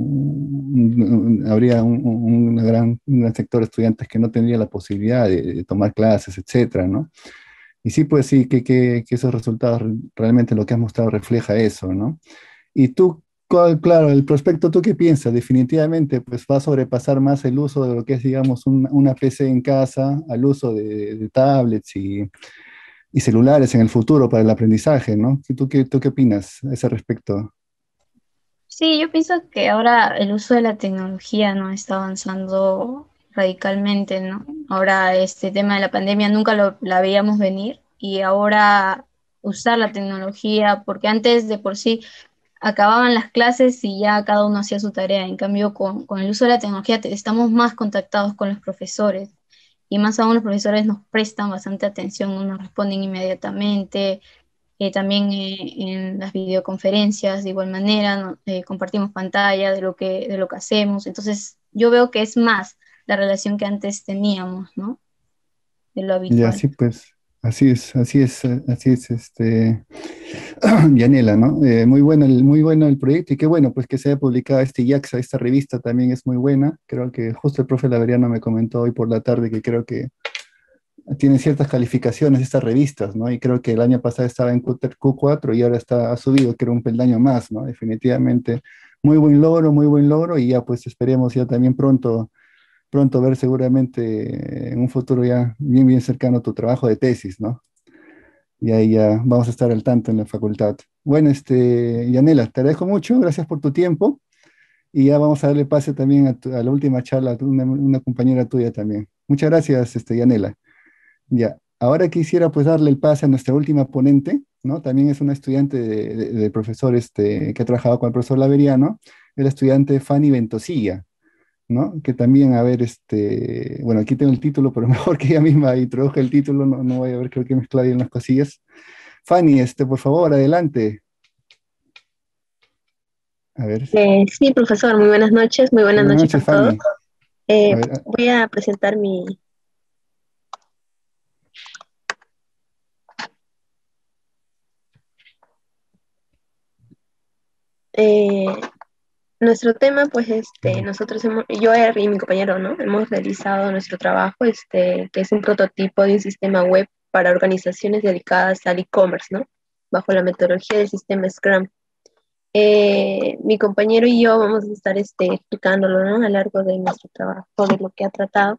no- habría un, un- una gran, un gran sector de estudiantes que no tendría la posibilidad de, de tomar clases, etcétera, ¿no? Y sí, pues sí, que, que, que esos resultados re- realmente lo que has mostrado refleja eso, ¿no? Y tú, cuál- claro, el prospecto, ¿tú qué piensas? Definitivamente, pues va a sobrepasar más el uso de lo que es, digamos, un- una P C en casa al uso de, de tablets y y celulares en el futuro para el aprendizaje, ¿no? ¿Tú qué, tú qué opinas a ese respecto? Sí, yo pienso que ahora el uso de la tecnología, ¿no?, está avanzando radicalmente, ¿no? Ahora este tema de la pandemia nunca lo, la veíamos venir, y ahora usar la tecnología, porque antes de por sí acababan las clases y ya cada uno hacía su tarea. En cambio, con, con el uso de la tecnología te- estamos más contactados con los profesores, y más aún los profesores nos prestan bastante atención, no nos responden inmediatamente. Eh, también eh, en las videoconferencias, de igual manera, ¿no? Eh, compartimos pantalla de lo que, de lo que hacemos. Entonces, yo veo que es más la relación que antes teníamos, ¿no?, de lo Ya, habitual. sí, pues. Así es, así es, eh, así es, este, Yanela, ¿no? Eh, muy bueno el, muy bueno el proyecto y qué bueno, pues que se haya publicado este YAXA, esta revista también es muy buena. Creo que justo el profe Laveriano me comentó hoy por la tarde que creo que tiene ciertas calificaciones estas revistas, ¿no? Y creo que el año pasado estaba en Q cuatro y ahora está, ha subido, creo, un peldaño más, ¿no? Definitivamente, muy buen logro, muy buen logro y ya pues esperemos ya también pronto, pronto ver seguramente en un futuro ya bien, bien cercano tu trabajo de tesis, ¿no? Y ahí ya vamos a estar al tanto en la facultad. Bueno, este, Yanela, te agradezco mucho, gracias por tu tiempo y ya vamos a darle pase también a, tu- a la última charla, a tu- una, una compañera tuya también. Muchas gracias, este, Yanela. Ya, ahora quisiera pues darle el pase a nuestra última ponente, ¿no? También es una estudiante de, de- del profesor este, que ha trabajado con el profesor Laveriano, es la estudiante Fanny Ventosilla, ¿no? Que también, a ver, este, bueno, aquí tengo el título, pero mejor que ella misma introduzca el título, no, no voy a ver, creo que mezclar ahí en las cosillas. Fanny, este, por favor, adelante. A ver, Eh, sí, profesor, muy buenas noches, muy buenas buenas noches noches, con todos. Fanny. A Eh, ver, a- voy a presentar mi... eh, nuestro tema, pues, este, nosotros hemos, yo y mi compañero, ¿no? Hemos realizado nuestro trabajo, este, que es un prototipo de un sistema web para organizaciones dedicadas al e-commerce, ¿no? Bajo la metodología del sistema Scrum. Eh, mi compañero y yo vamos a estar este, explicándolo, ¿no? A lo largo de nuestro trabajo, de lo que ha tratado.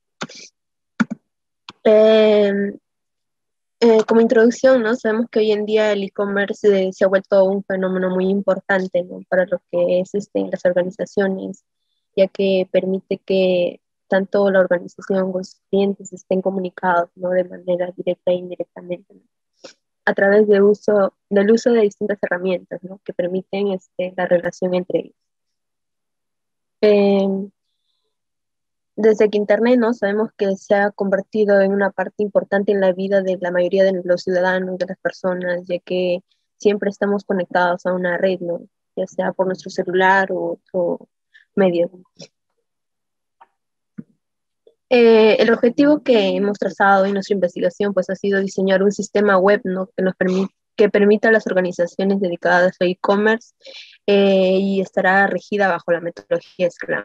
Eh, Eh, como introducción, ¿no? Sabemos que hoy en día el e-commerce eh, se ha vuelto un fenómeno muy importante, ¿no? Para lo que es este, las organizaciones, ya que permite que tanto la organización como sus clientes estén comunicados, ¿no? De manera directa e indirectamente, ¿no? A través de uso, del uso de distintas herramientas, ¿no? Que permiten este, la relación entre ellos. Eh, Desde que Internet, ¿no? Sabemos que se ha convertido en una parte importante en la vida de la mayoría de los ciudadanos, de las personas, ya que siempre estamos conectados a una red, ¿no? Ya sea por nuestro celular o otro medio. Eh, el objetivo que hemos trazado en nuestra investigación pues, ha sido diseñar un sistema web, ¿no? Que nos permite que permita a las organizaciones dedicadas a e-commerce eh, y estará regida bajo la metodología Scrum.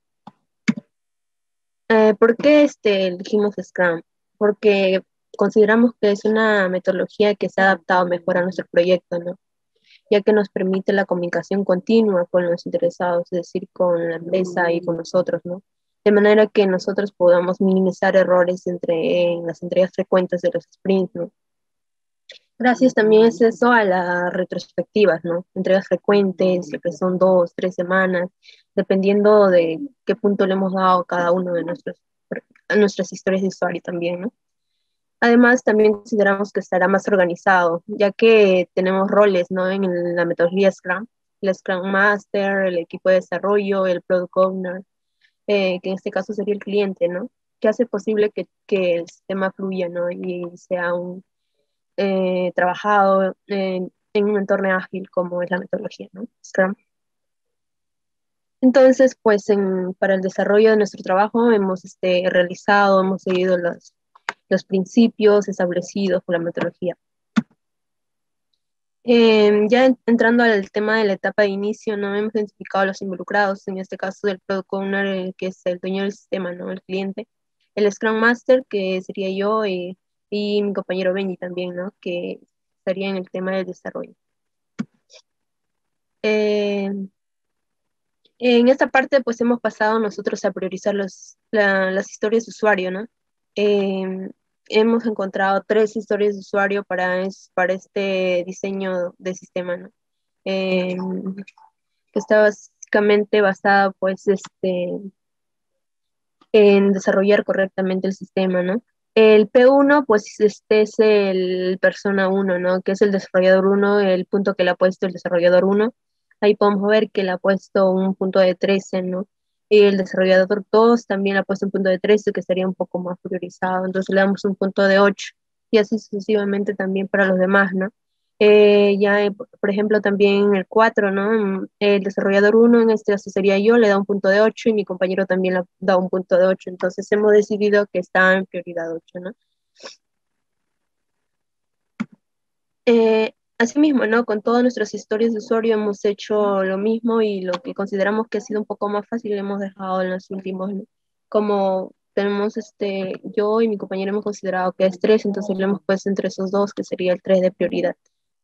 Eh, ¿por qué este, elegimos Scrum? Porque consideramos que es una metodología que se ha adaptado mejor a nuestro proyecto, ¿no? Ya que nos permite la comunicación continua con los interesados, es decir, con la empresa y con nosotros, ¿no? De manera que nosotros podamos minimizar errores entre, en las entregas frecuentes de los sprints, ¿no? Gracias también es eso a las retrospectivas, ¿no? Entregas frecuentes, que son dos, tres semanas, dependiendo de qué punto le hemos dado a cada uno de nuestros, a nuestras historias de usuario también, ¿no? Además, también consideramos que estará más organizado, ya que tenemos roles, ¿no? En la metodología Scrum, el Scrum Master, el equipo de desarrollo, el Product Owner, eh, que en este caso sería el cliente, ¿no? Que hace posible que, que el sistema fluya, ¿no? Y sea un eh, trabajado en, en un entorno ágil como es la metodología, ¿no? Scrum. Entonces, pues en, para el desarrollo de nuestro trabajo hemos este, realizado, hemos seguido los, los principios establecidos por la metodología. Eh, ya en, entrando al tema de la etapa de inicio, ¿no? Hemos identificado a los involucrados, en este caso del Product Owner, el que es el dueño del sistema, ¿no? El cliente. El Scrum Master, que sería yo, y, y mi compañero Benji también, ¿no? Que estaría en el tema del desarrollo. Eh, en esta parte, pues hemos pasado nosotros a priorizar los, la, las historias de usuario, ¿no? Eh, hemos encontrado tres historias de usuario para, es, para este diseño de sistema, ¿no? Eh, que está básicamente basada, pues, este, en desarrollar correctamente el sistema, ¿no? El P uno, pues, este es el persona uno, ¿no? Que es el desarrollador uno, el punto que le ha puesto el desarrollador uno. Ahí podemos ver que le ha puesto un punto de trece, ¿no? Y el desarrollador dos también le ha puesto un punto de trece, que sería un poco más priorizado. Entonces le damos un punto de ocho y así sucesivamente también para los demás, ¿no? Eh, ya, eh, por ejemplo, también el cuatro, ¿no? El desarrollador uno, en este caso sería yo, le da un punto de ocho y mi compañero también le da un punto de ocho. Entonces hemos decidido que está en prioridad ocho, ¿no? Eh, Asimismo, ¿no? Con todas nuestras historias de usuario hemos hecho lo mismo y lo que consideramos que ha sido un poco más fácil hemos dejado en los últimos, ¿no? Como tenemos, este, yo y mi compañero hemos considerado que es tres, entonces lo hemos puesto entre esos dos, que sería el tres de prioridad.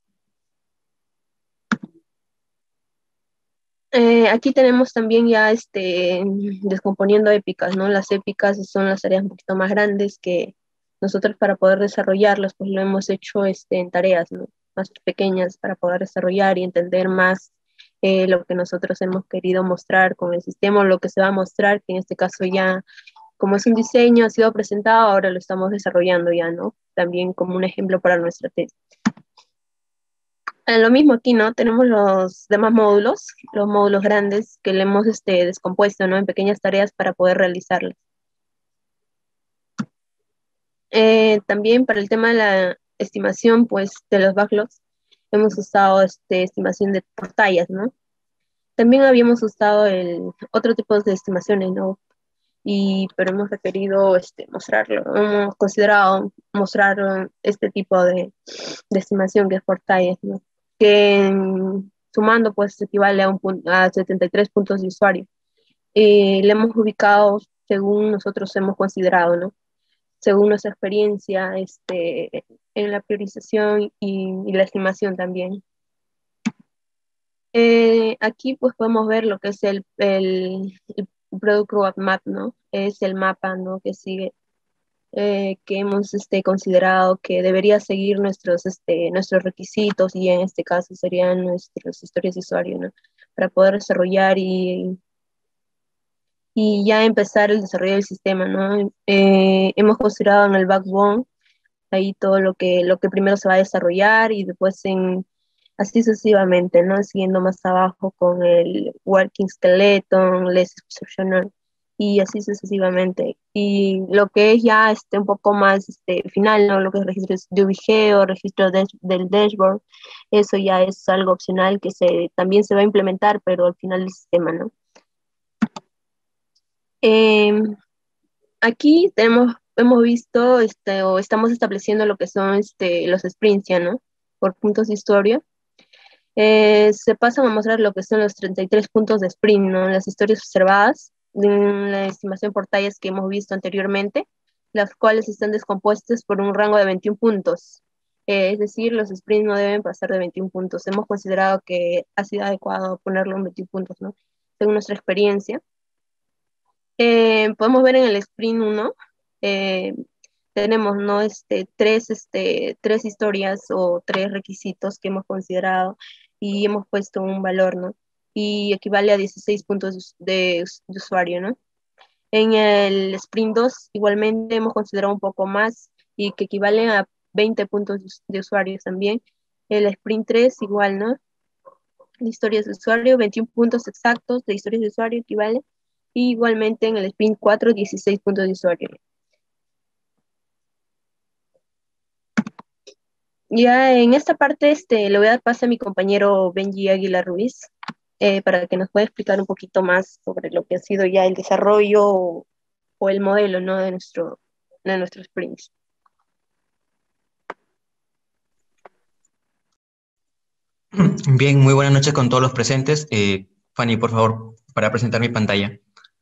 Eh, aquí tenemos también ya este, descomponiendo épicas, ¿no? Las épicas son las tareas un poquito más grandes que nosotros para poder desarrollarlas, pues lo hemos hecho este, en tareas, ¿no? Más pequeñas para poder desarrollar y entender más eh, lo que nosotros hemos querido mostrar con el sistema, o lo que se va a mostrar, que en este caso ya, como es un diseño, ha sido presentado, ahora lo estamos desarrollando ya, ¿no? También como un ejemplo para nuestra tesis. Eh, Lo mismo aquí, ¿no? Tenemos los demás módulos, los módulos grandes que le hemos este, descompuesto, ¿no? En pequeñas tareas para poder realizarlas. Eh, también para el tema de la estimación, pues, de los backlogs, hemos usado este, estimación de por tallas, ¿no? También habíamos usado el otro tipo de estimaciones, ¿no? Y, pero hemos requerido este, mostrarlo, hemos considerado mostrar este tipo de, de estimación que es por tallas, ¿no? Que mm, sumando pues equivale a, un pun- a setenta y tres puntos de usuario. Y le hemos ubicado según nosotros hemos considerado, ¿no? Según nuestra experiencia este, en la priorización y, y la estimación también. Eh, aquí pues podemos ver lo que es el, el, el Product Roadmap, ¿no? Es el mapa, ¿no? Que sigue, eh, que hemos este, considerado que debería seguir nuestros, este, nuestros requisitos, y en este caso serían nuestras historias de usuario, ¿no? Para poder desarrollar y, y ya empezar el desarrollo del sistema, ¿no? Eh, hemos considerado en el backbone ahí todo lo que, lo que primero se va a desarrollar y después en, así sucesivamente, ¿no? Siguiendo más abajo con el working skeleton, less exceptional, y así sucesivamente. Y lo que es ya este, un poco más este, final, ¿no? Lo que es registros de U V G o registro de, del dashboard, eso ya es algo opcional que se, también se va a implementar, pero al final del sistema, ¿no? Eh, Aquí tenemos, hemos visto este, o estamos estableciendo lo que son este, los sprints ya, ¿no? Por puntos de historia. Eh, se pasan a mostrar lo que son los treinta y tres puntos de sprint, ¿no? Las historias observadas, en la estimación por tallas que hemos visto anteriormente, las cuales están descompuestas por un rango de veintiún puntos. Eh, es decir, los sprints no deben pasar de veintiún puntos. Hemos considerado que ha sido adecuado ponerlo en veintiún puntos, ¿no? Según nuestra experiencia. Eh, podemos ver en el sprint uno, eh, tenemos, ¿no? este, tres, este, tres historias o tres requisitos que hemos considerado y hemos puesto un valor, ¿no? Y equivale a dieciséis puntos de, de usuario, ¿no? En el sprint dos igualmente hemos considerado un poco más y que equivale a veinte puntos de usuarios también. El sprint tres igual, ¿no? De historias de usuario, veintiún puntos exactos de historias de usuario equivale. Y igualmente en el sprint cuatro, dieciséis puntos de usuario. Ya en esta parte este, le voy a dar paso a mi compañero Benji Aguilar Ruiz eh, para que nos pueda explicar un poquito más sobre lo que ha sido ya el desarrollo o, o el modelo, ¿no? de, nuestro, de nuestros sprints. Bien, muy buenas noches con todos los presentes. Eh, Fanny, por favor, para presentar mi pantalla.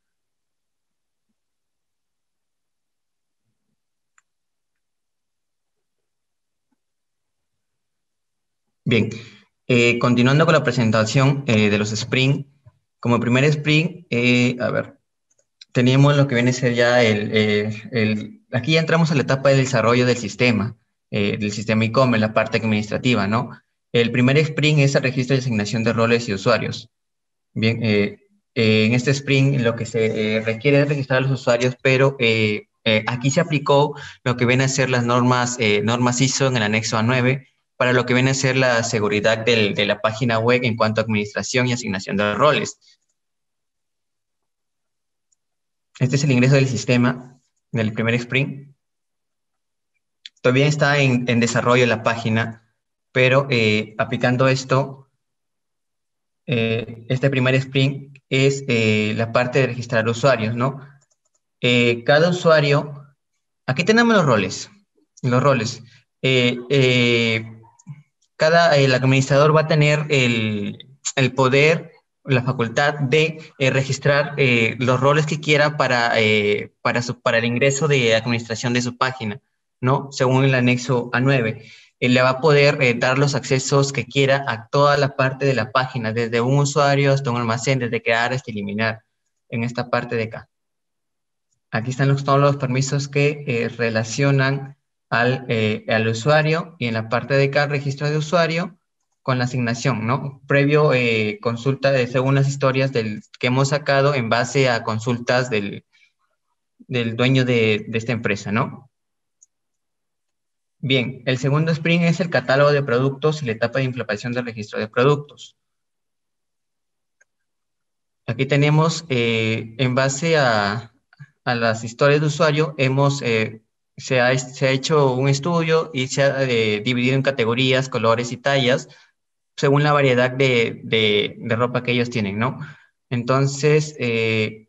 Bien, eh, continuando con la presentación eh, de los sprint, como primer sprint, eh, a ver, teníamos lo que viene a ser ya el, eh, el, aquí ya entramos a la etapa del desarrollo del sistema, eh, del sistema e-commerce, la parte administrativa, ¿no? El primer sprint es el registro y asignación de roles y usuarios. Bien, eh, eh, en este sprint lo que se eh, requiere es registrar a los usuarios, pero eh, eh, aquí se aplicó lo que viene a ser las normas, eh, normas I S O en el anexo A nueve, para lo que viene a ser la seguridad del, de la página web en cuanto a administración y asignación de roles. Este es el ingreso del sistema del primer sprint. Todavía está en, en desarrollo la página, pero eh, aplicando esto, eh, este primer sprint es eh, la parte de registrar usuarios, ¿no? Eh, cada usuario, aquí tenemos los roles, los roles. Eh, eh, cada, el administrador va a tener el, el poder, la facultad de eh, registrar eh, los roles que quiera para, eh, para, su, para el ingreso de administración de su página, ¿no? Según el anexo A nueve. Él le va a poder eh, dar los accesos que quiera a toda la parte de la página, desde un usuario hasta un almacén, desde crear hasta eliminar, en esta parte de acá. Aquí están los, todos los permisos que eh, relacionan al, eh, al usuario, y en la parte de acá, registro de usuario, con la asignación, ¿no? Previo eh, consulta de según las historias del, que hemos sacado en base a consultas del, del dueño de, de esta empresa, ¿no? Bien, el segundo sprint es el catálogo de productos y la etapa de implementación del registro de productos. Aquí tenemos, eh, en base a, a las historias de usuario, hemos, eh, se, ha, se ha hecho un estudio y se ha eh, dividido en categorías, colores y tallas, según la variedad de, de, de ropa que ellos tienen, ¿no? Entonces, eh,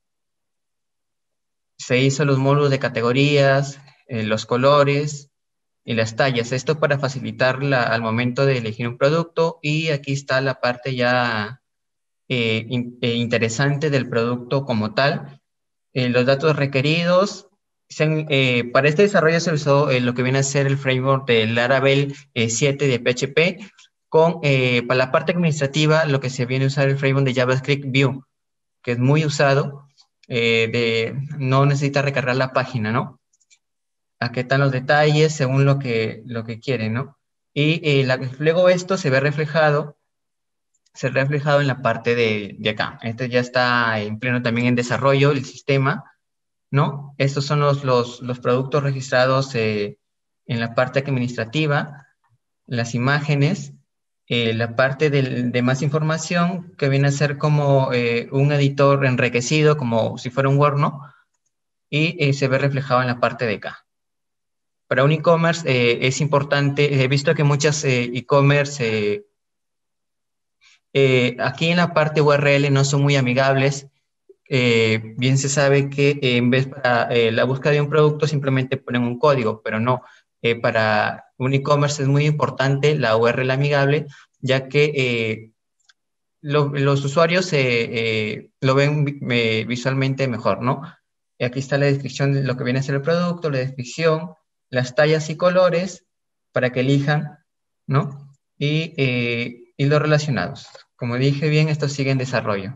se hizo los módulos de categorías, eh, los colores y las tallas. Esto para facilitar la, al momento de elegir un producto, y aquí está la parte ya eh, in, eh, interesante del producto como tal. Eh, los datos requeridos. Se han, eh, para este desarrollo se usó eh, lo que viene a ser el framework del Laravel eh, siete de P H P, con, eh, para la parte administrativa, lo que se viene a usar el framework de JavaScript Vue, que es muy usado, eh, de, no necesita recargar la página, ¿no? Aquí están los detalles según lo que, lo que quieren, ¿no? Y eh, la, luego esto se ve reflejado, se ve reflejado en la parte de, de acá. Este ya está en pleno también en desarrollo, el sistema, ¿no? Estos son los, los, los productos registrados eh, en la parte administrativa, las imágenes, eh, la parte del, de más información, que viene a ser como eh, un editor enriquecido, como si fuera un Word, ¿no? Y eh, se ve reflejado en la parte de acá. Para un e-commerce eh, es importante, he visto que muchas eh, e-commerce eh, eh, aquí en la parte U R L no son muy amigables. Eh, bien se sabe que eh, en vez para eh, la búsqueda de un producto simplemente ponen un código, pero no. Eh, para un e-commerce es muy importante la U R L amigable, ya que eh, lo, los usuarios eh, eh, lo ven eh, visualmente mejor, ¿no? Y aquí está la descripción de lo que viene a ser el producto, la descripción, las tallas y colores para que elijan, ¿no? Y, eh, y los relacionados. Como dije bien, esto sigue en desarrollo.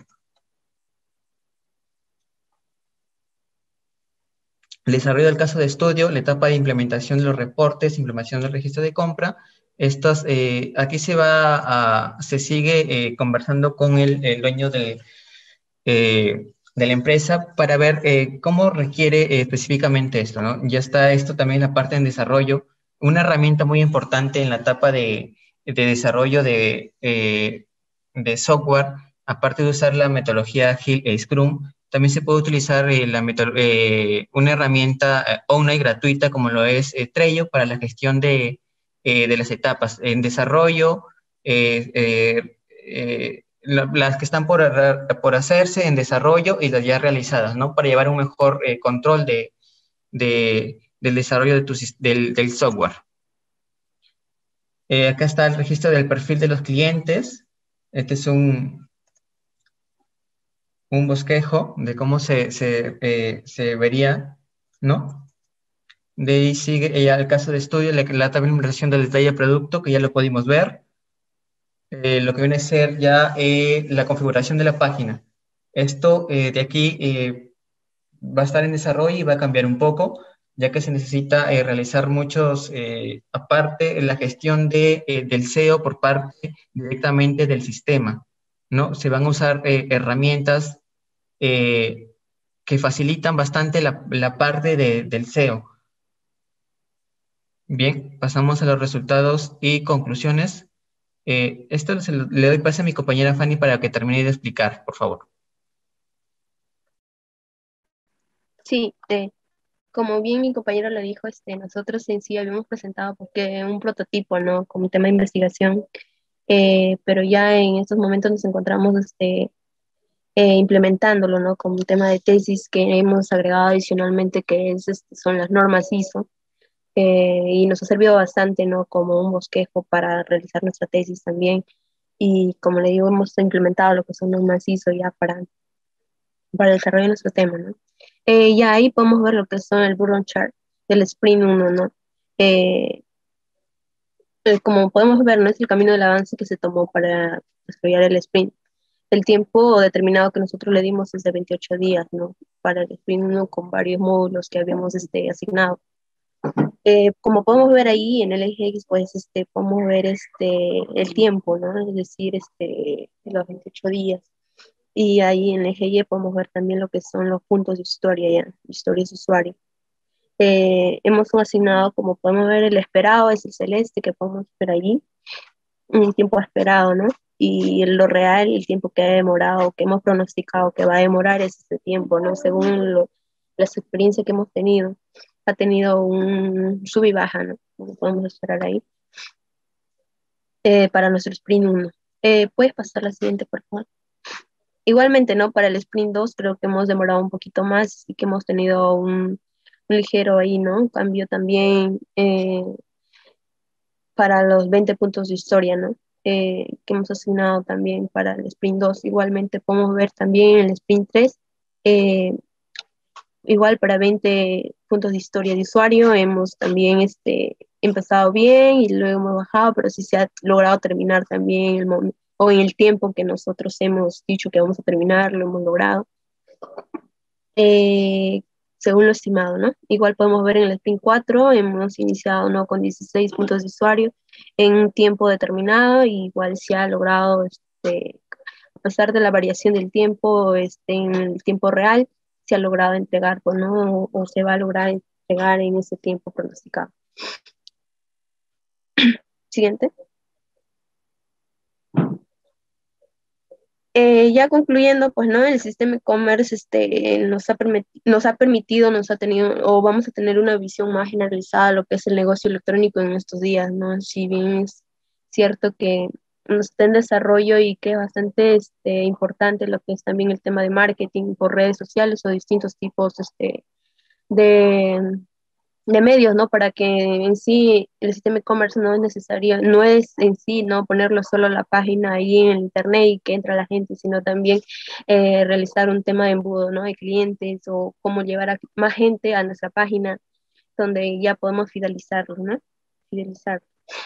El desarrollo del caso de estudio, la etapa de implementación de los reportes, implementación del registro de compra. Estas, eh, aquí se va a, se sigue eh, conversando con el, el dueño de, eh, de la empresa para ver eh, cómo requiere eh, específicamente esto, ¿no? Ya está esto también en la parte en desarrollo. Una herramienta muy importante en la etapa de, de desarrollo de, eh, de software, aparte de usar la metodología Agile e Scrum, también se puede utilizar eh, la eh, una herramienta eh, online gratuita como lo es eh, Trello para la gestión de, eh, de las etapas en desarrollo, eh, eh, eh, la, las que están por, por hacerse en desarrollo y las ya realizadas, ¿no? Para llevar un mejor eh, control de, de, del desarrollo de tu, del, del software. Eh, acá está el registro del perfil de los clientes. Este es un... un bosquejo de cómo se, se, eh, se vería, ¿no? De ahí sigue ya el caso de estudio, la, la tabla de implementación del detalle de producto, que ya lo pudimos ver. Eh, lo que viene a ser ya eh, la configuración de la página. Esto eh, de aquí eh, va a estar en desarrollo y va a cambiar un poco, ya que se necesita eh, realizar muchos, eh, aparte, la gestión de, eh, del S E O por parte directamente del sistema, ¿no? Se van a usar eh, herramientas Eh, que facilitan bastante la, la parte de, del S E O. Bien, pasamos a los resultados y conclusiones. Eh, esto se lo, le doy paso a mi compañera Fanny para que termine de explicar, por favor. Sí, eh, como bien mi compañero lo dijo, este, nosotros en sí habíamos presentado porque un prototipo, ¿no? Como tema de investigación, eh, pero ya en estos momentos nos encontramos este, eh, implementándolo, ¿no? Como un tema de tesis que hemos agregado adicionalmente, que es, este, son las normas I S O. eh, y nos ha servido bastante, ¿no? Como un bosquejo para realizar nuestra tesis también. Y como le digo, hemos implementado lo que son los macizo ya para, para el desarrollo de nuestro tema, ¿no? Eh, ya ahí podemos ver lo que son el burn chart del sprint uno, ¿no? Eh, eh, como podemos ver, ¿no? Es el camino del avance que se tomó para desarrollar el sprint. El tiempo determinado que nosotros le dimos es de veintiocho días, ¿no? Para el sprint uno con varios módulos que habíamos este, asignado. Eh, como podemos ver ahí en el eje X, pues este, podemos ver este, el tiempo, ¿no? Es decir, este, los veintiocho días. Y ahí en el eje Y podemos ver también lo que son los puntos de historia, ya, historias de usuario. Eh, hemos asignado, como podemos ver, el esperado es el celeste que podemos ver allí, un tiempo esperado, ¿no? Y lo real, el tiempo que ha demorado, que hemos pronosticado que va a demorar es ese tiempo, ¿no? Según lo, las experiencias que hemos tenido, ha tenido un sub y baja, ¿no? Como podemos esperar ahí. Eh, para nuestro sprint uno. Eh, ¿Puedes pasar la siguiente, por favor? Igualmente, ¿no? Para el sprint dos creo que hemos demorado un poquito más y que hemos tenido un, un ligero ahí, ¿no? Un cambio también eh, para los veinte puntos de historia, ¿no? Eh, que hemos asignado también para el sprint dos. Igualmente podemos ver también en el sprint tres, eh, igual para veinte puntos de historia de usuario, hemos también este, empezado bien y luego hemos bajado, pero sí se ha logrado terminar también el momento, o en el tiempo que nosotros hemos dicho que vamos a terminar, lo hemos logrado. Eh, según lo estimado, ¿no? Igual podemos ver en el sprint cuatro, hemos iniciado, ¿no? Con dieciséis puntos de usuario en un tiempo determinado, y igual se ha logrado, este, a pesar de la variación del tiempo, este, en el tiempo real, se ha logrado entregar, pues, ¿no? O, o se va a lograr entregar en ese tiempo pronosticado. Siguiente. Eh, ya concluyendo, pues, ¿no? El sistema e-commerce este, nos, ha nos ha permitido, nos ha tenido, o vamos a tener una visión más generalizada de lo que es el negocio electrónico en estos días, ¿no? Si bien es cierto que nos está en desarrollo y que es bastante este, importante lo que es también el tema de marketing por redes sociales o distintos tipos este, de, de medios, ¿no? Para que en sí el sistema e-commerce no es necesario, no es en sí, ¿no? Ponerlo solo la página ahí en internet y que entra la gente, sino también eh, realizar un tema de embudo, ¿no? De clientes, o cómo llevar a más gente a nuestra página donde ya podemos fidelizarlos, ¿no? Fidelizar.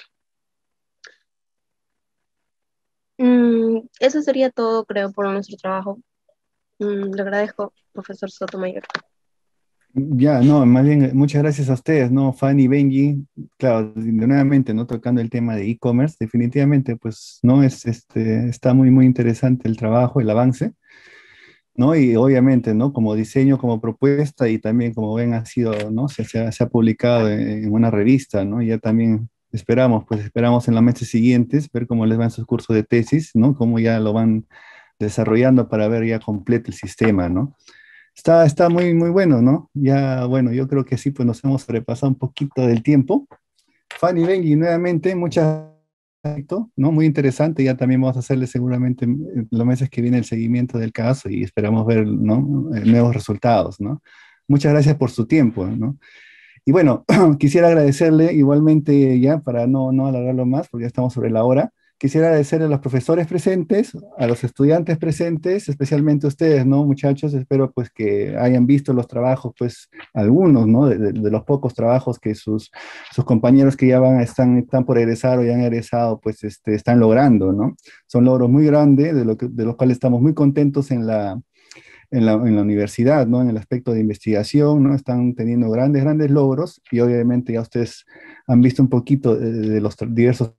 Mm, eso sería todo, creo, por nuestro trabajo. Mm, le agradezco, profesor Sotomayor. Ya, no, más bien, muchas gracias a ustedes, ¿no? Fanny, Benji, claro, de- nuevamente, ¿no? Tocando el tema de e-commerce, definitivamente, pues, ¿no? Es, este, está muy, muy interesante el trabajo, el avance, ¿no? Y obviamente, ¿no? Como diseño, como propuesta, y también, como ven, ha sido, ¿no? Se, se ha, se ha publicado en, en una revista, ¿no? Ya también esperamos, pues, esperamos en los meses siguientes ver cómo les van sus cursos de tesis, ¿no? Cómo ya lo van desarrollando para ver ya completo el sistema, ¿no? Está, está muy, muy bueno, ¿no? Ya, bueno, yo creo que sí, pues nos hemos sobrepasado un poquito del tiempo. Fanny, Benji, nuevamente, muchas gracias, ¿no? Muy interesante. Ya también vamos a hacerle seguramente en los meses que viene el seguimiento del caso y esperamos ver, ¿no? Eh, nuevos resultados, ¿no? Muchas gracias por su tiempo, ¿no? Y bueno, quisiera agradecerle igualmente ya, para no, no alargarlo más, porque ya estamos sobre la hora. Quisiera agradecerle a los profesores presentes, a los estudiantes presentes, especialmente a ustedes, ¿no, muchachos? Espero pues que hayan visto los trabajos, pues algunos, ¿no? De, de- de los pocos trabajos que sus, sus compañeros que ya van, están, están por egresar o ya han egresado, pues este, están logrando, ¿no? Son logros muy grandes, de, lo que, de los cuales estamos muy contentos en la, en la, en la universidad, ¿no? En el aspecto de investigación, ¿no? Están teniendo grandes, grandes logros, y obviamente ya ustedes han visto un poquito de, de los tra- diversos.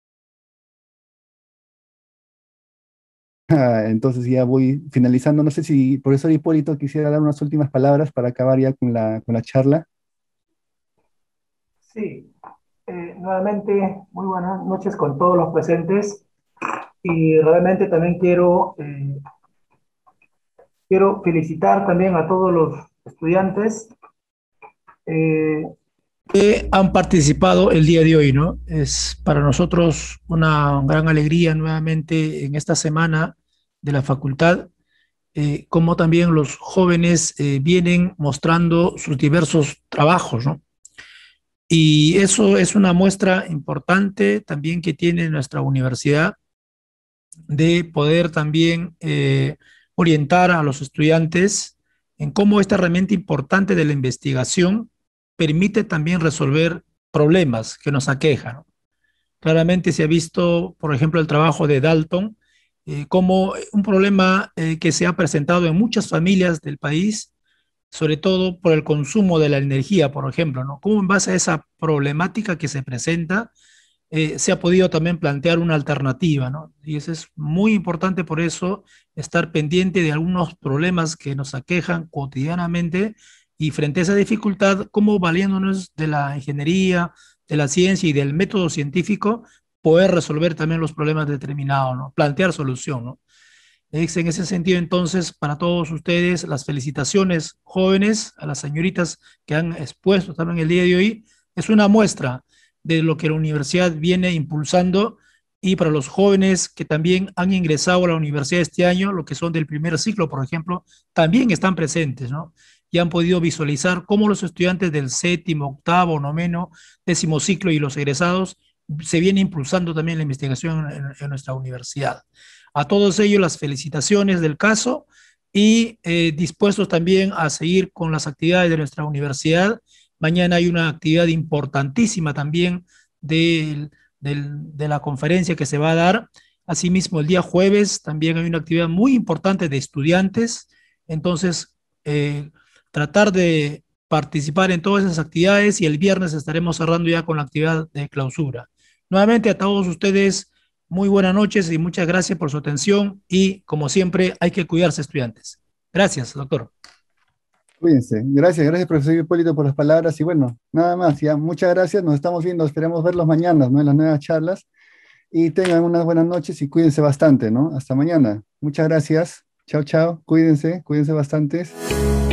Ah, entonces ya voy finalizando. No sé si profesor Hipólito quisiera dar unas últimas palabras para acabar ya con la, con la charla. Sí, eh, nuevamente, muy buenas noches con todos los presentes. Y realmente también quiero, eh, quiero felicitar también a todos los estudiantes eh, que han participado el día de hoy, ¿no? Es para nosotros una gran alegría nuevamente en esta semana de la facultad, eh, como también los jóvenes eh, vienen mostrando sus diversos trabajos, ¿no? Y eso es una muestra importante también que tiene nuestra universidad de poder también eh, orientar a los estudiantes en cómo esta herramienta importante de la investigación permite también resolver problemas que nos aquejan. Claramente se ha visto, por ejemplo, el trabajo de Dalton, eh, como un problema eh, que se ha presentado en muchas familias del país, sobre todo por el consumo de la energía, por ejemplo, ¿no? Cómo en base a esa problemática que se presenta, eh, se ha podido también plantear una alternativa, ¿no? Y eso es muy importante, por eso, estar pendiente de algunos problemas que nos aquejan cotidianamente y frente a esa dificultad, cómo valiéndonos de la ingeniería, de la ciencia y del método científico, poder resolver también los problemas determinados, ¿no? Plantear solución, ¿no? Es en ese sentido, entonces, para todos ustedes, las felicitaciones jóvenes, a las señoritas que han expuesto también el día de hoy, es una muestra de lo que la universidad viene impulsando, y para los jóvenes que también han ingresado a la universidad este año, lo que son del primer ciclo, por ejemplo, también están presentes, ¿no? Y han podido visualizar cómo los estudiantes del séptimo, octavo, noveno, décimo ciclo y los egresados se viene impulsando también la investigación en, en nuestra universidad. A todos ellos las felicitaciones del caso y eh, dispuestos también a seguir con las actividades de nuestra universidad. Mañana hay una actividad importantísima también de, de, de la conferencia que se va a dar. Asimismo, el día jueves también hay una actividad muy importante de estudiantes. Entonces, eh, tratar de participar en todas esas actividades, y el viernes estaremos cerrando ya con la actividad de clausura. Nuevamente a todos ustedes, muy buenas noches y muchas gracias por su atención, y como siempre hay que cuidarse, estudiantes. Gracias, doctor. Cuídense. Gracias, gracias, profesor Hipólito, por las palabras. Y bueno, nada más, ya, muchas gracias. Nos estamos viendo, esperemos verlos mañana, ¿no? En las nuevas charlas. Y tengan unas buenas noches y cuídense bastante, ¿no? Hasta mañana. Muchas gracias. Chao, chao. Cuídense, cuídense bastante.